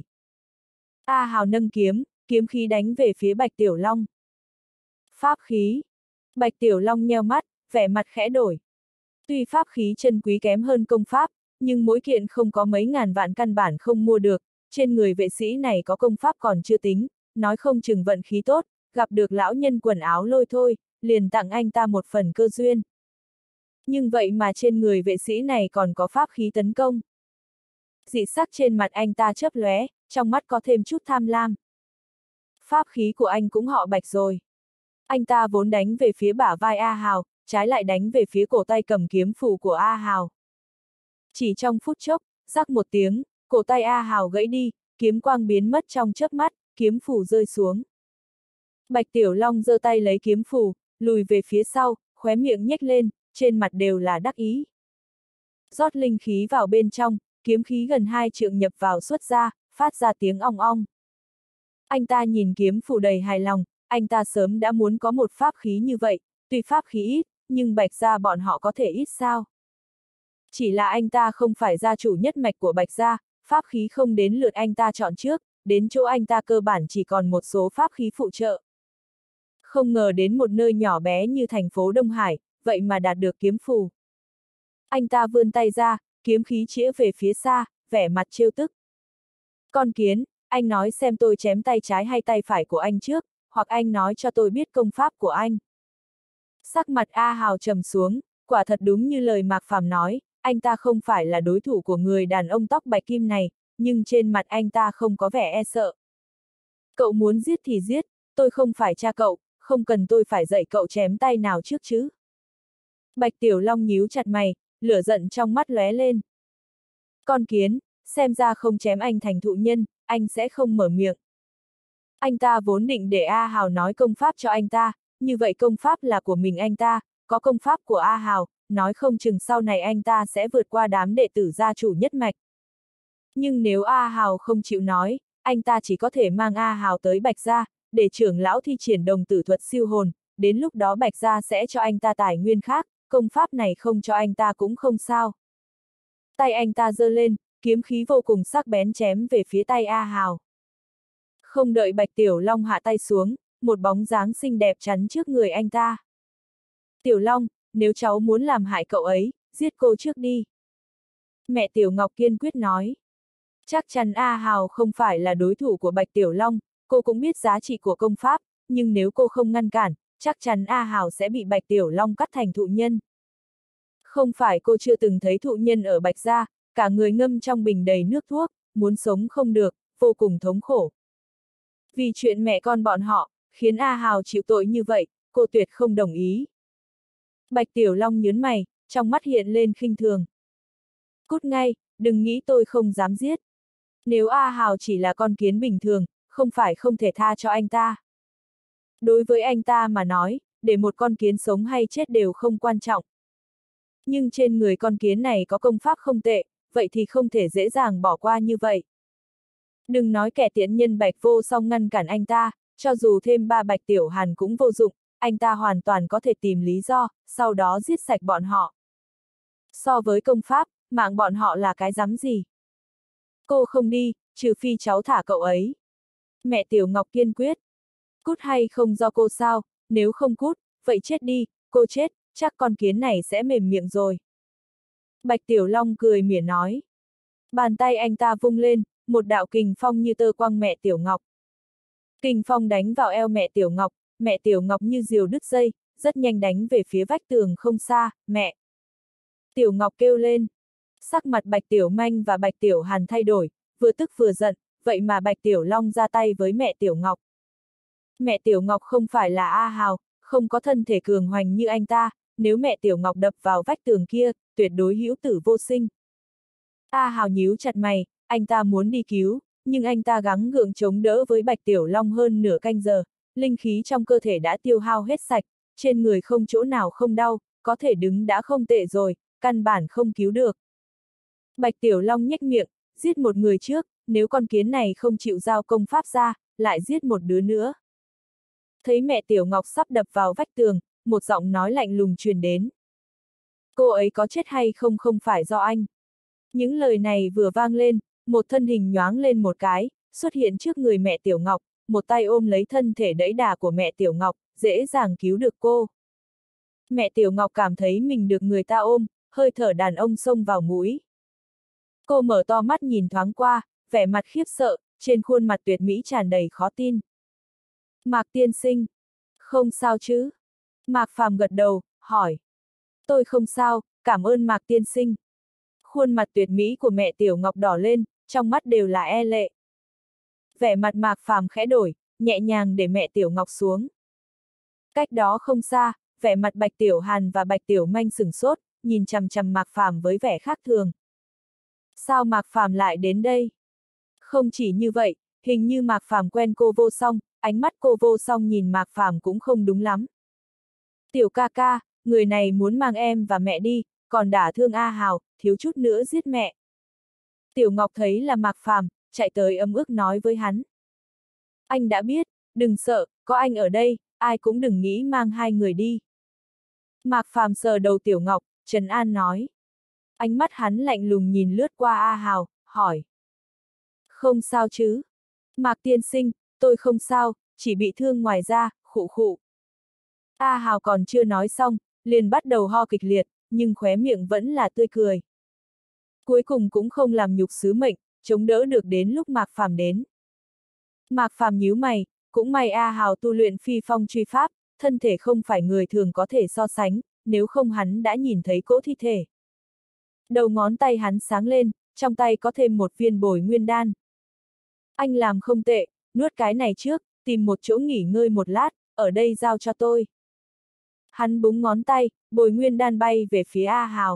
A Hào nâng kiếm, kiếm khí đánh về phía Bạch Tiểu Long. Pháp khí. Bạch Tiểu Long nheo mắt, vẻ mặt khẽ đổi. Tuy pháp khí chân quý kém hơn công pháp, nhưng mỗi kiện không có mấy ngàn vạn căn bản không mua được, trên người vệ sĩ này có công pháp còn chưa tính, nói không chừng vận khí tốt, gặp được lão nhân quần áo lôi thôi, liền tặng anh ta một phần cơ duyên. Nhưng vậy mà trên người vệ sĩ này còn có pháp khí tấn công. Dị sắc trên mặt anh ta chớp lóe, trong mắt có thêm chút tham lam. Pháp khí của anh cũng họ Bạch rồi. Anh ta vốn đánh về phía bả vai A Hào, trái lại đánh về phía cổ tay cầm kiếm phù của A Hào. Chỉ trong phút chốc, rắc một tiếng, cổ tay A Hào gãy đi, kiếm quang biến mất trong chớp mắt, kiếm phù rơi xuống. Bạch Tiểu Long giơ tay lấy kiếm phù, lùi về phía sau, khóe miệng nhếch lên, trên mặt đều là đắc ý. Rót linh khí vào bên trong, kiếm khí gần hai trượng nhập vào xuất ra, phát ra tiếng ong ong. Anh ta nhìn kiếm phù đầy hài lòng, anh ta sớm đã muốn có một pháp khí như vậy, tuy pháp khí ít, nhưng Bạch gia bọn họ có thể ít sao. Chỉ là anh ta không phải gia chủ nhất mạch của Bạch gia, pháp khí không đến lượt anh ta chọn trước, đến chỗ anh ta cơ bản chỉ còn một số pháp khí phụ trợ. Không ngờ đến một nơi nhỏ bé như thành phố Đông Hải, vậy mà đạt được kiếm phù. Anh ta vươn tay ra, kiếm khí chĩa về phía xa, vẻ mặt trêu tức. Con kiến, anh nói xem tôi chém tay trái hay tay phải của anh trước, hoặc anh nói cho tôi biết công pháp của anh. Sắc mặt A Hào trầm xuống, quả thật đúng như lời Mạc Phàm nói, anh ta không phải là đối thủ của người đàn ông tóc bạch kim này, nhưng trên mặt anh ta không có vẻ e sợ. Cậu muốn giết thì giết, tôi không phải cha cậu, không cần tôi phải dạy cậu chém tay nào trước chứ. Bạch Tiểu Long nhíu chặt mày, lửa giận trong mắt lóe lên. Con kiến, xem ra không chém anh thành thụ nhân, anh sẽ không mở miệng. Anh ta vốn định để A Hào nói công pháp cho anh ta, như vậy công pháp là của mình anh ta, có công pháp của A Hào, nói không chừng sau này anh ta sẽ vượt qua đám đệ tử gia chủ nhất mạch. Nhưng nếu A Hào không chịu nói, anh ta chỉ có thể mang A Hào tới Bạch Gia, để trưởng lão thi triển đồng tử thuật siêu hồn, đến lúc đó Bạch Gia sẽ cho anh ta tài nguyên khác, công pháp này không cho anh ta cũng không sao. Tay anh ta giơ lên, kiếm khí vô cùng sắc bén chém về phía tay A Hào. Không đợi Bạch Tiểu Long hạ tay xuống, một bóng dáng xinh đẹp chắn trước người anh ta. Tiểu Long, nếu cháu muốn làm hại cậu ấy, giết cô trước đi. Mẹ Tiểu Ngọc kiên quyết nói. Chắc chắn A Hào không phải là đối thủ của Bạch Tiểu Long, cô cũng biết giá trị của công pháp, nhưng nếu cô không ngăn cản, chắc chắn A Hào sẽ bị Bạch Tiểu Long cắt thành thụ nhân. Không phải cô chưa từng thấy thụ nhân ở Bạch Gia, cả người ngâm trong bình đầy nước thuốc, muốn sống không được, vô cùng thống khổ. Vì chuyện mẹ con bọn họ, khiến A Hào chịu tội như vậy, cô tuyệt không đồng ý. Bạch Tiểu Long nhớn mày, trong mắt hiện lên khinh thường. Cút ngay, đừng nghĩ tôi không dám giết. Nếu A Hào chỉ là con kiến bình thường, không phải không thể tha cho anh ta. Đối với anh ta mà nói, để một con kiến sống hay chết đều không quan trọng. Nhưng trên người con kiến này có công pháp không tệ, vậy thì không thể dễ dàng bỏ qua như vậy. Đừng nói kẻ tiện nhân Bạch Vô Song ngăn cản anh ta, cho dù thêm ba Bạch Tiểu Hàn cũng vô dụng, anh ta hoàn toàn có thể tìm lý do, sau đó giết sạch bọn họ. So với công pháp, mạng bọn họ là cái rắm gì? Cô không đi, trừ phi cháu thả cậu ấy. Mẹ Tiểu Ngọc kiên quyết. Cút hay không do cô sao, nếu không cút, vậy chết đi, cô chết, chắc con kiến này sẽ mềm miệng rồi. Bạch Tiểu Long cười mỉa nói. Bàn tay anh ta vung lên, một đạo kình phong như tơ quăng mẹ Tiểu Ngọc. Kình phong đánh vào eo mẹ Tiểu Ngọc, mẹ Tiểu Ngọc như diều đứt dây, rất nhanh đánh về phía vách tường không xa, mẹ. Tiểu Ngọc kêu lên. Sắc mặt Bạch Tiểu Manh và Bạch Tiểu Hàn thay đổi, vừa tức vừa giận, vậy mà Bạch Tiểu Long ra tay với mẹ Tiểu Ngọc. Mẹ Tiểu Ngọc không phải là A Hào, không có thân thể cường hoành như anh ta, nếu mẹ Tiểu Ngọc đập vào vách tường kia, tuyệt đối hữu tử vô sinh. A Hào nhíu chặt mày, anh ta muốn đi cứu, nhưng anh ta gắng gượng chống đỡ với Bạch Tiểu Long hơn nửa canh giờ, linh khí trong cơ thể đã tiêu hao hết sạch, trên người không chỗ nào không đau, có thể đứng đã không tệ rồi, căn bản không cứu được. Bạch Tiểu Long nhếch miệng, giết một người trước, nếu con kiến này không chịu giao công pháp ra, lại giết một đứa nữa. Thấy mẹ Tiểu Ngọc sắp đập vào vách tường, một giọng nói lạnh lùng truyền đến. Cô ấy có chết hay không không phải do anh. Những lời này vừa vang lên, một thân hình nhoáng lên một cái, xuất hiện trước người mẹ Tiểu Ngọc, một tay ôm lấy thân thể đẫy đà của mẹ Tiểu Ngọc, dễ dàng cứu được cô. Mẹ Tiểu Ngọc cảm thấy mình được người ta ôm, hơi thở đàn ông xông vào mũi. Cô mở to mắt nhìn thoáng qua, vẻ mặt khiếp sợ, trên khuôn mặt tuyệt mỹ tràn đầy khó tin. Mạc tiên sinh. Không sao chứ? Mạc Phàm gật đầu, hỏi. Tôi không sao, cảm ơn Mạc tiên sinh. Khuôn mặt tuyệt mỹ của mẹ Tiểu Ngọc đỏ lên, trong mắt đều là e lệ. Vẻ mặt Mạc Phàm khẽ đổi, nhẹ nhàng để mẹ Tiểu Ngọc xuống. Cách đó không xa, vẻ mặt Bạch Tiểu Hàn và Bạch Tiểu Manh sửng sốt, nhìn chằm chằm Mạc Phàm với vẻ khác thường. Sao Mạc Phàm lại đến đây? Không chỉ như vậy, hình như Mạc Phàm quen cô Vô Song, ánh mắt cô Vô Song nhìn Mạc Phàm cũng không đúng lắm. Tiểu ca ca, người này muốn mang em và mẹ đi, còn đả thương A Hào, thiếu chút nữa giết mẹ. Tiểu Ngọc thấy là Mạc Phàm, chạy tới ấm ức nói với hắn. Anh đã biết, đừng sợ, có anh ở đây, ai cũng đừng nghĩ mang hai người đi. Mạc Phàm sờ đầu Tiểu Ngọc, trấn an nói. Ánh mắt hắn lạnh lùng nhìn lướt qua A Hào, hỏi. Không sao chứ? Mạc tiên sinh, tôi không sao, chỉ bị thương ngoài da, khụ khụ. A Hào còn chưa nói xong, liền bắt đầu ho kịch liệt, nhưng khóe miệng vẫn là tươi cười. Cuối cùng cũng không làm nhục sứ mệnh, chống đỡ được đến lúc Mạc Phàm đến. Mạc Phàm nhíu mày, cũng may A Hào tu luyện phi phong truy pháp, thân thể không phải người thường có thể so sánh, nếu không hắn đã nhìn thấy cỗ thi thể. Đầu ngón tay hắn sáng lên, trong tay có thêm một viên bồi nguyên đan. Anh làm không tệ, nuốt cái này trước, tìm một chỗ nghỉ ngơi một lát, ở đây giao cho tôi. Hắn búng ngón tay, bồi nguyên đan bay về phía A Hào.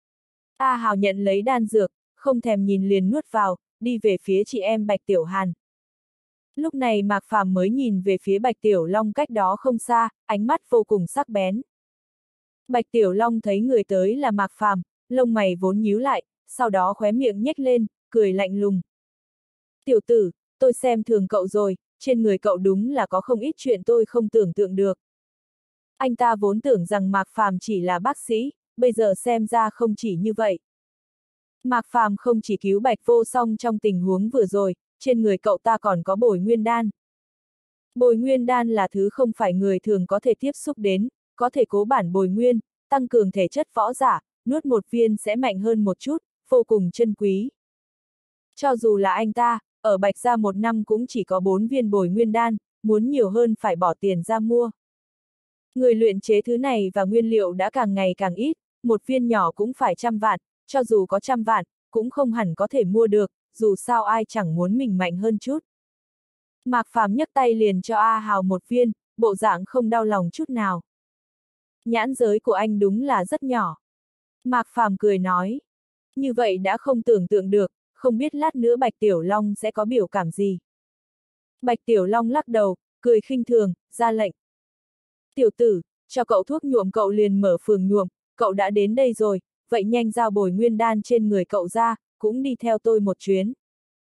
A Hào nhận lấy đan dược, không thèm nhìn liền nuốt vào, đi về phía chị em Bạch Tiểu Hàn. Lúc này Mạc Phàm mới nhìn về phía Bạch Tiểu Long cách đó không xa, ánh mắt vô cùng sắc bén. Bạch Tiểu Long thấy người tới là Mạc Phàm, lông mày vốn nhíu lại, sau đó khóe miệng nhếch lên, cười lạnh lùng. Tiểu tử, tôi xem thường cậu rồi, trên người cậu đúng là có không ít chuyện tôi không tưởng tượng được. Anh ta vốn tưởng rằng Mạc Phàm chỉ là bác sĩ, bây giờ xem ra không chỉ như vậy. Mạc Phàm không chỉ cứu Bạch Vô Song trong tình huống vừa rồi, trên người cậu ta còn có bồi nguyên đan. Bồi nguyên đan là thứ không phải người thường có thể tiếp xúc đến, có thể cố bản bồi nguyên, tăng cường thể chất võ giả, nuốt một viên sẽ mạnh hơn một chút, vô cùng chân quý. Cho dù là anh ta, ở Bạch Gia một năm cũng chỉ có bốn viên bồi nguyên đan, muốn nhiều hơn phải bỏ tiền ra mua. Người luyện chế thứ này và nguyên liệu đã càng ngày càng ít, một viên nhỏ cũng phải trăm vạn, cho dù có trăm vạn, cũng không hẳn có thể mua được, dù sao ai chẳng muốn mình mạnh hơn chút. Mạc Phàm nhấc tay liền cho A Hào một viên, bộ dạng không đau lòng chút nào. Nhãn giới của anh đúng là rất nhỏ. Mạc Phàm cười nói. Như vậy đã không tưởng tượng được, không biết lát nữa Bạch Tiểu Long sẽ có biểu cảm gì. Bạch Tiểu Long lắc đầu, cười khinh thường, ra lệnh. Tiểu tử, cho cậu thuốc nhuộm cậu liền mở phường nhuộm, cậu đã đến đây rồi, vậy nhanh giao bồi nguyên đan trên người cậu ra, cũng đi theo tôi một chuyến.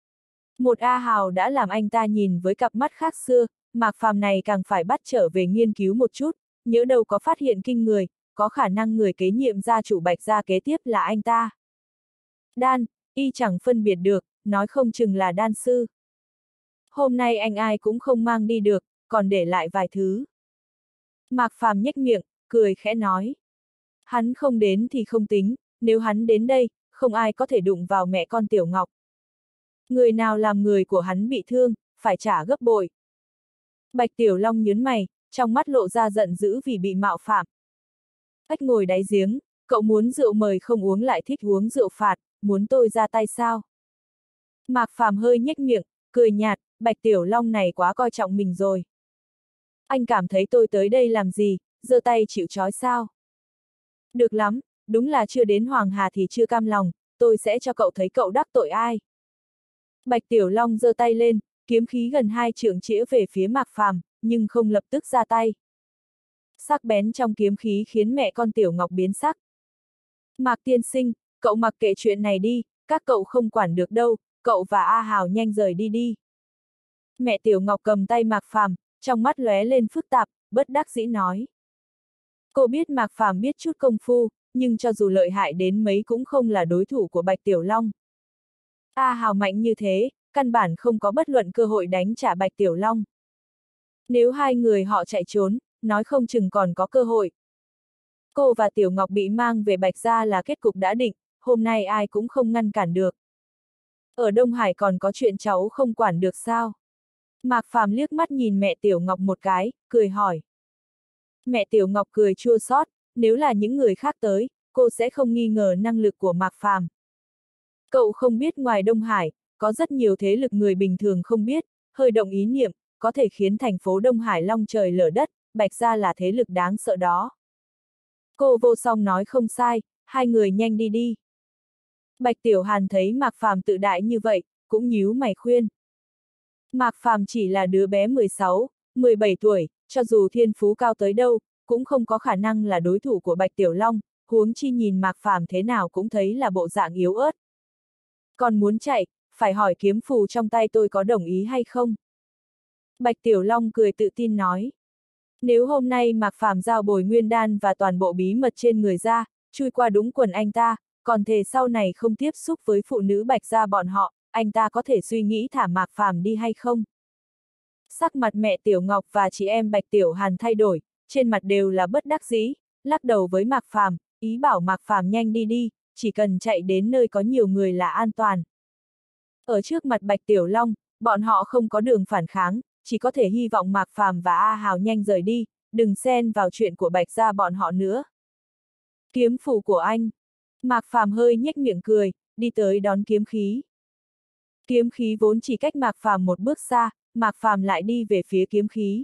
Một A Hào đã làm anh ta nhìn với cặp mắt khác xưa, Mạc Phàm này càng phải bắt trở về nghiên cứu một chút, nhỡ đâu có phát hiện kinh người, có khả năng người kế nhiệm gia chủ Bạch Gia kế tiếp là anh ta. Đan, y chẳng phân biệt được, nói không chừng là đan sư. Hôm nay anh ai cũng không mang đi được, còn để lại vài thứ. Mạc Phàm nhếch miệng, cười khẽ nói. Hắn không đến thì không tính, nếu hắn đến đây, không ai có thể đụng vào mẹ con Tiểu Ngọc. Người nào làm người của hắn bị thương, phải trả gấp bội. Bạch Tiểu Long nhướng mày, trong mắt lộ ra giận dữ vì bị mạo phạm. Ếch ngồi đáy giếng, cậu muốn rượu mời không uống lại thích uống rượu phạt, muốn tôi ra tay sao? Mạc Phàm hơi nhếch miệng, cười nhạt, Bạch Tiểu Long này quá coi trọng mình rồi. Anh cảm thấy tôi tới đây làm gì, giơ tay chịu trói sao? Được lắm, đúng là chưa đến Hoàng Hà thì chưa cam lòng, tôi sẽ cho cậu thấy cậu đắc tội ai. Bạch Tiểu Long giơ tay lên, kiếm khí gần hai trượng chĩa về phía Mạc Phàm, nhưng không lập tức ra tay. Sắc bén trong kiếm khí khiến mẹ con Tiểu Ngọc biến sắc. Mạc tiên sinh, cậu mặc kệ chuyện này đi, các cậu không quản được đâu, cậu và A Hào nhanh rời đi đi. Mẹ Tiểu Ngọc cầm tay Mạc Phàm, trong mắt lóe lên phức tạp, bất đắc dĩ nói. Cô biết Mạc Phàm biết chút công phu, nhưng cho dù lợi hại đến mấy cũng không là đối thủ của Bạch Tiểu Long. A Hào mạnh như thế, căn bản không có bất luận cơ hội đánh trả Bạch Tiểu Long. Nếu hai người họ chạy trốn, nói không chừng còn có cơ hội. Cô và Tiểu Ngọc bị mang về Bạch Gia là kết cục đã định, hôm nay ai cũng không ngăn cản được. Ở Đông Hải còn có chuyện cháu không quản được sao? Mạc Phàm liếc mắt nhìn mẹ Tiểu Ngọc một cái, cười hỏi. Mẹ Tiểu Ngọc cười chua xót, nếu là những người khác tới, cô sẽ không nghi ngờ năng lực của Mạc Phàm. Cậu không biết ngoài Đông Hải, có rất nhiều thế lực người bình thường không biết, hơi động ý niệm, có thể khiến thành phố Đông Hải long trời lở đất, Bạch Gia là thế lực đáng sợ đó. Cô Vô Song nói không sai, hai người nhanh đi đi. Bạch Tiểu Hàn thấy Mạc Phàm tự đại như vậy, cũng nhíu mày khuyên. Mạc Phàm chỉ là đứa bé mười sáu, mười bảy tuổi, cho dù thiên phú cao tới đâu, cũng không có khả năng là đối thủ của Bạch Tiểu Long, huống chi nhìn Mạc Phàm thế nào cũng thấy là bộ dạng yếu ớt. Còn muốn chạy, phải hỏi kiếm phù trong tay tôi có đồng ý hay không? Bạch Tiểu Long cười tự tin nói. Nếu hôm nay Mạc Phàm giao bồi nguyên đan và toàn bộ bí mật trên người ra, chui qua đúng quần anh ta, còn thề sau này không tiếp xúc với phụ nữ Bạch Gia bọn họ, anh ta có thể suy nghĩ thả Mạc Phàm đi hay không? Sắc mặt mẹ Tiểu Ngọc và chị em Bạch Tiểu Hàn thay đổi, trên mặt đều là bất đắc dĩ, lắc đầu với Mạc Phàm, ý bảo Mạc Phàm nhanh đi đi, chỉ cần chạy đến nơi có nhiều người là an toàn. Ở trước mặt Bạch Tiểu Long, bọn họ không có đường phản kháng, chỉ có thể hy vọng Mạc Phàm và A Hào nhanh rời đi, đừng xen vào chuyện của Bạch Gia bọn họ nữa. Kiếm phủ của anh. Mạc Phàm hơi nhếch miệng cười, đi tới đón kiếm khí. Kiếm khí vốn chỉ cách Mạc Phàm một bước xa, Mạc Phàm lại đi về phía kiếm khí.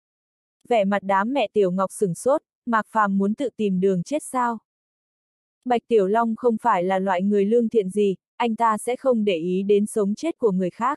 Vẻ mặt đám mẹ Tiểu Ngọc sửng sốt, Mạc Phàm muốn tự tìm đường chết sao? Bạch Tiểu Long không phải là loại người lương thiện gì, anh ta sẽ không để ý đến sống chết của người khác.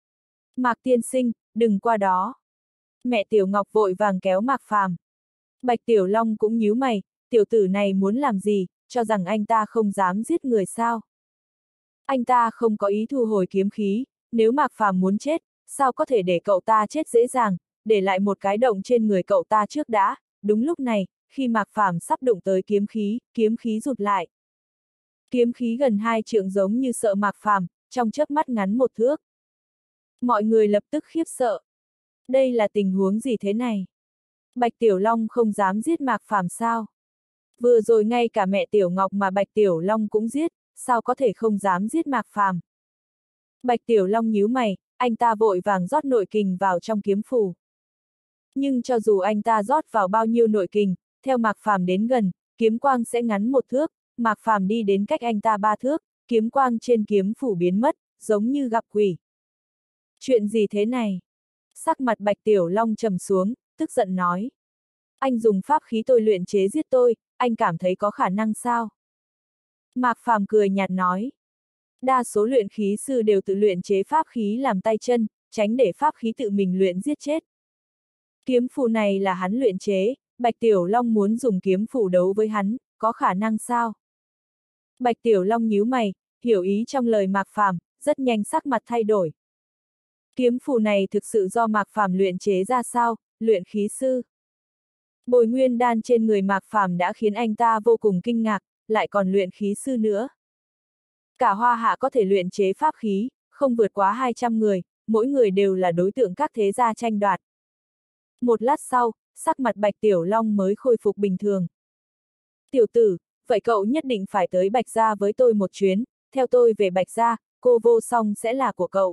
Mạc tiên sinh, đừng qua đó. Mẹ Tiểu Ngọc vội vàng kéo Mạc Phàm. Bạch Tiểu Long cũng nhíu mày, tiểu tử này muốn làm gì, cho rằng anh ta không dám giết người sao? Anh ta không có ý thu hồi kiếm khí, nếu Mạc Phàm muốn chết, sao có thể để cậu ta chết dễ dàng, để lại một cái động trên người cậu ta trước đã. Đúng lúc này, khi Mạc Phàm sắp đụng tới kiếm khí, kiếm khí rụt lại. Kiếm khí gần hai trượng giống như sợ Mạc Phàm, trong chớp mắt ngắn một thước. Mọi người lập tức khiếp sợ. Đây là tình huống gì thế này? Bạch Tiểu Long không dám giết Mạc Phàm sao? Vừa rồi ngay cả mẹ Tiểu Ngọc mà Bạch Tiểu Long cũng giết, sao có thể không dám giết Mạc Phàm? Bạch Tiểu Long nhíu mày, anh ta vội vàng rót nội kình vào trong kiếm phủ. Nhưng cho dù anh ta rót vào bao nhiêu nội kình, theo Mạc Phàm đến gần, kiếm quang sẽ ngắn một thước, Mạc Phàm đi đến cách anh ta ba thước, kiếm quang trên kiếm phủ biến mất, giống như gặp quỷ. Chuyện gì thế này? Sắc mặt Bạch Tiểu Long trầm xuống, tức giận nói. Anh dùng pháp khí tôi luyện chế giết tôi, anh cảm thấy có khả năng sao? Mạc Phàm cười nhạt nói. Đa số luyện khí sư đều tự luyện chế pháp khí làm tay chân, tránh để pháp khí tự mình luyện giết chết. Kiếm phù này là hắn luyện chế, Bạch Tiểu Long muốn dùng kiếm phù đấu với hắn, có khả năng sao? Bạch Tiểu Long nhíu mày, hiểu ý trong lời Mạc Phàm, rất nhanh sắc mặt thay đổi. Kiếm phù này thực sự do Mạc Phàm luyện chế ra sao, luyện khí sư? Bồi nguyên đan trên người Mạc Phàm đã khiến anh ta vô cùng kinh ngạc, lại còn luyện khí sư nữa. Cả Hoa Hạ có thể luyện chế pháp khí, không vượt quá hai trăm người, mỗi người đều là đối tượng các thế gia tranh đoạt. Một lát sau, sắc mặt Bạch Tiểu Long mới khôi phục bình thường. Tiểu tử, vậy cậu nhất định phải tới Bạch Gia với tôi một chuyến, theo tôi về Bạch Gia, cô Vô Song sẽ là của cậu.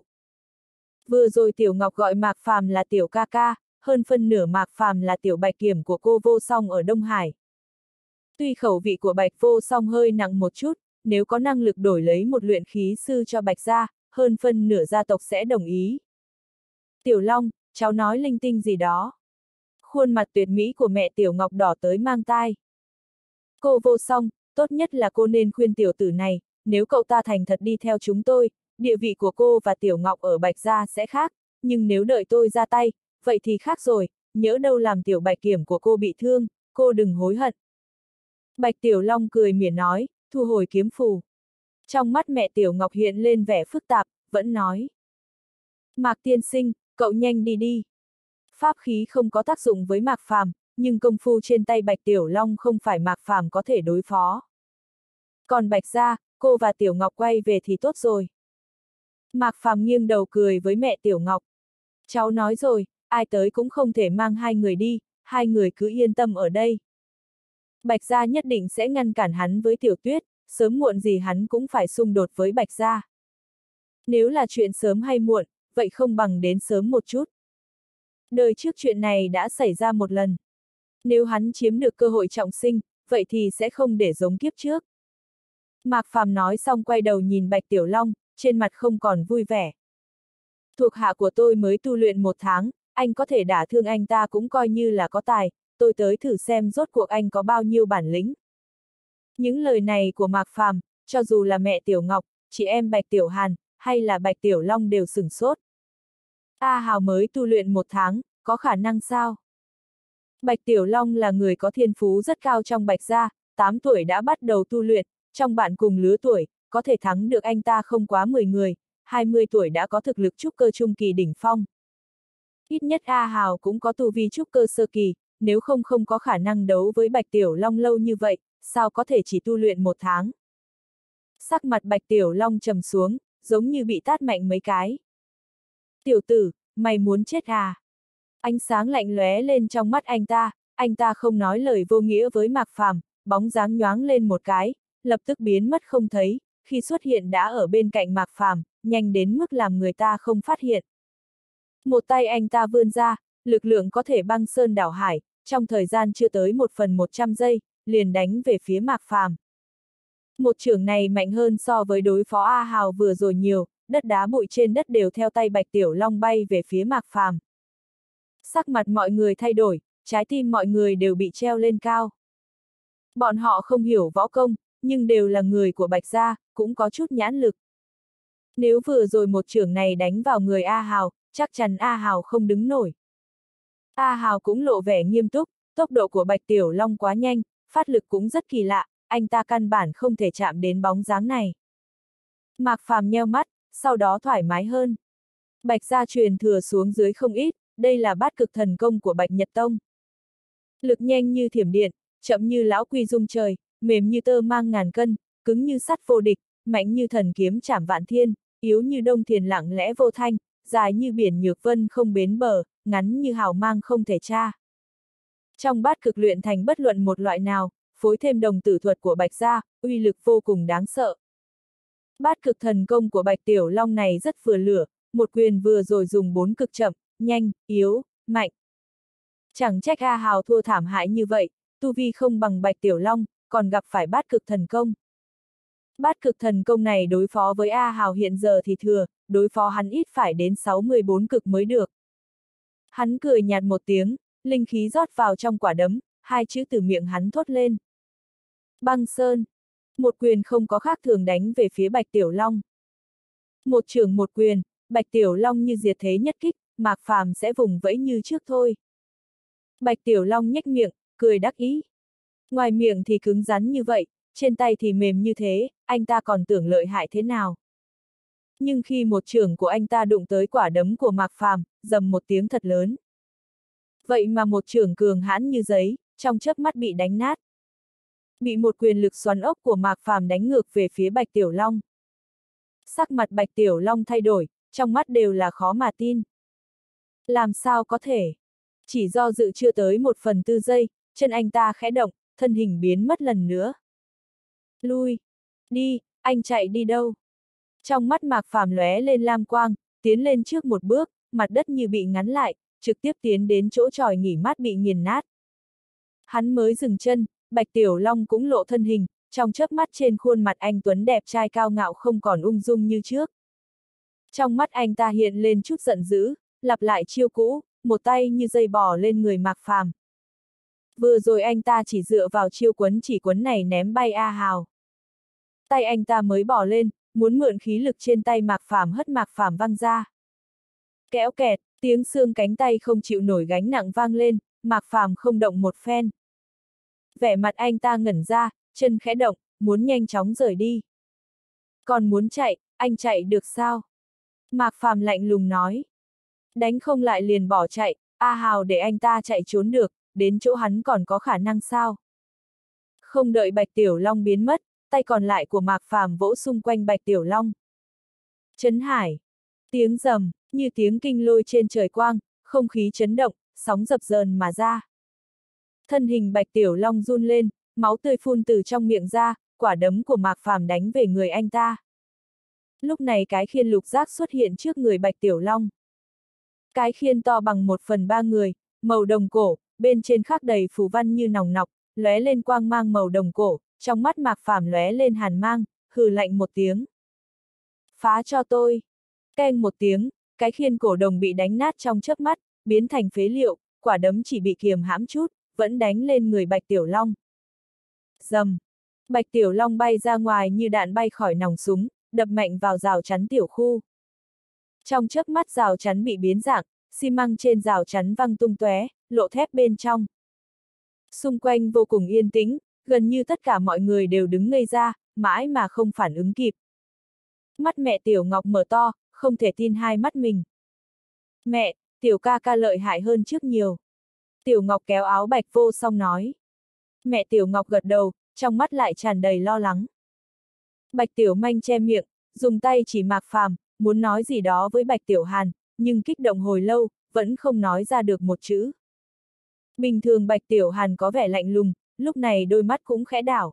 Vừa rồi Tiểu Ngọc gọi Mạc Phàm là Tiểu ca ca, hơn phân nửa Mạc Phàm là Tiểu Bạch Kiểm của cô Vô Song ở Đông Hải. Tuy khẩu vị của Bạch Vô Song hơi nặng một chút, nếu có năng lực đổi lấy một luyện khí sư cho Bạch Gia, hơn phân nửa gia tộc sẽ đồng ý. Tiểu Long, cháu nói linh tinh gì đó. Khuôn mặt tuyệt mỹ của mẹ Tiểu Ngọc đỏ tới mang tai. Cô Vô Song, tốt nhất là cô nên khuyên tiểu tử này, nếu cậu ta thành thật đi theo chúng tôi, địa vị của cô và Tiểu Ngọc ở Bạch Gia sẽ khác, nhưng nếu đợi tôi ra tay, vậy thì khác rồi, nhỡ đâu làm Tiểu Bạch Kiểm của cô bị thương, cô đừng hối hận. Bạch Tiểu Long cười mỉa nói, thu hồi kiếm phù. Trong mắt mẹ Tiểu Ngọc hiện lên vẻ phức tạp, vẫn nói. Mạc tiên sinh, cậu nhanh đi đi. Pháp khí không có tác dụng với Mạc Phàm, nhưng công phu trên tay Bạch Tiểu Long không phải Mạc Phàm có thể đối phó. Còn Bạch Gia, cô và Tiểu Ngọc quay về thì tốt rồi. Mạc Phàm nghiêng đầu cười với mẹ Tiểu Ngọc. Cháu nói rồi, ai tới cũng không thể mang hai người đi, hai người cứ yên tâm ở đây. Bạch Gia nhất định sẽ ngăn cản hắn với Tiểu Tuyết, sớm muộn gì hắn cũng phải xung đột với Bạch Gia. Nếu là chuyện sớm hay muộn, vậy không bằng đến sớm một chút. Đời trước chuyện này đã xảy ra một lần. Nếu hắn chiếm được cơ hội trọng sinh, vậy thì sẽ không để giống kiếp trước. Mạc Phàm nói xong quay đầu nhìn Bạch Tiểu Long, trên mặt không còn vui vẻ. Thuộc hạ của tôi mới tu luyện một tháng, anh có thể đả thương anh ta cũng coi như là có tài, tôi tới thử xem rốt cuộc anh có bao nhiêu bản lĩnh. Những lời này của Mạc Phàm, cho dù là mẹ Tiểu Ngọc, chị em Bạch Tiểu Hàn, hay là Bạch Tiểu Long đều sửng sốt. A Hào mới tu luyện một tháng, có khả năng sao? Bạch Tiểu Long là người có thiên phú rất cao trong Bạch Gia, tám tuổi đã bắt đầu tu luyện, trong bạn cùng lứa tuổi, có thể thắng được anh ta không quá mười người, hai mươi tuổi đã có thực lực trúc cơ trung kỳ đỉnh phong. Ít nhất A Hào cũng có tu vi trúc cơ sơ kỳ, nếu không không có khả năng đấu với Bạch Tiểu Long lâu như vậy, sao có thể chỉ tu luyện một tháng? Sắc mặt Bạch Tiểu Long trầm xuống, giống như bị tát mạnh mấy cái. Tiểu tử, mày muốn chết à? Ánh sáng lạnh lóe lên trong mắt anh ta, anh ta không nói lời vô nghĩa với Mạc Phàm, bóng dáng nhoáng lên một cái, lập tức biến mất không thấy, khi xuất hiện đã ở bên cạnh Mạc Phàm, nhanh đến mức làm người ta không phát hiện. Một tay anh ta vươn ra, lực lượng có thể băng sơn đảo hải, trong thời gian chưa tới một phần một trăm giây, liền đánh về phía Mạc Phàm. Một chưởng này mạnh hơn so với đối phó A Hào vừa rồi nhiều, đất đá bụi trên đất đều theo tay Bạch Tiểu Long bay về phía Mạc Phàm. Sắc mặt mọi người thay đổi, trái tim mọi người đều bị treo lên cao. Bọn họ không hiểu võ công, nhưng đều là người của Bạch gia, cũng có chút nhãn lực. Nếu vừa rồi một chưởng này đánh vào người A Hào, chắc chắn A Hào không đứng nổi. A Hào cũng lộ vẻ nghiêm túc, tốc độ của Bạch Tiểu Long quá nhanh, phát lực cũng rất kỳ lạ, anh ta căn bản không thể chạm đến bóng dáng này. Mạc Phàm nheo mắt, sau đó thoải mái hơn. Bạch gia truyền thừa xuống dưới không ít, đây là bát cực thần công của Bạch Nhật Tông. Lực nhanh như thiểm điện, chậm như lão quy dung trời, mềm như tơ mang ngàn cân, cứng như sắt vô địch, mạnh như thần kiếm trảm vạn thiên, yếu như đông thiền lặng lẽ vô thanh, dài như biển nhược vân không bến bờ, ngắn như hào mang không thể tra. Trong bát cực luyện thành bất luận một loại nào, phối thêm đồng tử thuật của Bạch gia, uy lực vô cùng đáng sợ. Bát cực thần công của Bạch Tiểu Long này rất vừa lửa, một quyền vừa rồi dùng bốn cực chậm, nhanh, yếu, mạnh. Chẳng trách A Hào thua thảm hại như vậy, tu vi không bằng Bạch Tiểu Long, còn gặp phải bát cực thần công. Bát cực thần công này đối phó với A Hào hiện giờ thì thừa, đối phó hắn ít phải đến sáu mươi bốn cực mới được. Hắn cười nhạt một tiếng, linh khí rót vào trong quả đấm, hai chữ từ miệng hắn thốt lên. Băng sơn. Một quyền không có khác thường đánh về phía Bạch Tiểu Long. Một chưởng một quyền, Bạch Tiểu Long như diệt thế nhất kích, Mạc Phàm sẽ vùng vẫy như trước thôi. Bạch Tiểu Long nhếch miệng, cười đắc ý. Ngoài miệng thì cứng rắn như vậy, trên tay thì mềm như thế, anh ta còn tưởng lợi hại thế nào. Nhưng khi một chưởng của anh ta đụng tới quả đấm của Mạc Phàm, rầm một tiếng thật lớn. Vậy mà một chưởng cường hãn như giấy, trong chớp mắt bị đánh nát. Bị một quyền lực xoắn ốc của Mạc Phàm đánh ngược về phía Bạch Tiểu Long. Sắc mặt Bạch Tiểu Long thay đổi, trong mắt đều là khó mà tin. Làm sao có thể? Chỉ do dự chưa tới một phần tư giây, chân anh ta khẽ động, thân hình biến mất lần nữa. Lui! Đi, anh chạy đi đâu? Trong mắt Mạc Phàm lóe lên lam quang, tiến lên trước một bước, mặt đất như bị ngắn lại, trực tiếp tiến đến chỗ tròi nghỉ mát bị nghiền nát. Hắn mới dừng chân, Bạch Tiểu Long cũng lộ thân hình, trong chớp mắt trên khuôn mặt anh tuấn đẹp trai cao ngạo không còn ung dung như trước. Trong mắt anh ta hiện lên chút giận dữ, lặp lại chiêu cũ, một tay như dây bò lên người Mạc Phàm. Vừa rồi anh ta chỉ dựa vào chiêu quấn chỉ quấn này ném bay A Hào. Tay anh ta mới bỏ lên, muốn mượn khí lực trên tay Mạc Phàm hất Mạc Phàm văng ra. Kéo kẹt, tiếng xương cánh tay không chịu nổi gánh nặng vang lên, Mạc Phàm không động một phen. Vẻ mặt anh ta ngẩn ra, chân khẽ động, muốn nhanh chóng rời đi. Còn muốn chạy, anh chạy được sao? Mạc Phàm lạnh lùng nói. Đánh không lại liền bỏ chạy, A Hào để anh ta chạy trốn được, đến chỗ hắn còn có khả năng sao? Không đợi Bạch Tiểu Long biến mất, tay còn lại của Mạc Phàm vỗ xung quanh Bạch Tiểu Long. Chấn hải. Tiếng rầm, như tiếng kinh lôi trên trời quang, không khí chấn động, sóng dập dờn mà ra. Thân hình Bạch Tiểu Long run lên, máu tươi phun từ trong miệng ra, quả đấm của Mạc Phàm đánh về người anh ta. Lúc này cái khiên lục giác xuất hiện trước người Bạch Tiểu Long. Cái khiên to bằng một phần ba người, màu đồng cổ, bên trên khắc đầy phù văn như nòng nọc, lóe lên quang mang màu đồng cổ, trong mắt Mạc Phàm lóe lên hàn mang, hừ lạnh một tiếng. Phá cho tôi! Keng một tiếng, cái khiên cổ đồng bị đánh nát trong chớp mắt, biến thành phế liệu, quả đấm chỉ bị kiềm hãm chút, vẫn đánh lên người Bạch Tiểu Long. Rầm! Bạch Tiểu Long bay ra ngoài như đạn bay khỏi nòng súng, đập mạnh vào rào chắn tiểu khu. Trong chớp mắt rào chắn bị biến dạng, xi măng trên rào chắn văng tung tóe, lộ thép bên trong. Xung quanh vô cùng yên tĩnh, gần như tất cả mọi người đều đứng ngây ra, mãi mà không phản ứng kịp. Mắt mẹ Tiểu Ngọc mở to, không thể tin hai mắt mình. Mẹ, Tiểu ca ca lợi hại hơn trước nhiều. Tiểu Ngọc kéo áo Bạch Vô Song nói. Mẹ Tiểu Ngọc gật đầu, trong mắt lại tràn đầy lo lắng. Bạch Tiểu Manh che miệng, dùng tay chỉ Mạc Phàm, muốn nói gì đó với Bạch Tiểu Hàn, nhưng kích động hồi lâu, vẫn không nói ra được một chữ. Bình thường Bạch Tiểu Hàn có vẻ lạnh lùng, lúc này đôi mắt cũng khẽ đảo.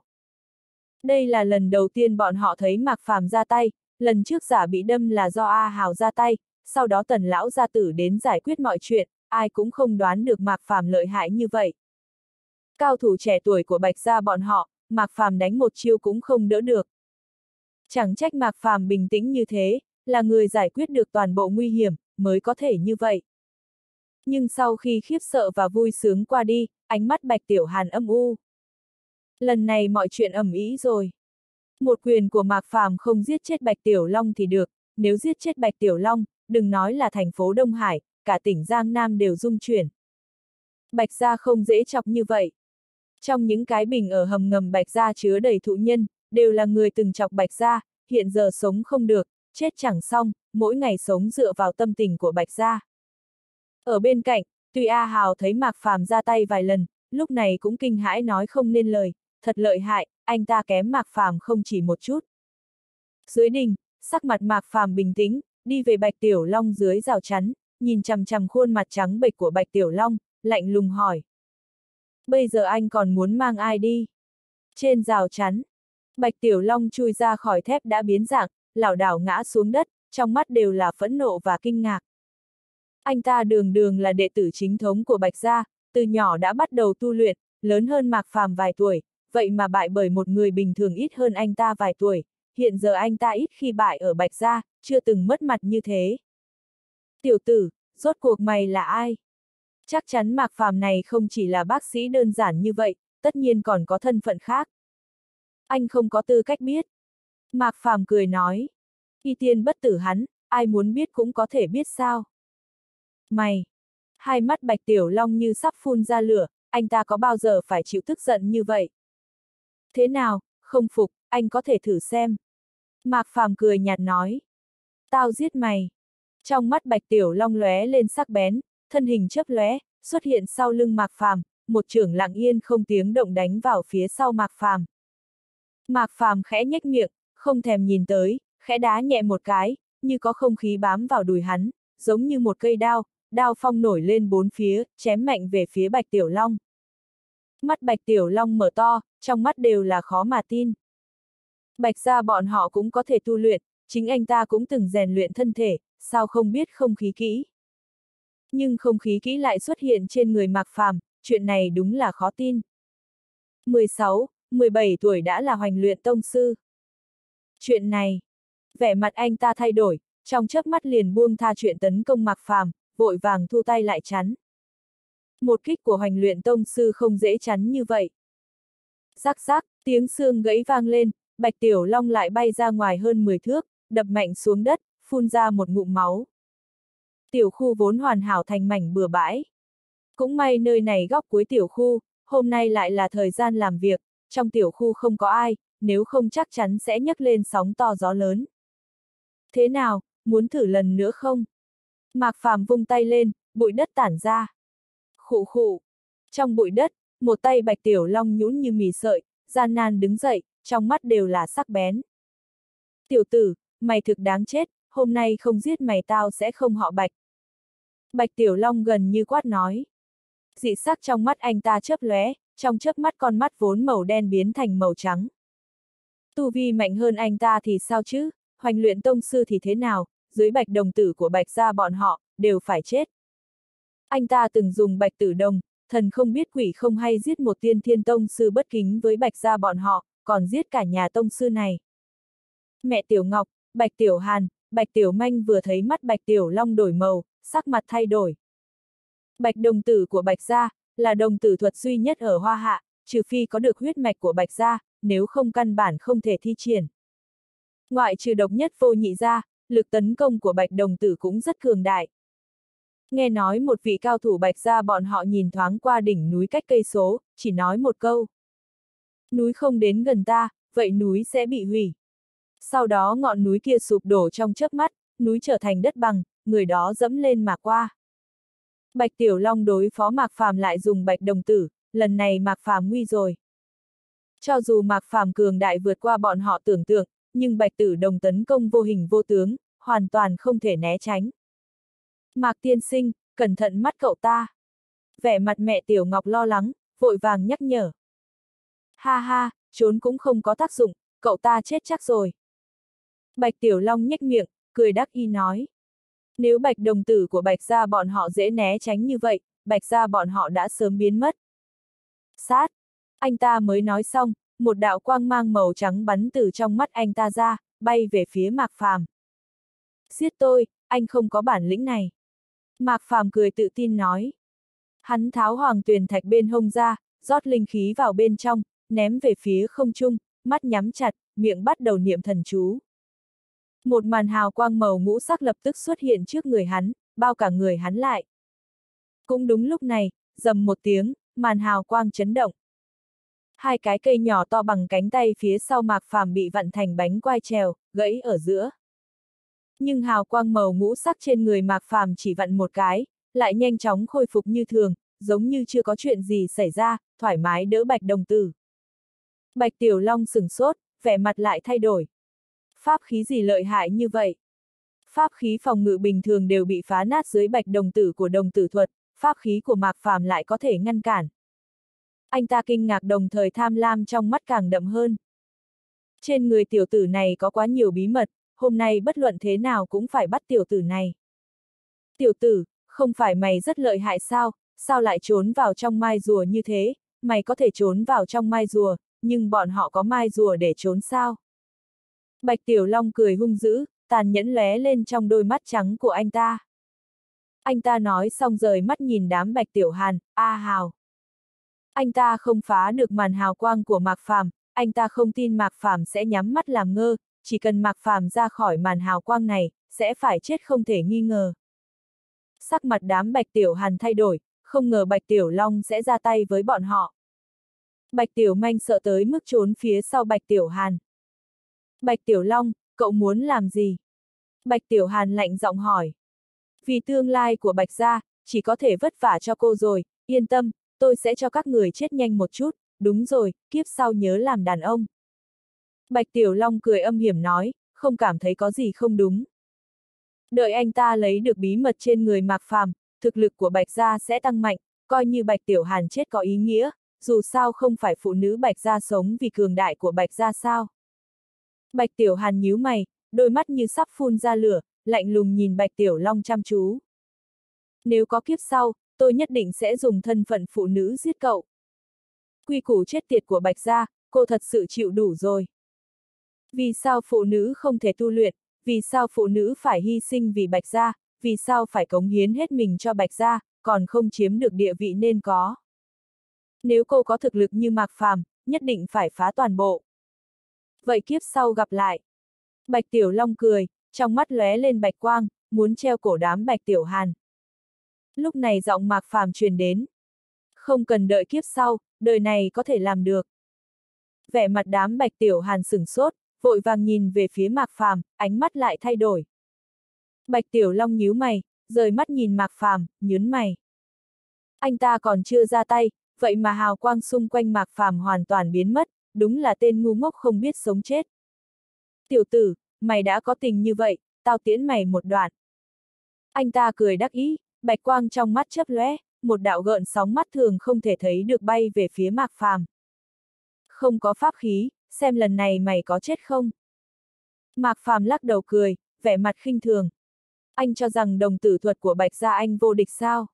Đây là lần đầu tiên bọn họ thấy Mạc Phàm ra tay, lần trước giả bị đâm là do A Hào ra tay, sau đó Tần lão gia tử đến giải quyết mọi chuyện, ai cũng không đoán được Mạc Phàm lợi hại như vậy. Cao thủ trẻ tuổi của Bạch gia bọn họ, Mạc Phàm đánh một chiêu cũng không đỡ được. Chẳng trách Mạc Phàm bình tĩnh như thế, là người giải quyết được toàn bộ nguy hiểm, mới có thể như vậy. Nhưng sau khi khiếp sợ và vui sướng qua đi, ánh mắt Bạch Tiểu Hàn âm u. Lần này mọi chuyện ầm ĩ rồi. Một quyền của Mạc Phàm không giết chết Bạch Tiểu Long thì được, nếu giết chết Bạch Tiểu Long, đừng nói là thành phố Đông Hải, cả tỉnh Giang Nam đều rung chuyển. Bạch gia không dễ chọc như vậy. Trong những cái bình ở hầm ngầm Bạch gia chứa đầy thụ nhân, đều là người từng chọc Bạch gia, hiện giờ sống không được, chết chẳng xong, mỗi ngày sống dựa vào tâm tình của Bạch gia. Ở bên cạnh, tuy A Hào thấy Mạc Phàm ra tay vài lần, lúc này cũng kinh hãi nói không nên lời, thật lợi hại, anh ta kém Mạc Phàm không chỉ một chút. Dưới đình, sắc mặt Mạc Phàm bình tĩnh, đi về Bạch Tiểu Long dưới rào chắn, nhìn chằm chằm khuôn mặt trắng bệch của Bạch Tiểu Long, lạnh lùng hỏi. Bây giờ anh còn muốn mang ai đi? Trên rào chắn, Bạch Tiểu Long chui ra khỏi thép đã biến dạng, lảo đảo ngã xuống đất, trong mắt đều là phẫn nộ và kinh ngạc. Anh ta đường đường là đệ tử chính thống của Bạch gia, từ nhỏ đã bắt đầu tu luyện, lớn hơn Mạc Phàm vài tuổi, vậy mà bại bởi một người bình thường ít hơn anh ta vài tuổi, hiện giờ anh ta ít khi bại ở Bạch gia, chưa từng mất mặt như thế. Tiểu tử, rốt cuộc mày là ai? Chắc chắn Mạc Phàm này không chỉ là bác sĩ đơn giản như vậy, tất nhiên còn có thân phận khác. Anh không có tư cách biết. Mạc Phàm cười nói. Y tiên bất tử hắn, ai muốn biết cũng có thể biết sao. Mày! Hai mắt Bạch Tiểu Long như sắp phun ra lửa, anh ta có bao giờ phải chịu tức giận như vậy? Thế nào, không phục, anh có thể thử xem. Mạc Phàm cười nhạt nói. Tao giết mày. Trong mắt Bạch Tiểu Long lóe lên sắc bén, thân hình chớp lóe, xuất hiện sau lưng Mạc Phàm, một chưởng lặng yên không tiếng động đánh vào phía sau Mạc Phàm. Mạc Phàm khẽ nhếch miệng, không thèm nhìn tới, khẽ đá nhẹ một cái, như có không khí bám vào đùi hắn, giống như một cây đao, đao phong nổi lên bốn phía, chém mạnh về phía Bạch Tiểu Long. Mắt Bạch Tiểu Long mở to, trong mắt đều là khó mà tin. Bạch gia bọn họ cũng có thể tu luyện, chính anh ta cũng từng rèn luyện thân thể, sao không biết không khí kỹ. Nhưng không khí kỹ lại xuất hiện trên người Mạc Phàm, chuyện này đúng là khó tin. mười sáu, mười bảy tuổi đã là hoành luyện tông sư. Chuyện này, vẻ mặt anh ta thay đổi, trong chớp mắt liền buông tha chuyện tấn công Mạc Phàm, vội vàng thu tay lại chắn. Một kích của hoành luyện tông sư không dễ chắn như vậy. Rắc rắc, tiếng xương gãy vang lên, Bạch Tiểu Long lại bay ra ngoài hơn mười thước, đập mạnh xuống đất, phun ra một ngụm máu. Tiểu khu vốn hoàn hảo thành mảnh bừa bãi. Cũng may nơi này góc cuối tiểu khu, hôm nay lại là thời gian làm việc, trong tiểu khu không có ai, nếu không chắc chắn sẽ nhấc lên sóng to gió lớn. Thế nào, muốn thử lần nữa không? Mạc Phàm vung tay lên, bụi đất tản ra. Khụ khụ. Trong bụi đất, một tay Bạch Tiểu Long nhũn như mì sợi, gian nan đứng dậy, trong mắt đều là sắc bén. Tiểu tử, mày thực đáng chết, hôm nay không giết mày tao sẽ không họ Bạch. Bạch Tiểu Long gần như quát nói. Dị sắc trong mắt anh ta chớp lóe, trong chớp mắt con mắt vốn màu đen biến thành màu trắng. Tu vi mạnh hơn anh ta thì sao chứ, hoành luyện tông sư thì thế nào, dưới Bạch đồng tử của Bạch gia bọn họ, đều phải chết. Anh ta từng dùng Bạch tử đồng, thần không biết quỷ không hay giết một tiên thiên tông sư bất kính với Bạch gia bọn họ, còn giết cả nhà tông sư này. Mẹ Tiểu Ngọc, Bạch Tiểu Hàn, Bạch Tiểu Manh vừa thấy mắt Bạch Tiểu Long đổi màu, sắc mặt thay đổi. Bạch đồng tử của Bạch gia, là đồng tử thuật duy nhất ở Hoa Hạ, trừ phi có được huyết mạch của Bạch gia, nếu không căn bản không thể thi triển. Ngoại trừ độc nhất vô nhị ra, lực tấn công của Bạch đồng tử cũng rất cường đại. Nghe nói một vị cao thủ Bạch gia bọn họ nhìn thoáng qua đỉnh núi cách cây số, chỉ nói một câu. Núi không đến gần ta, vậy núi sẽ bị hủy. Sau đó ngọn núi kia sụp đổ trong chớp mắt, núi trở thành đất bằng, người đó dẫm lên mà qua. Bạch Tiểu Long đối phó Mạc Phàm lại dùng Bạch đồng tử, lần này Mạc Phàm nguy rồi. Cho dù Mạc Phàm cường đại vượt qua bọn họ tưởng tượng, nhưng Bạch tử đồng tấn công vô hình vô tướng, hoàn toàn không thể né tránh. Mạc tiên sinh, cẩn thận mắt cậu ta. Vẻ mặt mẹ Tiểu Ngọc lo lắng, vội vàng nhắc nhở. Ha ha, trốn cũng không có tác dụng, cậu ta chết chắc rồi. Bạch Tiểu Long nhếch miệng, cười đắc ý nói. Nếu Bạch đồng tử của Bạch gia bọn họ dễ né tránh như vậy, Bạch gia bọn họ đã sớm biến mất. Sát! Anh ta mới nói xong, một đạo quang mang màu trắng bắn từ trong mắt anh ta ra, bay về phía Mạc Phàm. Giết tôi, anh không có bản lĩnh này. Mạc Phàm cười tự tin nói. Hắn tháo hoàng tuyền thạch bên hông ra, rót linh khí vào bên trong, ném về phía không trung, mắt nhắm chặt, miệng bắt đầu niệm thần chú. Một màn hào quang màu ngũ sắc lập tức xuất hiện trước người hắn, bao cả người hắn lại. Cũng đúng lúc này, rầm một tiếng, màn hào quang chấn động. Hai cái cây nhỏ to bằng cánh tay phía sau Mạc Phàm bị vặn thành bánh quai trèo, gãy ở giữa. Nhưng hào quang màu ngũ sắc trên người Mạc Phàm chỉ vặn một cái, lại nhanh chóng khôi phục như thường, giống như chưa có chuyện gì xảy ra, thoải mái đỡ Bạch Đồng Tử. Bạch Tiểu Long sửng sốt, vẻ mặt lại thay đổi. Pháp khí gì lợi hại như vậy? Pháp khí phòng ngự bình thường đều bị phá nát dưới Bạch Đồng Tử của Đồng Tử thuật, pháp khí của Mạc Phàm lại có thể ngăn cản. Anh ta kinh ngạc đồng thời tham lam trong mắt càng đậm hơn. Trên người tiểu tử này có quá nhiều bí mật, hôm nay bất luận thế nào cũng phải bắt tiểu tử này. Tiểu tử, không phải mày rất lợi hại sao, sao lại trốn vào trong mai rùa như thế, mày có thể trốn vào trong mai rùa, nhưng bọn họ có mai rùa để trốn sao? Bạch Tiểu Long cười hung dữ, tàn nhẫn lóe lên trong đôi mắt trắng của anh ta. Anh ta nói xong rời mắt nhìn đám Bạch Tiểu Hàn, a hào. Anh ta không phá được màn hào quang của Mạc Phàm, anh ta không tin Mạc Phàm sẽ nhắm mắt làm ngơ, chỉ cần Mạc Phàm ra khỏi màn hào quang này, sẽ phải chết không thể nghi ngờ. Sắc mặt đám Bạch Tiểu Hàn thay đổi, không ngờ Bạch Tiểu Long sẽ ra tay với bọn họ. Bạch Tiểu Manh sợ tới mức trốn phía sau Bạch Tiểu Hàn. Bạch Tiểu Long, cậu muốn làm gì? Bạch Tiểu Hàn lạnh giọng hỏi. Vì tương lai của Bạch gia, chỉ có thể vất vả cho cô rồi, yên tâm, tôi sẽ cho các người chết nhanh một chút, đúng rồi, kiếp sau nhớ làm đàn ông. Bạch Tiểu Long cười âm hiểm nói, không cảm thấy có gì không đúng. Đợi anh ta lấy được bí mật trên người Mạc Phàm, thực lực của Bạch gia sẽ tăng mạnh, coi như Bạch Tiểu Hàn chết có ý nghĩa, dù sao không phải phụ nữ Bạch gia sống vì cường đại của Bạch gia sao. Bạch Tiểu Hàn nhíu mày, đôi mắt như sắp phun ra lửa, lạnh lùng nhìn Bạch Tiểu Long chăm chú. Nếu có kiếp sau, tôi nhất định sẽ dùng thân phận phụ nữ giết cậu. Quy củ chết tiệt của Bạch gia, cô thật sự chịu đủ rồi. Vì sao phụ nữ không thể tu luyện, vì sao phụ nữ phải hy sinh vì Bạch gia, vì sao phải cống hiến hết mình cho Bạch gia, còn không chiếm được địa vị nên có. Nếu cô có thực lực như Mạc Phàm, nhất định phải phá toàn bộ. Vậy kiếp sau gặp lại. Bạch Tiểu Long cười, trong mắt lóe lên bạch quang, muốn treo cổ đám Bạch Tiểu Hàn. Lúc này giọng Mạc Phàm truyền đến. Không cần đợi kiếp sau, đời này có thể làm được. Vẻ mặt đám Bạch Tiểu Hàn sửng sốt, vội vàng nhìn về phía Mạc Phàm, ánh mắt lại thay đổi. Bạch Tiểu Long nhíu mày, rời mắt nhìn Mạc Phàm, nhướng mày. Anh ta còn chưa ra tay, vậy mà hào quang xung quanh Mạc Phàm hoàn toàn biến mất, đúng là tên ngu ngốc không biết sống chết. Tiểu tử, mày đã có tình như vậy, tao tiễn mày một đoạn. Anh ta cười đắc ý, bạch quang trong mắt chớp lóe, một đạo gợn sóng mắt thường không thể thấy được bay về phía Mạc Phàm. Không có pháp khí, xem lần này mày có chết không? Mạc Phàm lắc đầu cười, vẻ mặt khinh thường. Anh cho rằng đồng tử thuật của Bạch gia anh vô địch sao?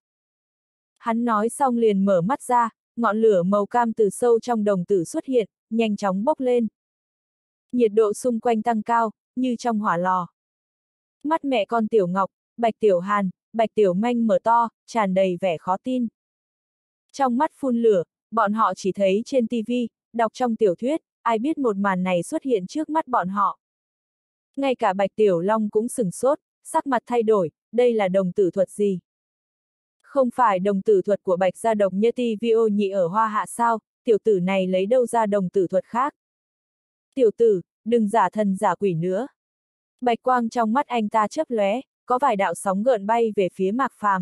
Hắn nói xong liền mở mắt ra, ngọn lửa màu cam từ sâu trong đồng tử xuất hiện, nhanh chóng bốc lên. Nhiệt độ xung quanh tăng cao, như trong hỏa lò. Mắt mẹ con Tiểu Ngọc, Bạch Tiểu Hàn, Bạch Tiểu Manh mở to, tràn đầy vẻ khó tin. Trong mắt phun lửa, bọn họ chỉ thấy trên tivi, đọc trong tiểu thuyết, ai biết một màn này xuất hiện trước mắt bọn họ. Ngay cả Bạch Tiểu Long cũng sửng sốt, sắc mặt thay đổi, đây là đồng tử thuật gì? Không phải đồng tử thuật của Bạch gia độc nhất ti vi ô nhị ở Hoa Hạ sao, tiểu tử này lấy đâu ra đồng tử thuật khác? Tiểu tử, đừng giả thần giả quỷ nữa. Bạch quang trong mắt anh ta chớp lóe, có vài đạo sóng gợn bay về phía Mạc Phàm.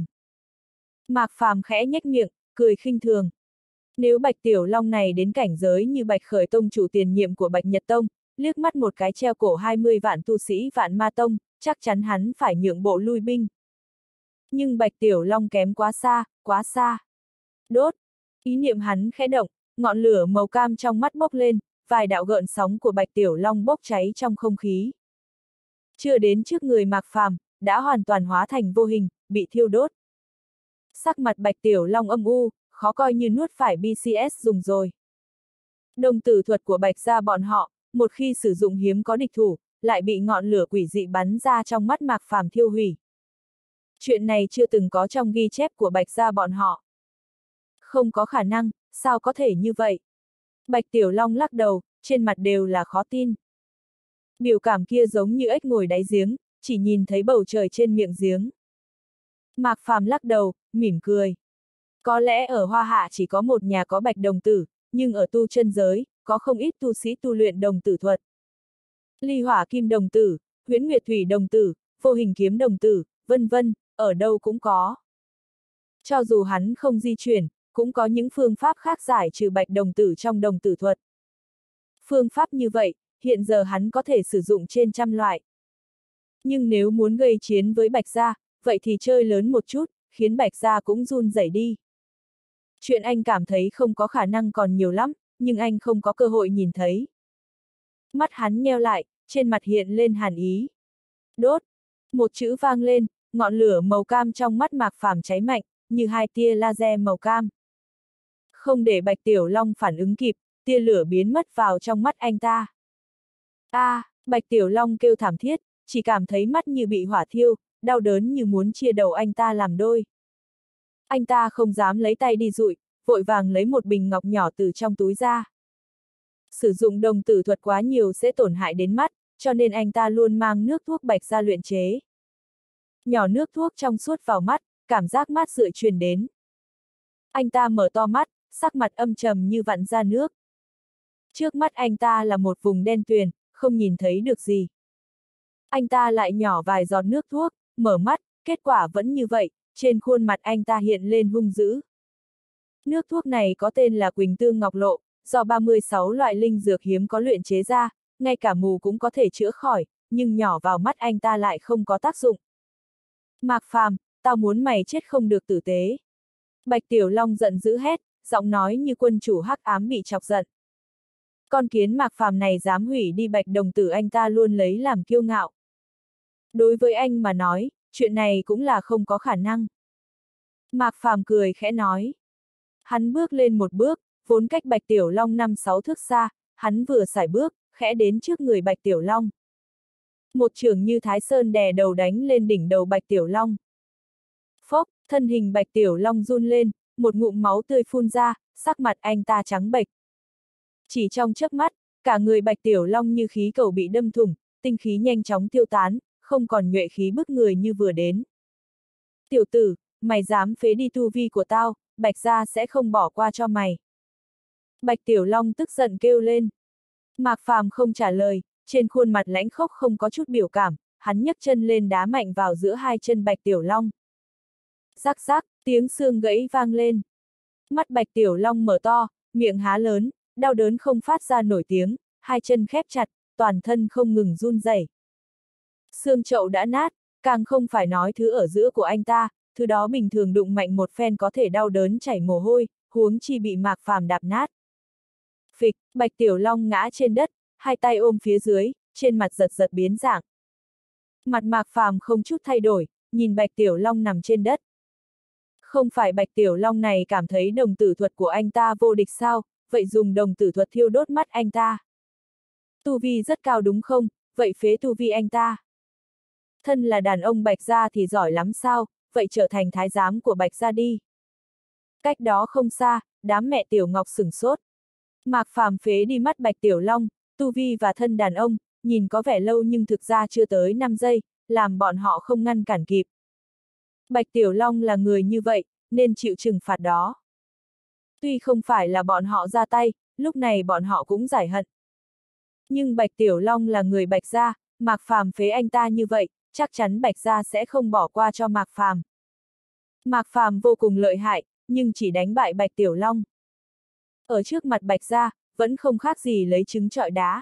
Mạc Phàm khẽ nhếch miệng, cười khinh thường. Nếu Bạch Tiểu Long này đến cảnh giới như Bạch Khởi Tông chủ tiền nhiệm của Bạch Nhật Tông, liếc mắt một cái treo cổ hai mươi vạn tu sĩ Vạn Ma Tông, chắc chắn hắn phải nhượng bộ lui binh. Nhưng Bạch Tiểu Long kém quá xa, quá xa. Đốt! Ý niệm hắn khẽ động, ngọn lửa màu cam trong mắt bốc lên, vài đạo gợn sóng của Bạch Tiểu Long bốc cháy trong không khí. Chưa đến trước người Mạc Phàm, đã hoàn toàn hóa thành vô hình, bị thiêu đốt. Sắc mặt Bạch Tiểu Long âm u, khó coi như nuốt phải bê xê ét dùng rồi. Đồng tử thuật của Bạch gia bọn họ, một khi sử dụng hiếm có địch thủ, lại bị ngọn lửa quỷ dị bắn ra trong mắt Mạc Phàm thiêu hủy. Chuyện này chưa từng có trong ghi chép của Bạch gia bọn họ. Không có khả năng, sao có thể như vậy? Bạch Tiểu Long lắc đầu, trên mặt đều là khó tin. Biểu cảm kia giống như ếch ngồi đáy giếng, chỉ nhìn thấy bầu trời trên miệng giếng. Mạc Phàm lắc đầu, mỉm cười. Có lẽ ở Hoa Hạ chỉ có một nhà có bạch đồng tử, nhưng ở tu chân giới, có không ít tu sĩ tu luyện đồng tử thuật. Ly hỏa kim đồng tử, huyễn nguyệt thủy đồng tử, vô hình kiếm đồng tử, vân vân, ở đâu cũng có. Cho dù hắn không di chuyển, cũng có những phương pháp khác giải trừ bạch đồng tử trong đồng tử thuật. Phương pháp như vậy, hiện giờ hắn có thể sử dụng trên trăm loại. Nhưng nếu muốn gây chiến với Bạch gia, vậy thì chơi lớn một chút, khiến Bạch gia cũng run rẩy đi. Chuyện anh cảm thấy không có khả năng còn nhiều lắm, nhưng anh không có cơ hội nhìn thấy. Mắt hắn nheo lại, trên mặt hiện lên hàn ý. Đốt! Một chữ vang lên, ngọn lửa màu cam trong mắt Mạc Phàm cháy mạnh, như hai tia laser màu cam. Không để Bạch Tiểu Long phản ứng kịp, tia lửa biến mất vào trong mắt anh ta. A, à, Bạch Tiểu Long kêu thảm thiết, chỉ cảm thấy mắt như bị hỏa thiêu, đau đớn như muốn chia đầu anh ta làm đôi. Anh ta không dám lấy tay đi dụi, vội vàng lấy một bình ngọc nhỏ từ trong túi ra. Sử dụng đồng tử thuật quá nhiều sẽ tổn hại đến mắt, cho nên anh ta luôn mang nước thuốc Bạch gia luyện chế. Nhỏ nước thuốc trong suốt vào mắt, cảm giác mát rượi truyền đến. Anh ta mở to mắt, sắc mặt âm trầm như vặn ra nước. Trước mắt anh ta là một vùng đen tuyền, không nhìn thấy được gì. Anh ta lại nhỏ vài giọt nước thuốc, mở mắt, kết quả vẫn như vậy, trên khuôn mặt anh ta hiện lên hung dữ. Nước thuốc này có tên là Quỳnh Tương Ngọc Lộ, do ba mươi sáu loại linh dược hiếm có luyện chế ra, ngay cả mù cũng có thể chữa khỏi, nhưng nhỏ vào mắt anh ta lại không có tác dụng. Mạc Phàm, tao muốn mày chết không được tử tế. Bạch Tiểu Long giận dữ hét, giọng nói như quân chủ hắc ám bị chọc giận. Con kiến Mạc Phàm này dám hủy đi bạch đồng tử anh ta luôn lấy làm kiêu ngạo. Đối với anh mà nói, chuyện này cũng là không có khả năng. Mạc Phàm cười khẽ nói. Hắn bước lên một bước, vốn cách Bạch Tiểu Long năm sáu thước xa, hắn vừa sải bước, khẽ đến trước người Bạch Tiểu Long. Một chưởng như Thái Sơn đè đầu đánh lên đỉnh đầu Bạch Tiểu Long. Phốc, thân hình Bạch Tiểu Long run lên, một ngụm máu tươi phun ra, sắc mặt anh ta trắng bệch. Chỉ trong chớp mắt, cả người Bạch Tiểu Long như khí cầu bị đâm thủng, tinh khí nhanh chóng tiêu tán, không còn nhuệ khí bức người như vừa đến. Tiểu tử, mày dám phế đi tu vi của tao, Bạch gia sẽ không bỏ qua cho mày. Bạch Tiểu Long tức giận kêu lên. Mạc Phàm không trả lời, trên khuôn mặt lãnh khốc không có chút biểu cảm, hắn nhấc chân lên đá mạnh vào giữa hai chân Bạch Tiểu Long. Rắc rắc, tiếng xương gãy vang lên. Mắt Bạch Tiểu Long mở to, miệng há lớn, đau đớn không phát ra nổi tiếng, hai chân khép chặt, toàn thân không ngừng run rẩy. Xương chậu đã nát, càng không phải nói thứ ở giữa của anh ta, thứ đó bình thường đụng mạnh một phen có thể đau đớn chảy mồ hôi, huống chi bị Mạc Phàm đạp nát. Phịch, Bạch Tiểu Long ngã trên đất, hai tay ôm phía dưới, trên mặt giật giật biến dạng. Mặt Mạc Phàm không chút thay đổi, nhìn Bạch Tiểu Long nằm trên đất. Không phải Bạch Tiểu Long này cảm thấy đồng tử thuật của anh ta vô địch sao, vậy dùng đồng tử thuật thiêu đốt mắt anh ta. Tu vi rất cao đúng không, vậy phế tu vi anh ta. Thân là đàn ông Bạch gia thì giỏi lắm sao, vậy trở thành thái giám của Bạch gia đi. Cách đó không xa, đám mẹ Tiểu Ngọc sửng sốt. Mạc Phàm phế đi mắt Bạch Tiểu Long, tu vi và thân đàn ông, nhìn có vẻ lâu nhưng thực ra chưa tới năm giây, làm bọn họ không ngăn cản kịp. Bạch Tiểu Long là người như vậy, nên chịu trừng phạt đó. Tuy không phải là bọn họ ra tay, lúc này bọn họ cũng giải hận. Nhưng Bạch Tiểu Long là người Bạch gia, Mạc Phàm phế anh ta như vậy, chắc chắn Bạch gia sẽ không bỏ qua cho Mạc Phàm. Mạc Phàm vô cùng lợi hại, nhưng chỉ đánh bại Bạch Tiểu Long. Ở trước mặt Bạch gia, vẫn không khác gì lấy trứng trọi đá.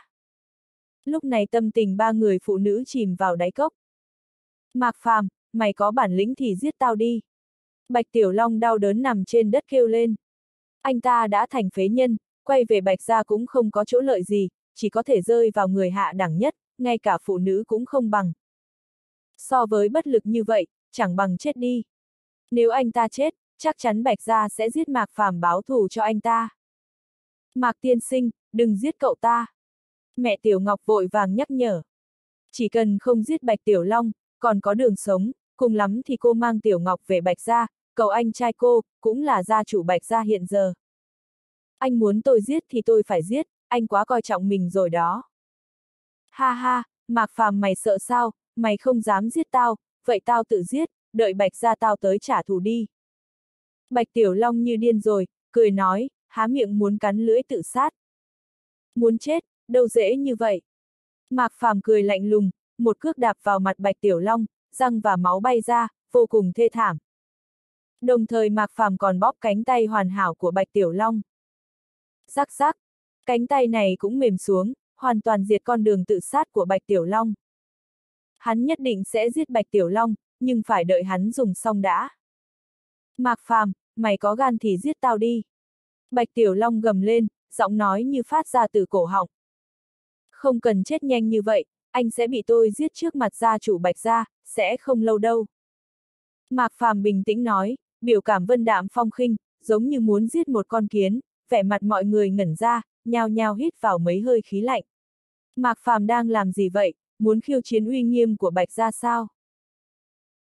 Lúc này tâm tình ba người phụ nữ chìm vào đáy cốc. Mạc Phàm, mày có bản lĩnh thì giết tao đi. Bạch Tiểu Long đau đớn nằm trên đất kêu lên. Anh ta đã thành phế nhân, quay về Bạch gia cũng không có chỗ lợi gì, chỉ có thể rơi vào người hạ đẳng nhất, ngay cả phụ nữ cũng không bằng. So với bất lực như vậy, chẳng bằng chết đi. Nếu anh ta chết, chắc chắn Bạch Gia sẽ giết Mạc Phàm báo thù cho anh ta. Mạc tiên sinh, đừng giết cậu ta. Mẹ Tiểu Ngọc vội vàng nhắc nhở. Chỉ cần không giết Bạch Tiểu Long, còn có đường sống, cùng lắm thì cô mang Tiểu Ngọc về Bạch Gia, cậu anh trai cô, cũng là gia chủ Bạch Gia hiện giờ. Anh muốn tôi giết thì tôi phải giết, anh quá coi trọng mình rồi đó. Ha ha, Mạc Phàm mày sợ sao, mày không dám giết tao, vậy tao tự giết, đợi Bạch Gia tao tới trả thù đi. Bạch Tiểu Long như điên rồi, cười nói, há miệng muốn cắn lưỡi tự sát. Muốn chết, đâu dễ như vậy. Mạc Phàm cười lạnh lùng, một cước đạp vào mặt Bạch Tiểu Long, răng và máu bay ra, vô cùng thê thảm. Đồng thời Mạc Phàm còn bóp cánh tay hoàn hảo của Bạch Tiểu Long. Rắc rắc, cánh tay này cũng mềm xuống, hoàn toàn diệt con đường tự sát của Bạch Tiểu Long. Hắn nhất định sẽ giết Bạch Tiểu Long, nhưng phải đợi hắn dùng xong đã. Mạc Phàm, mày có gan thì giết tao đi. Bạch Tiểu Long gầm lên, giọng nói như phát ra từ cổ họng. Không cần chết nhanh như vậy, anh sẽ bị tôi giết trước mặt gia chủ Bạch Gia, sẽ không lâu đâu. Mạc Phàm bình tĩnh nói, biểu cảm vân đạm phong khinh, giống như muốn giết một con kiến, vẻ mặt mọi người ngẩn ra, nhao nhao hít vào mấy hơi khí lạnh. Mạc Phàm đang làm gì vậy, muốn khiêu chiến uy nghiêm của Bạch Gia sao?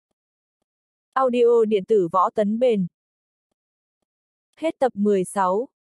Audio điện tử Võ Tấn Bền. Hết tập mười sáu.